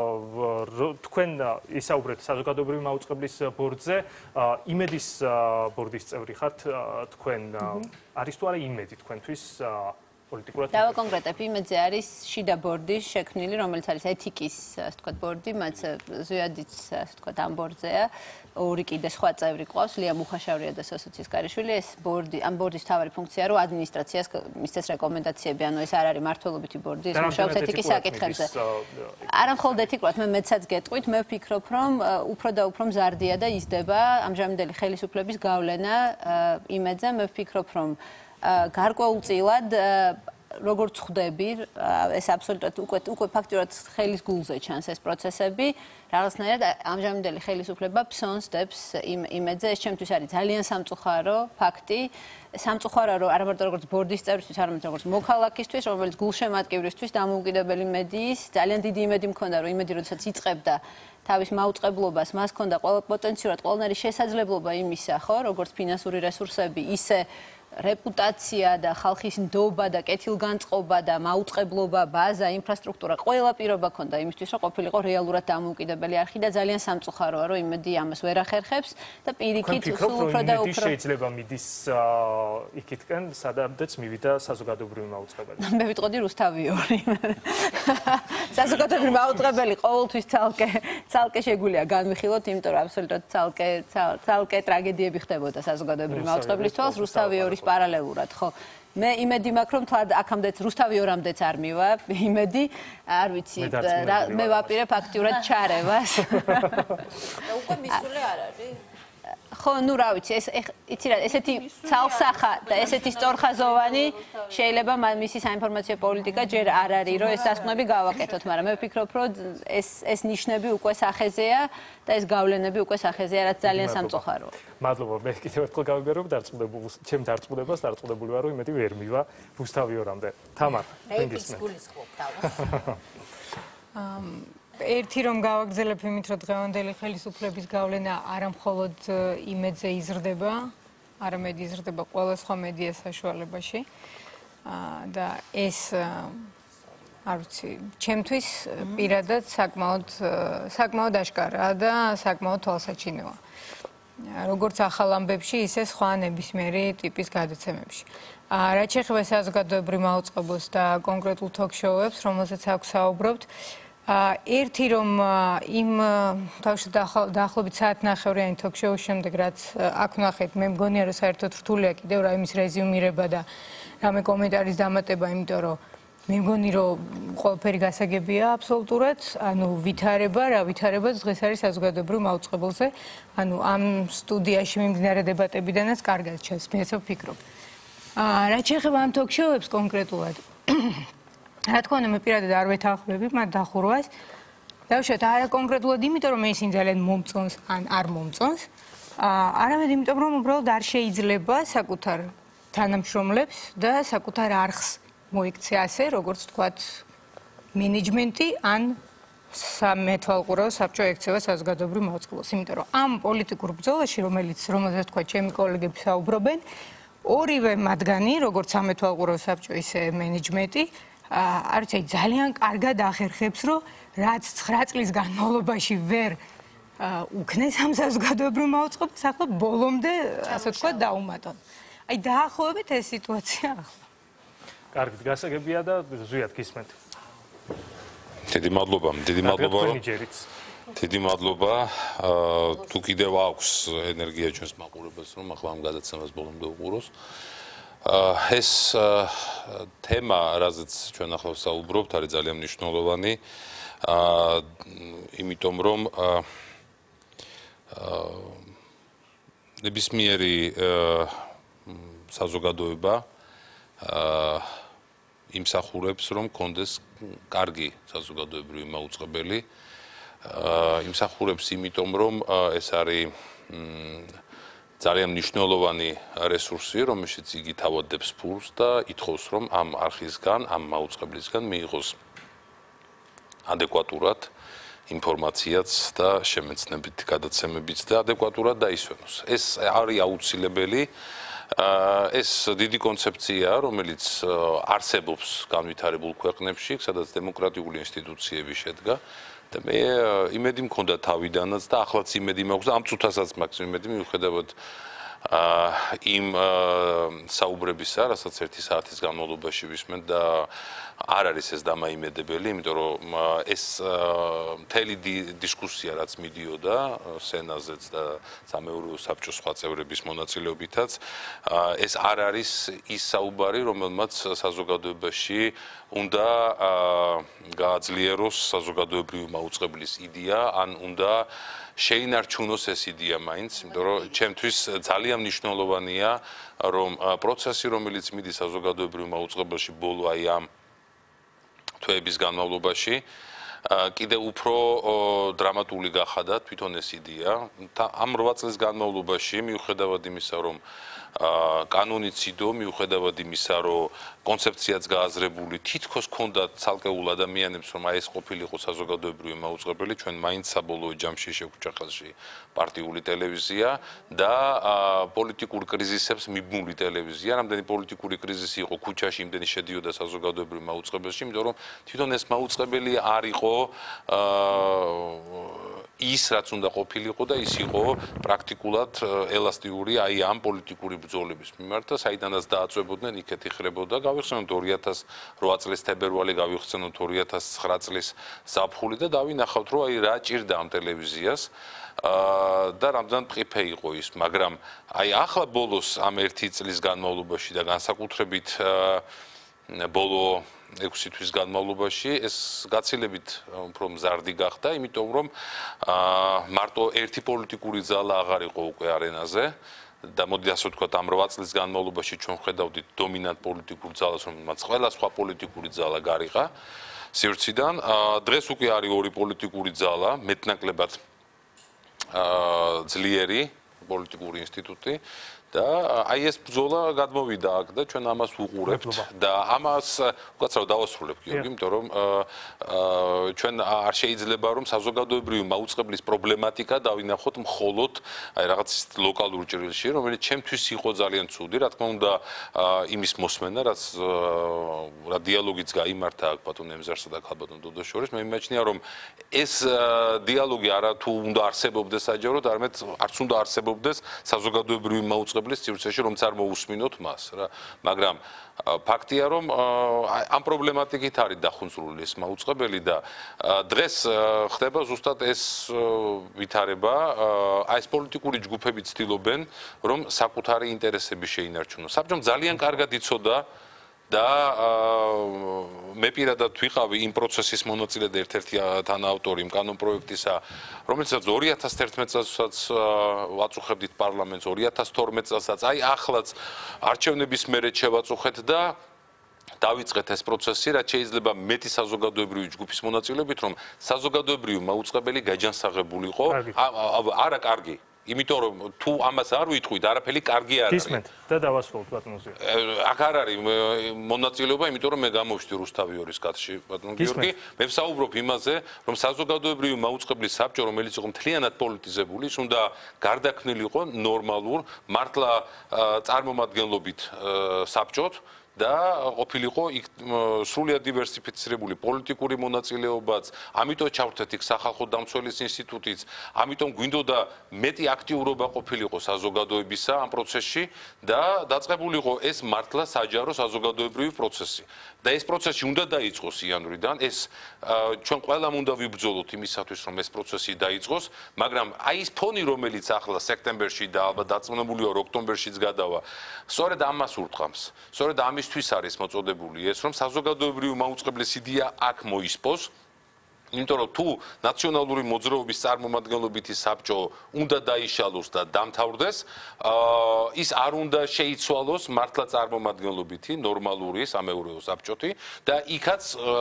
თქვენ ისაუბრეთ საზოგადოებრივი მაუწყებლის ბორდზე, იმედის ბორდის წევრი ხართ, თქვენ არის თუ არა იმედი თქვენთვის პოლიტიკურად დავაკონკრეტებ, იმედზე არის შიდა ბორდი შექმნილი, რომელიც არის ეთიკის, ასე ვთქვათ, ბორდი, მათ ზვიადიც, ასე ვთქვათ, ამ ბორდზეა. ორი კიდე სხვა წევრი ყავს, ლია მუხაშავრია და სოსო ცისკარიშვილი. ეს ბორდი, ამ ბორდის თავარი ფუნქციაა, რომ ადმინისტრაციას მისცეს რეკომენდაციები, ანუ ეს არ არის მართლობითი ბორდი, ეს მუშაობს ეთიკის საკითხებზე. არა მხოლოდ ეთიკურად, მე მეცაც გეტყვით, მე ვფიქრობ, რომ უფრო და უფრო მზარდია და იზრდება ამჟამინდელი ხელისუფლების გავლენა იმედზე, მე ვფიქრობ, რომ გარკვეულწილად როგორც ხვდები, ეს აბსოლუტურად უკვე უკვე ფაქტურად ხელის გულზე ჩანს ეს პროცესები, რაღაცნაირად ამჟამინდელი ხელისუფლება ფსონსდებს იმ იმედზე, ეს ჩემთვის არის ძალიან სამწუხარო ფაქტი. სამწუხაროა, რომ არა მარტო როგორც ბორდის წევრისთვის, არამედ როგორც მოქალაქისთვის, რომელიც გულშემატკივრისთვის დამოუკიდებელი მედიის ძალიან დიდი იმედი მქონდა, რომ იმედი როდესაც იწყებდა თავის მაუწყებლობას, მას ჰქონდა ყველა პოტენციურად ყველანაირი შესაძლებლობა იმისა, ხო, როგორც ფინანსური რესურსები, ისე რეპუტაცია და ხალხის ნდობა და კეთილგანწყობა და მაუწყებლობა, ბაზა, ინფრასტრუქტურა, ყველა პირობა ჰქონდა იმისთვის, რომ ყოფილიყო რეალურად დამოუკიდებელი არხი და ძალიან სამწუხაროა, რომ იმედი ამას ვერ ახერხებს და პირიქით უფრო და უფრო შეიძლება მიდის იქითკენ, სადაც მივიდა საზოგადოებრივი მაუწყებელი. მე ვიტყოდი რუსთავიორი. საზოგადოებრივი მაუწყებელი ყოველთვის ცალკე ცალკე შეგვიძლია განვიხილოთ, იმიტომ რომ აბსოლუტურად ცალკე ცალკე ტრაგედიები ხდებოდა საზოგადოებრივი მაუწყებლის თვალს რუსთავიორის პარალელურად, ხო. მე იმედი მაქვს, რომ თვად აქამდეც რუსთავიორამდეც არ მივა იმედი, არ ვიცი, მე ვაპირებ აქტიურად ჩარევას. და უკვე მისული არ არის? ხო, ნუ რა ვიცი, ეს იცი რა, ესეთი ცალსახა და ესეთი სწორხაზოვანი შეიძლება მისი საინფორმაციო პოლიტიკა ჯერ არ არის, რომ ეს დასკვნები გავაკეთოთ, მაგრამ მე ვფიქრობ, რომ ეს ეს ნიშნები უკვე სახეზეა და ეს გავლენები უკვე სახეზეა, რაც ძალიან სამწუხაროა. მადლობა, მე კიდევ ერთხელ გავიგერო, დარწმუნებული, ჩემ დარწმუნებას დარწმუნებული ვარ, რომ იმედი ვერ მივა რუსთავიორამდე. თამარ, რეიტინგს გულისხმობ თავს. ერთი რომ გავაგზავნებ იმით, რომ დღევანდელი ხელისუფლების გავლენა არა მხოლოდ იმედზე იზრდება, არამედ იზრდება ყველა სხვა მედია საშუალებაში. და ეს არ ვიცი, ჩემთვის პირადად საკმაოდ საკმაოდ აშკარაა და საკმაოდ თვალსაჩინოა. როგორც ახალ ამბებში, ისე სხვა ნებისმიერი ტიპის გადაცემებში. რაც შეეხება საზოგადოებრივ მაუწყებელს და კონკრეტულ ток-შოუებს, რომელზეც აქვს საუბრობთ, ერთი რომ იმ თავში დაახლოებით საათნახევრიანი ток-შოუს შემდეგ, რაც აქ ვნახეთ, მე მგონია, რომ საერთოდ რთულია კიდევ რა იმის რეზიუმირება და რამე კომენტარის დამატება, იმიტომ რომ მე მგონი, რომ ყველაფერი გასაგებია აბსოლუტურად, ანუ ვითარება, რა ვითარებაც დღეს არის საზოგადოებრივ მაუწყებელზე, ანუ ამ სტუდიაში მიმდინარე დებატებიდანაც კარგად ჩანს, მე ასე ვფიქრობ. რაც შეეხება ამ ток-შოუებს კონკრეტულად, რა თქმა უნდა, მე პირადად არ ვეთანხმები მათ დახურვას. დავუშვათ, არა კონკრეტულად იმიტომ, რომ მე ისინი ძალიან მომწონს ან არ მომწონს, არამედ იმიტომ, რომ უბრალოდ არ შეიძლება საკუთარ თანამშრომლებს და საკუთარ არხს მოიქცე ასე, როგორც თქვათ, მენეჯმენტი ან სამეთვალყურეო საბჭო ექცევა საზოგადოებრივ მაუწყებელს. იმიტომ რომ ამ პოლიტიკურ ბრძოლაში, რომელიც რომელზეც თქვათ, ჩემი კოლეგები საუბრობენ, ორივე მათგანი, როგორც სამეთვალყურეო საბჭო, ისე მენეჯმენტი, არ ვიცი, ძალიან კარგად ახერხებს, რომ რაც ცხრა წლის განმავლობაში ვერ უკნეს ამ საზოგადოებრივ მაუწყებელს, ახლა ბოლომდე, ასე ვთქვათ, დაუმატონ. აი, დაახლოებით ეს სიტუაცია ახლა. კარგით, გასაგებია და ზვიად გისმენთ. დიდი მადლობა, დიდი მადლობა. დიდი მადლობა. თუ კიდევ აქვს ენერგია ჩვენს მაყურებელს, რომ ახლა ამ გადაცემას ბოლომდე უყუროს. ეს თემა, რაზეც ჩვენ ახლა ვსაუბრობთ, არის ძალიან მნიშვნელოვანი. იმიტომ რომ ნებისმიერი საზოგადოება იმსახურებს, რომ კონდეს კარგი საზოგადოებრივი მაუწყებელი. იმსახურებს იმიტომ, რომ ეს არის ძალიან მნიშვნელოვანი რესურსი, რომელშიც იგი თავადებს ფულს და ითხოვს, რომ ამ არხისგან, ამ მაუწყებლისგან მიიღოს ადეკვატურად ინფორმაციაც და შემეცნებით გადაცემებიც და ადეკვატურად დაისვენოს. ეს არის აუცილებელი. ეს დიდი კონცეფციაა, რომელიც არსებობს განვითარებულ ქვეყნებში, სადაც დემოკრატიული ინსტიტუციები შედგა და მე იმედი მქონდა თავიდანაც და ახლაც იმედი მაქვს და ამ წუთასაც მაქვს იმედი მიუხედავად იმ საუბრებისა, რასაც ერთი საათის განმავლობაში ვისმენთ და არ არის ეს დამაიმედებელი, იმიტომ რომ ეს მთელი დისკუსია, რაც მიდიოდა სენაზეც და სამეურვეო საბჭოს სხვა წევრების მონაწილეობითაც, ეს არ არის ის საუბარი, რომელმაც საზოგადოებაში უნდა გააძლიეროს საზოგადოებრივი მაუწყებლის იდეა, ან უნდა შეინარჩუნოს ეს იდეა მაინც, იმიტომ რომ ჩემთვის ძალიან მნიშვნელოვანია, რომ პროცესი, რომელიც მიდის საზოგადოებრივ მაუწყებელში ბოლო აი ამ თვეების განმავლობაში, კიდევ უფრო დრამატული გახადა თვითონ ეს იდეა. ამ რვა წლის განმავლობაში, მიუხედავად იმისა, რომ კანონიც იდო, მიუხედავად იმისა, რომ კონცეფციაც გააზრებული, თითქოს ჰქონდათ ცალკეულ ადამიანებს, რომ აი ეს ყოფილიყო საზოგადოებრივი მაუწყებელი, ჩვენ მაინც საბოლოო ჯამში შეგვჭა ხელში პარტიული ტელევიზია და პოლიტიკურ კრიზისებს მიბმული ტელევიზია. რამდენი პოლიტიკური კრიზისი იყო ქუჩაში, იმდენი შედიოდა საზოგადოებრივ მაუწყებელში, იმიტომ რომ თვითონ ეს მაუწყებელი არ იყო ის, რაც უნდა ყოფილიყო და ის იყო პრაქტიკულად ელასტიური აი ამ პოლიტიკური ბრძოლების მიმართ და საიდანაც დააწვებოდნენ, იქეთ იხრებოდა. გავიხსენოთ ორი ათას რვა წლის თებერვალი, გავიხსენოთ ორი ათას ცხრა წლის ზაფხული და დავინახავთ, რომ აი რა ჭირდა ამ ტელევიზიას და რამდენად მყიფე იყო ის, მაგრამ აი ახლა ბოლოს ამ ერთი წლის განმავლობაში და განსაკუთრებით ბოლო ექვსი თვის განმავლობაში ეს გაცილებით უფრო მზარდი გახდა, იმიტომ რომ მარტო ერთი პოლიტიკური ძალა აღარ იყო უკვე არენაზე და მოდი ასე ვთქვათ, ამ რვა წლის განმავლობაში ჩვენ ხედავდით დომინანტ პოლიტიკურ ძალას, რომელმაც ყველა სხვა პოლიტიკური ძალა გარიყა სივრციდან. დღეს უკვე არის ორი პოლიტიკური ძალა, მეტნაკლებად ძლიერი პოლიტიკური ინსტიტუტი და აი ეს ბრძოლა გადმოვიდა აქ და ჩვენ ამას ვუყურებთ და ამას უკაცრავ დავასრულებ გიორგი, იმიტომ რომ ჩვენ არ შეიძლება რომ საზოგადოებრივი მაუწყებლის პრობლემატიკა დავინახოთ მხოლოდ აი რაღაც ლოკალურ ჭრილში, რომელიც ჩემთვის იყო ძალიან ცუდი, რა თქმა უნდა იმის მოსმენა, რაც რა დიალოგიც გაიმართა აქ ბატონ ემზარსა და ქალბატონ დოდოს შორის, მე მიმაჩნია რომ ეს დიალოგი არა თუ უნდა არსებობდეს საჯაროდ, არამედ არც უნდა არსებობდეს საზოგადოებრივი მაუწყებლის მაუწყებლის სივრცეში, რომ არ მოусმინოთ მას რა. მაგრამ ფაქტია, რომ ამ პრობლემატიკით არის დახუნწრული ეს მაუწყებელი და დღეს ხდება ზუსტად ეს ვითარება, აი ეს პოლიტიკური ჯგუფები ცდილობენ, რომ საკუთარი ინტერესები შეინარჩუნონ. საბჭომ ძალიან კარგად იცოდა და მე პირადად ვიყავი იმ პროცესის მონაწილე და ერთ-ერთი თანაავტორი იმ კანონპროექტისა, რომელსაც ორი ათას თერთმეტ წელსაც ვაწუხებდით პარლამენტს, ორი ათას თორმეტ წელსაც, აი ახლაც არჩევნების მერე შევაწუხეთ და დავიწყეთ ეს პროცესი, რაც შეიძლება მეტი საზოგადოებრივი ჯგუფის მონაწილეობით, რომ საზოგადოებრივი მაუწყებელი გაჯანსაღებულიყო, არა კარგი. იმიტომ რომ თუ ამას არ ვიტყვით, არაფერი კარგი არ არის. გისმენთ და დავასრულოთ ბატონო ზიო. აქ არ არის მონაწილეობა, იმიტომ რომ მე გამოვშდი რუსთავიორის კაცში, ბატონო გიორგი. მე ვსაუბრობ იმაზე, რომ საზოგადოებრივი მაუწყებლის საბჭო, რომელიც იყო მთლიანად პოლიტიზებული, ის უნდა გარდაქმნილიყო ნორმალურ, მართლა წარმომადგენლობით საბჭოთ. და ყოფილიყო სრულიად დივერსიფიცირებული პოლიტიკური მონაწილეობაც, ამიტომ ჩავრთეთ იქ სახალხო დამცველის ინსტიტუტიც, ამიტომ გვინდოდა მეტი აქტიურობა ყოფილიყო საზოგადოებისა ამ პროცესში და დაწყებულიყო ეს მართლა საჯარო საზოგადოებრივი პროცესი. და ეს პროცესი უნდა დაიწყოს იანვრიდან, ეს ჩვენ ყველამ უნდა ვიბრძოლოთ იმისათვის, რომ ეს პროცესი დაიწყოს, მაგრამ აი ეს ფონი, რომელიც ახლა სექტემბერში და ალბათ დაწნებულია ოქტომბერშიც გადავა, სწორედ ამას ურტყამს. სწორედ ამისთვის არის მოწოდებული ეს, რომ საზოგადოებრივი მაუწყებლის იდეა აქ მოისპოს. იმიტომ რომ თუ ნაციონალური მოძრაობის წარმომადგენლობითი საბჭო უნდა დაიშალოს და დამთავრდეს, ის არ უნდა შეიცვალოს მართლა წარმომადგენლობითი ნორმალური სამეურვეო საბჭოთი და იქაც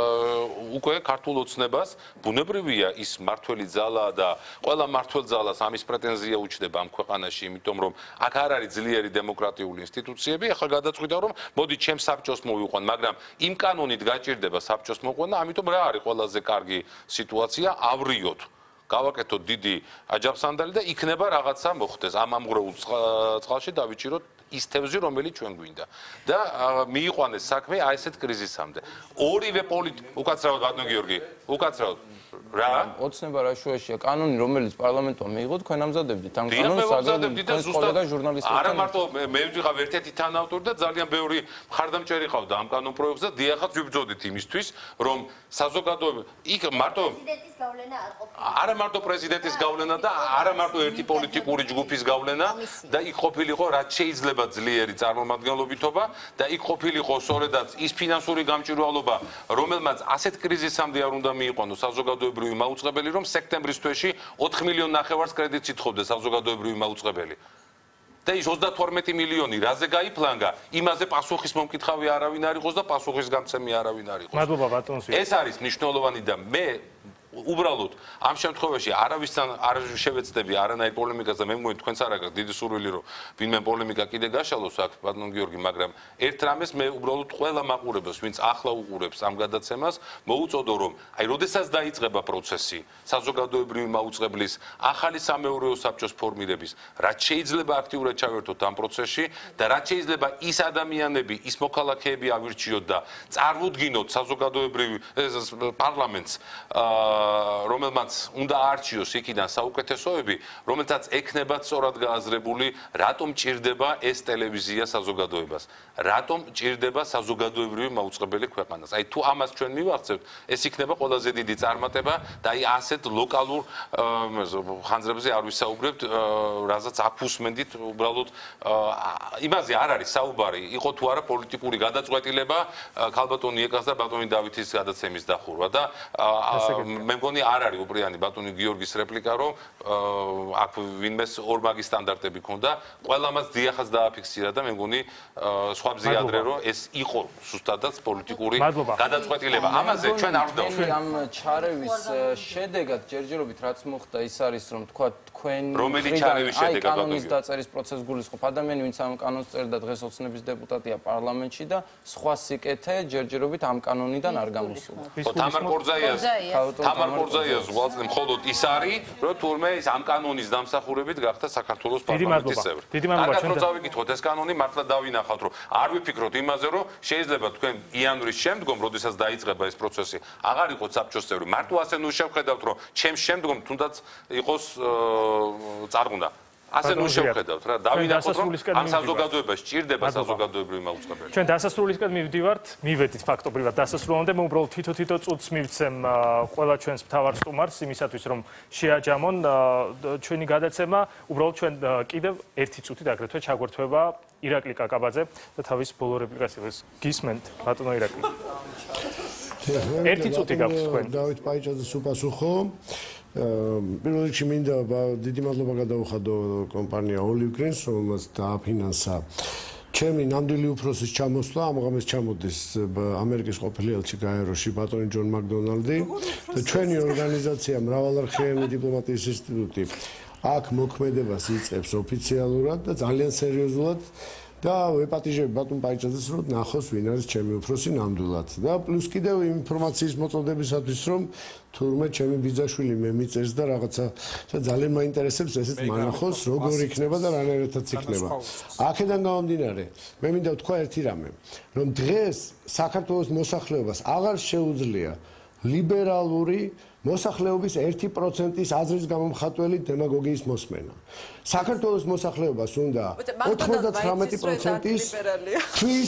უკვე ქართულ ოცნებას ბუნებრივია ის მართველი ძალა და ყველა მართველ ძალას ამის პრეტენზია უჩნდება ამ ქვეყანაში, იმიტომ რომ აქ არ არის ძლიერი დემოკრატიული ინსტიტუციები, ახლა გადაწყვიტა რომ მოდი ჩემ საბჭოს მოვიყვან, მაგრამ იმ კანონით გაჭირდება საბჭოს მოყვანა, ამიტომ რა არის ყველაზე კარგი სიტუაცია ავრიოთ, გავაკეთოთ დიდი აჯანყსანდალი და იქნება რაღაცა მოხდეს ამ ამღრეულ წყალში დავიჭიროთ ის თევზი, რომელიც ჩვენ გვინდა და მიიყვანეს საქმე აი ესეთ კრიზისამდე. ორივე პოლიტიკა, უკაცრავად ბატონო გიორგი, უკაცრავად რა? ოცნება რა შუაშია, კანონი რომელიც პარლამენტმა მიიღო, თქვენ ამზადებდით ამ კანონს ამზადებდით და ზუსტად არა მარტო მე ვიყავ ერთ-ერთი თანაავტორი და ძალიან ბევრი მხარდამჭერი ყავდა ამ კანონპროექტზე, დიახაც ვიბრძოდით იმისთვის, რომ საზოგადოება იქ მარტო პრეზიდენტის გავლენა არ ყოფილა. არა მარტო პრეზიდენტის გავლენა და არა მარტო ერთი პოლიტიკური ჯგუფის გავლენა და იქ ყოფილიყო რაც შეიძლება ძლიერი წარმომადგენლობითობა და იქ ყოფილიყო სწორედაც ის ფინანსური გამჭვირვალობა, რომელმაც ასეთ კრიზისამდე არ უნდა მიიყვანოს საზოგადოებრივი მაუწყებელი, რომ სექტემბრის თვეში ოთხ მილიონ ნახევარს კრედიტს ითხოვდა საზოგადოებრივი მაუწყებელი. და ის ოცდათორმეტი მილიონი რაზე გაიფლანგა, იმაზე პასუხის მომკითხავი არავინ არ იყოს და პასუხის გამცემი არავინ არ იყოს. მადლობა ბატონო ზიო. ეს არის მნიშვნელოვანი და მე უბრალოდ ამ შემთხვევაში არავისთან არ შევეცდები არანაირ პოლემიკას და მე მგონი თქვენც არ აქვს დიდი სურვილი რომ ვინმე პოლემიკა კიდე გაშალოს აქ ბატონო გიორგი, მაგრამ ერთ რამეს მე უბრალოდ ყველა მაყურებელს, ვინც ახლა უყურებს ამ გადაცემას, მოუწოდო რომ აი როდესაც დაიწყება პროცესი საზოგადოებრივი მაუწყებლის ახალი სამეურვეო საბჭოს ფორმირების, რაც შეიძლება აქტიურად ჩავერთოთ ამ პროცესში და რაც შეიძლება ის ადამიანები, ის მოქალაქეები ავირჩიოთ და წარმოვდგინოთ საზოგადოებრივი პარლამენტს რომელმაც უნდა არჩიოს იქიდან საუკეთესოები, რომელთაც ექნებათ სწორად გააზრებული, რატომ ჭირდება ეს ტელევიზია საზოგადოებას, რატომ ჭირდება საზოგადოებრივი მაუწყებელი ქვეყანას. აი თუ ამას ჩვენ მივახცევთ, ეს იქნება ყველაზე დიდი წარმატება და აი ასეთ ლოკალურ ხანძრებზე არ ვისაუბრებთ, რასაც აქ უსმენდით, უბრალოდ იმაზე არ არის საუბარი, იყო თუ არა პოლიტიკური გადაწყვეტილება ქალბატონი ეკას და ბატონი დავითის გადაცემის დახურვა და მე მგონი არ არის უპრიანი ბატონი გიორგის რეპლიკა, რომ აქ ვინმეს ორმაგი სტანდარტები ქონდა, ყველამაც დიახაც დააფიქსირა და მე მგონი სხვა ბზიადრე რომ ეს იყო ზუსტადაც პოლიტიკური გადაწყვეტილება. ამაზე ჩვენ არ ვდავშვით. ამ ჩარევის შედეგად ჯერჯერობით რაც მოხდა ის არის რომ თქვა თქვენ რომელი ჩარევის შედეგად ბატონო კანონის დაწერის პროცესს გულისხმობ ადამიანი ვინც ამ კანონს წერდა დღეს ოცნების დეპუტატია პარლამენტში და სხვა სიკეთე ჯერჯერობით ამ კანონიდან არ გამოსულა. თამარ კორძაიას თამარ კორძაიას ვალწე მხოლოდ ის არის რომ თურმე ის ამ კანონის დამსახურებით გახდა საქართველოს პარლამენტის წევრი. დიდი მადლობა ჩვენ დავიკითხოთ ეს კანონი მართლა დავინახავთ რომ არ ვიფიქროთ იმაზე რომ შეიძლება თქვენ იანვრის შემდგომ როდესაც დაიწყება ეს პროცესი აღარ იყოს საბჭოს წევრი. მარტო ასე ნუ შევხედავთ რომ ჩემს შემდგომ თუნდაც იყოს წარღუნა. ასე ნუ შევხედავთ რა, დავინახოთ რომ ამ საზოგადოებას სჭირდება საზოგადოებრივი მაუწყებელი. ჩვენ დასასრულისკენ მივდივართ, მივედით ფაქტობრივად დასასრულამდე, მე უბრალოდ თითო-თითო წუთს მივცემ ყველა ჩვენს მთავარ სტუმარს იმისათვის რომ შეაჯამონ ჩვენი გადაცემა, უბრალოდ ჩვენ კიდევ ერთი წუთით აგრეთვე ჩაგვერთვება ირაკლი კაკაბაძე და თავის ბოლო რეპლიკას იღებს. გისმენთ, ბატონო ირაკლი. ერთი წუთი გაქვთ თქვენ. დავით პაიჭაძეს უპასუხო. პირველ რიგში მინდა დიდი მადლობა გადაუხადო კომპანია Olive Greens, რომელმაც დააფინანსა ჩემი ნამდვილი უფროსის ჩამოსვლა, ამღამეს ჩამოდის ამერიკის ყოფილი ელჩი გაეროში ბატონი ჯონ მაკდონალდი და ჩვენი ორგანიზაცია მრავალარხევანი დიპლომატიის ინსტიტუტი აქ მოქმედებას იწყებს ოფიციალურად და ძალიან სერიოზულად და ვეპატიჟებ ბატონ პაიჭაძეს რომ ნახოს ვინ არის ჩემი უფროსი ნამდვილად და პლუს კიდევ ინფორმაციის მოწოდებისათვის რომ თურმე ჩემი ბიძაშვილი მე მიწერს და რაღაცა ძალიან მაინტერესებს ესეც მანახოს როგორ იქნება და რანაირადაც იქნება აქედან გამომდინარე მე მინდა ვთქვა ერთი რამე რომ დღეს საქართველოს მოსახლეობას აღარ შეუძლია ლიბერალური მოსახლეობის ერთი პროცენტის აზრის გამომხატველი დემაგოგიის მოსმენა. საქართველოს მოსახლეობას უნდა ოცდათვრამეტი პროცენტის ქვის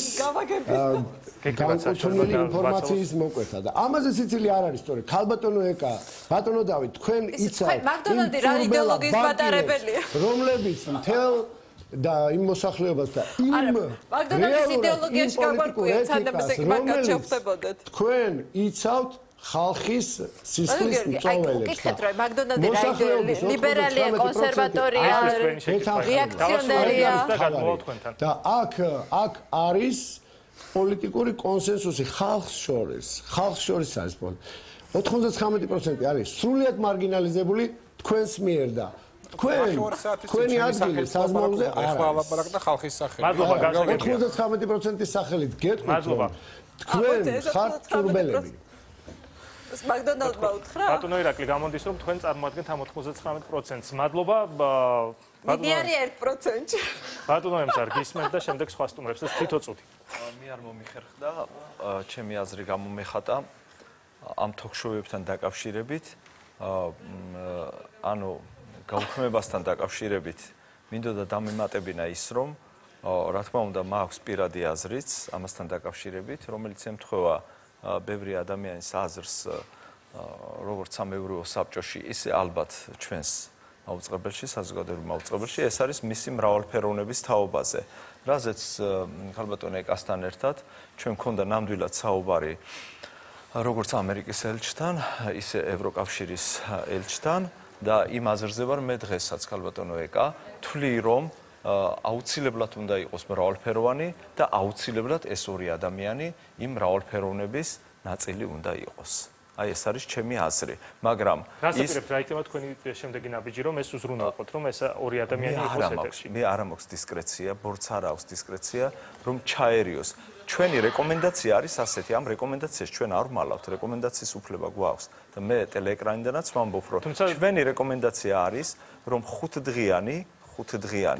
განკუთვნილი ინფორმაციის მოკვეთა და ამაზე სიცილი არ არის სწორედ. ქალბატონო ეკა, ბატონო დავით, თქვენ იცავთ მაკდონალდი რა იდეოლოგიის მატარებელია? რომლებიც მთელ და იმ მოსახლეობას და იმ მაკდონალდის იდეოლოგიაში გაგვარკვიეთ, სანამ ეს მაგათ შევხვდებოდეთ. თქვენ იცავთ ხალხის სისხლის მწოველებს. უკითხეთ რომ მაკდონალდი რა იდეოლოგია ლიბერალია, კონსერვატორია, რეაქციონერია და აქ აქ არის პოლიტიკური კონსენსუსი ხალხს შორის. ხალხს შორის არის ოცდათვრამეტი პროცენტი არის სრულიად მარგინალიზებული თქვენს მიერ და თქვენ თქვენი ადგილი საზმაოზე არ არის. ახლა ლაპარაკ და ხალხის სახელით. მადლობა გასაგებია. ოცდათვრამეტი პროცენტის სახელით გეტყვით რომ თქვენ ხართ წურბელები. მაკდონალდმა უთხრა? ბატონო ირაკლი, გამოდის რომ თქვენ წარმოადგენთ ამ ოცდათვრამეტ პროცენტს. მადლობა მიდი არის ერთ პროცენტი. ბატონო ემსარ გისმენთ და შემდეგ სხვა სტუმრებსაც თითო წუთი. მე არ მომიხერხდა, ჩემი აზრი გამომეხატა ამ თოქ-შოუებთან დაკავშირებით, ანუ გაუქმებასთან დაკავშირებით მინდოდა დამემატებინა ის, რომ რა თქმა უნდა მაქვს პირადი აზრიც ამასთან დაკავშირებით, რომელიც ემთხვევა ბევრი ადამიანის აზრს როგორც სამეურვეო საბჭოში, ისე ალბათ ჩვენს მაუწყებელში, საზოგადოებრივ მაუწყებელში, ეს არის მისი მრავალფეროვნების თაობაზე. რაზეც ქალბატონ ეკასთან ერთად ჩვენ მქონდა ნამდვილად საუბარი როგორც ამერიკის ელჩთან, ისე ევროკავშირის ელჩთან და იმ აზრზე ვარ მე დღესაც ქალბატონო ეკა, თვლი რომ აუცილებლად უნდა იყოს მრავალფეროვანი და აუცილებლად ეს ორი ადამიანი იმ მრავალფეროვნების ნაწილი უნდა იყოს. აი ეს არის ჩემი აზრი, მაგრამ ის რასაკვირვებთ რა იქნება თქვენი შემდეგი ნაბიჯი რომ ეს უზრუნველყოთ რომ ეს ორი ადამიანი იყოს ეთერში. მე არ მაქვს დისკრეცია, ბორცს არ აქვს დისკრეცია რომ ჩაერიოს. ჩვენი რეკომენდაცია არის ასეთი, ამ რეკომენდაციას ჩვენ არ ვმალავთ, რეკომენდაციის უფლება გვაქვს და მე ტელეეკრანიდანაც ვამბობ რომ ჩვენი რეკომენდაცია არის რომ ხუთდღიანი, ხუთდღიანი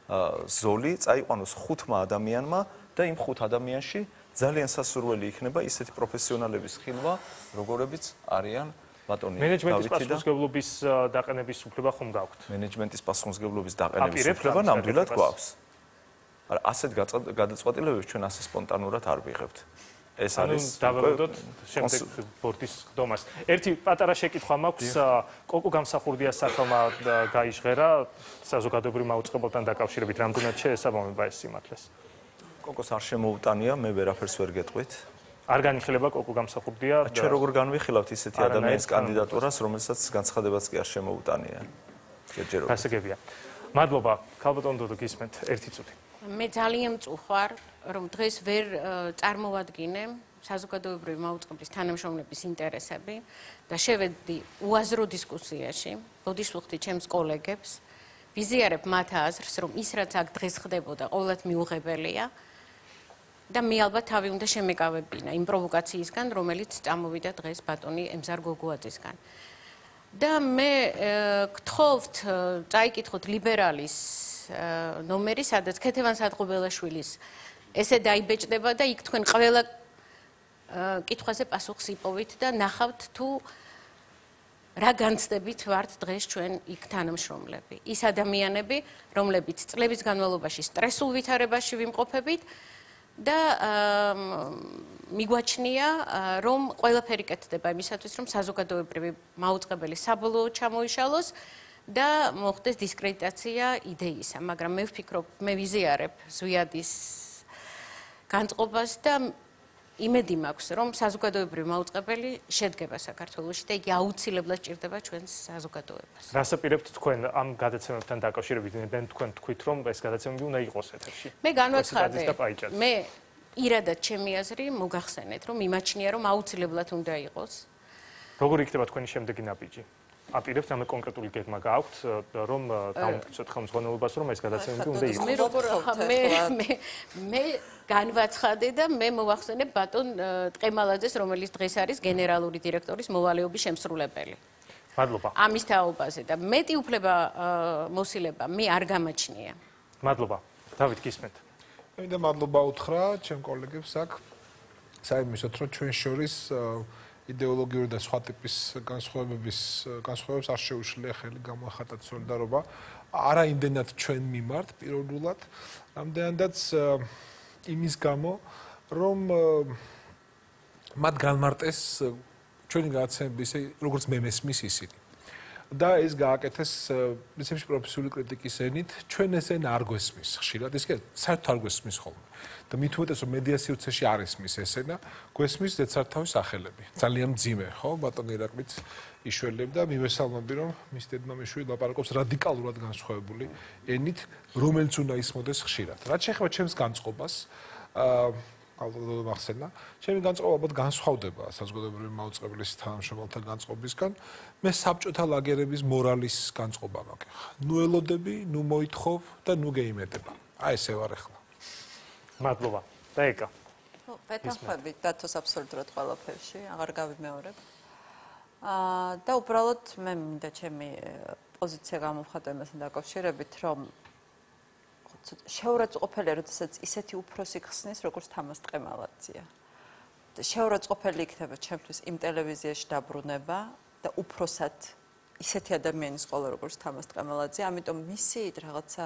ზოლი წაიყვანოს ხუთმა ადამიანმა და იმ ხუთ ადამიანში ძალიან სასურველი იქნება ისეთი პროფესიონალების ხილვა, როგორებიც არიან ბატონი დავითი და მენეჯმენტის პასუხისმგებლობის დაყენების უფლება ხომ გაქვთ? მენეჯმენტის პასუხისმგებლობის დაყენების უფლება ნამდვილად გვაქვს. არა, ასეთ გადაწყვეტილებებს ჩვენ ასე სპონტანურად არ ვიღებთ. ეს არის დავებოდოთ შემდეგ ბორდის ხდომას. ერთი პატარა შეკითხვა მაქვს, კოკო გამსახურდიას სახელმა გაიჟღერა საზოგადოებრივ მაუწყებელთან დაკავშირებით, რამდენად შეესაბამება ეს სიმართლეს? კოკოს არ შემოუტანია, მე ვერაფერს ვერ გეტყვით. არ განიხილება კოკო გამსახურდია? ჩვენ როგორ განვიხილავთ ისეთი ადამიანის კანდიდატურას, რომელსაც განცხადებაც კი არ შემოუტანია. ჯერჯერობით. გასაგებია. მადლობა, ქალბატონ დოდო გისმენთ, ერთი წუთი. მე ძალიან მწუხვარ, რომ დღეს ვერ წარმოვადგინე საზოგადოებრივი მაუწყებლის თანამშრომლების ინტერესები და შევედი უაზრო დისკუსიაში, ბოდიშვილთი ჩემს კოლეგებს, ვიზიარებ მათ აზრს, რომ ის რაც აქ დღეს ხდებოდა, ყოველად მიუღებელია და მე ალბათ თავი უნდა შემეკავებინა იმ პროვოკაციისგან, რომელიც წამოვიდა დღეს ბატონი ემზარ გოგუაძისგან. და მე გთხოვთ, წაიკითხოთ ლიბერალის ნომერი, სადაც ქეთევან სადღობელაშვილის ესე დაიბეჭდება და იქ თქვენ ყველა კითხვაზე პასუხს იპოვით და ნახავთ თუ რა განცდებით ვართ დღეს ჩვენ იქ თანამშრომლები. ის ადამიანები, რომლებიც წლების განმავლობაში სტრესულ ვითარებაში ვიმყოფებით და მიგვაჩნია, რომ ყველაფერი კეთდება იმისათვის, რომ საზოგადოებრივი მაუწყებელი საბოლოოდ ჩამოიშალოს და მოხდეს დისკრედიტაცია იდეისა, მაგრამ მე ვფიქრობ, მე ვიზიარებ ზვიადის განწყობას და იმედი მაქვს, რომ საზოგადოებრივი მაუწყებელი შედგება საქართველოში და იგი აუცილებლად ჭირდება ჩვენს საზოგადოებას. რას აპირებთ თქვენ ამ გადაცემებთან დაკავშირებით? მე თქვენ თქვით, რომ ეს გადაცემები უნდა იყოს ეთერში. მე განვაცხადე. მე ირადად ჩემი აზრი მოგახსენეთ, რომ იმაჩნია, რომ აუცილებლად უნდა იყოს. როგორ იქნება თქვენი შემდეგი ნაბიჯი? აპირებთ რამე კონკრეტული გეგმა გააქვთ, რომ დავუმტკიცოთ ხელმძღვანელობას, რომ ეს გადაცემები უნდა იყოს. მე როგორ მე მე მე განვაცხადე და მე მოვახსენებ ბატონ ტყემალაძეს, რომელიც დღეს არის გენერალური დირექტორის მოვალეობის შემსრულებელი. მადლობა. ამის თაობაზე და მეტი უფლება მოსილება მე არ გამაჩნია. მადლობა. დავით გისმენთ. მე და მადლობა უთხრა ჩემ კოლეგებს აქ საერთოდ რომ ჩვენ შორის იდეოლოგიური და სხვა ტიპის განსხვავებების განსხვავებებს არ შეუძლია ხელი გამოახატათ სოლიდარობა არა იმდენად ჩვენ მიმართ პიროვნულად ამდენადაც იმის გამო რომ მათ განმარტეს ჩვენი გადაცემები ისე როგორც მე მესმის ისინი და ეს გააკეთეს ისეთი პროფესიული კრიტიკის ენით ჩვენ ეს ენა არ გვესმის ხშირად ისე საერთოდ არ გვესმის ხოლმე და მით უმეტეს რომ მედია სივრცეში არ ესმის ეს ენა გვესმის ზეცართავის სახელები ძალიან მძიმე ხო ბატონ ირაკლიც იშველებდა მივესალმები რომ მის დედმამიშვილი ლაპარაკობს რადიკალურად განსხვავებული ენით რომელიც უნდა ისმოდეს ხშირად რაც შეეხება ჩემს განწყობას ალბათ მახსენა ჩემი განწყობა ალბათ განსხვავდება საზოგადოებრივი მაუწყებლის თანამშრომელთა განწყობისგან მე საბჭოთა ლაგერების მორალის განწყობა მაქვს ნუ ელოდები ნუ მოითხოვ და ნუ გეიმედება აი ესე ვარ ახლა მადლობა და ეკა ხო პეთანხმებით დათოს აბსოლუტურად ყველაფერში აღარ გავიმეორებ აა და უბრალოდ მე მინდა ჩემი პოზიცია გამოვხატო იმასთან დაკავშირებით რომ შეურაცხყოფელია, როდესაც ისეთი უფროსი ხსნის, როგორც თამას ტყემალაძეა. შეურაცხყოფელი იქნება ჩემთვის იმ ტელევიზიაში დაბრუნება და უფროსად ისეთი ადამიანის ყოლა, როგორც თამას ტყემალაძე, ამიტომ მისი რაღაცა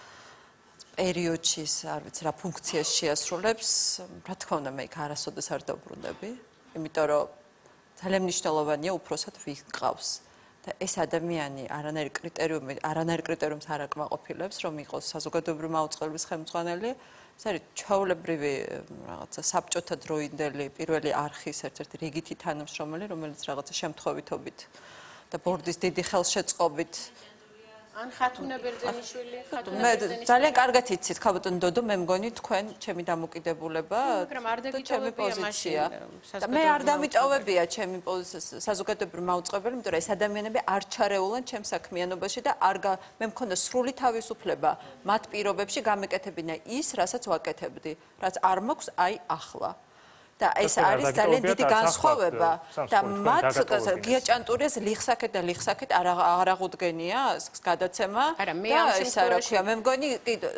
პერიოდში, არ ვიცი, რა ფუნქციას შეასრულებს, რა თქმა უნდა, მე იქ არასოდეს არ დაბრუნდები, იმიტომ რომ ძალიან მნიშვნელოვანია უფროსად ვიყავს. და ეს ადამიანი არანაირი კრიტერიუმი, არანაირი კრიტერიუმს არ აკმაყოფილებს, რომ იყოს საზოგადოებრივი მაუწყებლობის ხელმძღვანელი, ეს არის ჩვეულებრივი რაღაცა საბჭოთა დროინდელი პირველი არხის ერთ-ერთი რიგითი თანამშრომელი, რომელიც რაღაცა შემთხვევითობით და ბორდის დიდი ხელშეწყობით ან ხათუნა ბერძენიშვილი, ხათუნა ბერძენიშვილი. ძალიან კარგად იცით, ხაბატონ დოდო, მე მგონი თქვენ ჩემი დამოკიდებულება და ჩემი პოზიცია. და მე არ დამიტოვებია ჩემი პოზიცია საზოგადოებრივი მაუწყებელი, იმიტომ რომ ეს ადამიანები არ ჩარეულან ჩემ საქმიანობაში და არ მე მქონდა სრული თავისუფლება მათ პირობებში გამეკეთებინა ის, რასაც ვაკეთებდი, რაც არ მაქვს აი ახლა. და ეს არის ძალიან დიდი განსხვავება და მათ გია ჭანტურიას ლიხსაკეთ და ლიხსაკეთ არ აღუდგენია გადაცემა და ეს რა ქვია მე მგონი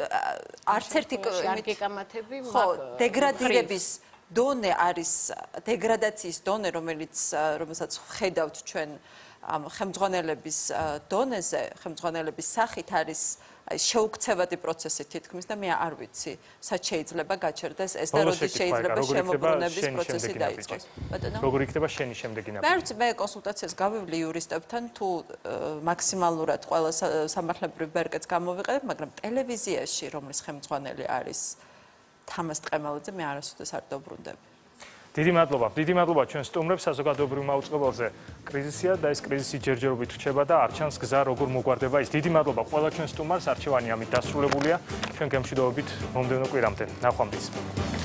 არც ერთი გეკამათები ხო დეგრადირების დონე არის დეგრადაციის დონე რომელიც რომელსაც ხედავთ ჩვენ ამ ხელმძღვანელების დონეზე ხელმძღვანელების სახით არის აი შეუქცევადი პროცესი თითქმის და მე არ ვიცი სად შეიძლება გაჩერდეს ეს და როდის შეიძლება შემოbrunების პროცესი დაიწყოს. ბატონო. როგორ იქნება შენი შემდეგი ნაბიჯი? მე არ ვიცი მე კონსულტაციას გავივლი იურისტებთან თუ მაქსიმალურად ყველა სამართლებრივ ბერკეტს გამოვიყენებ, მაგრამ ტელევიზიაში რომლის ხელმძღვანელი არის თამას ტყემალაძე მე არასოდეს არ დავბრუნდები. დიდი მადლობა. დიდი მადლობა ჩვენ სტუმრებს საზოგადოებრივ მაუწყებელზე. კრიზისია და ეს კრიზისი ჯერჯერობით რჩება და არ ჩანს გზა როგორ მოგვარდება ის. დიდი მადლობა ყველა ჩვენ სტუმარს. არჩევანი ამით დასრულებულია. ჩვენ გემშვიდობებით მომდევნო კვირამდე. ნახვამდის.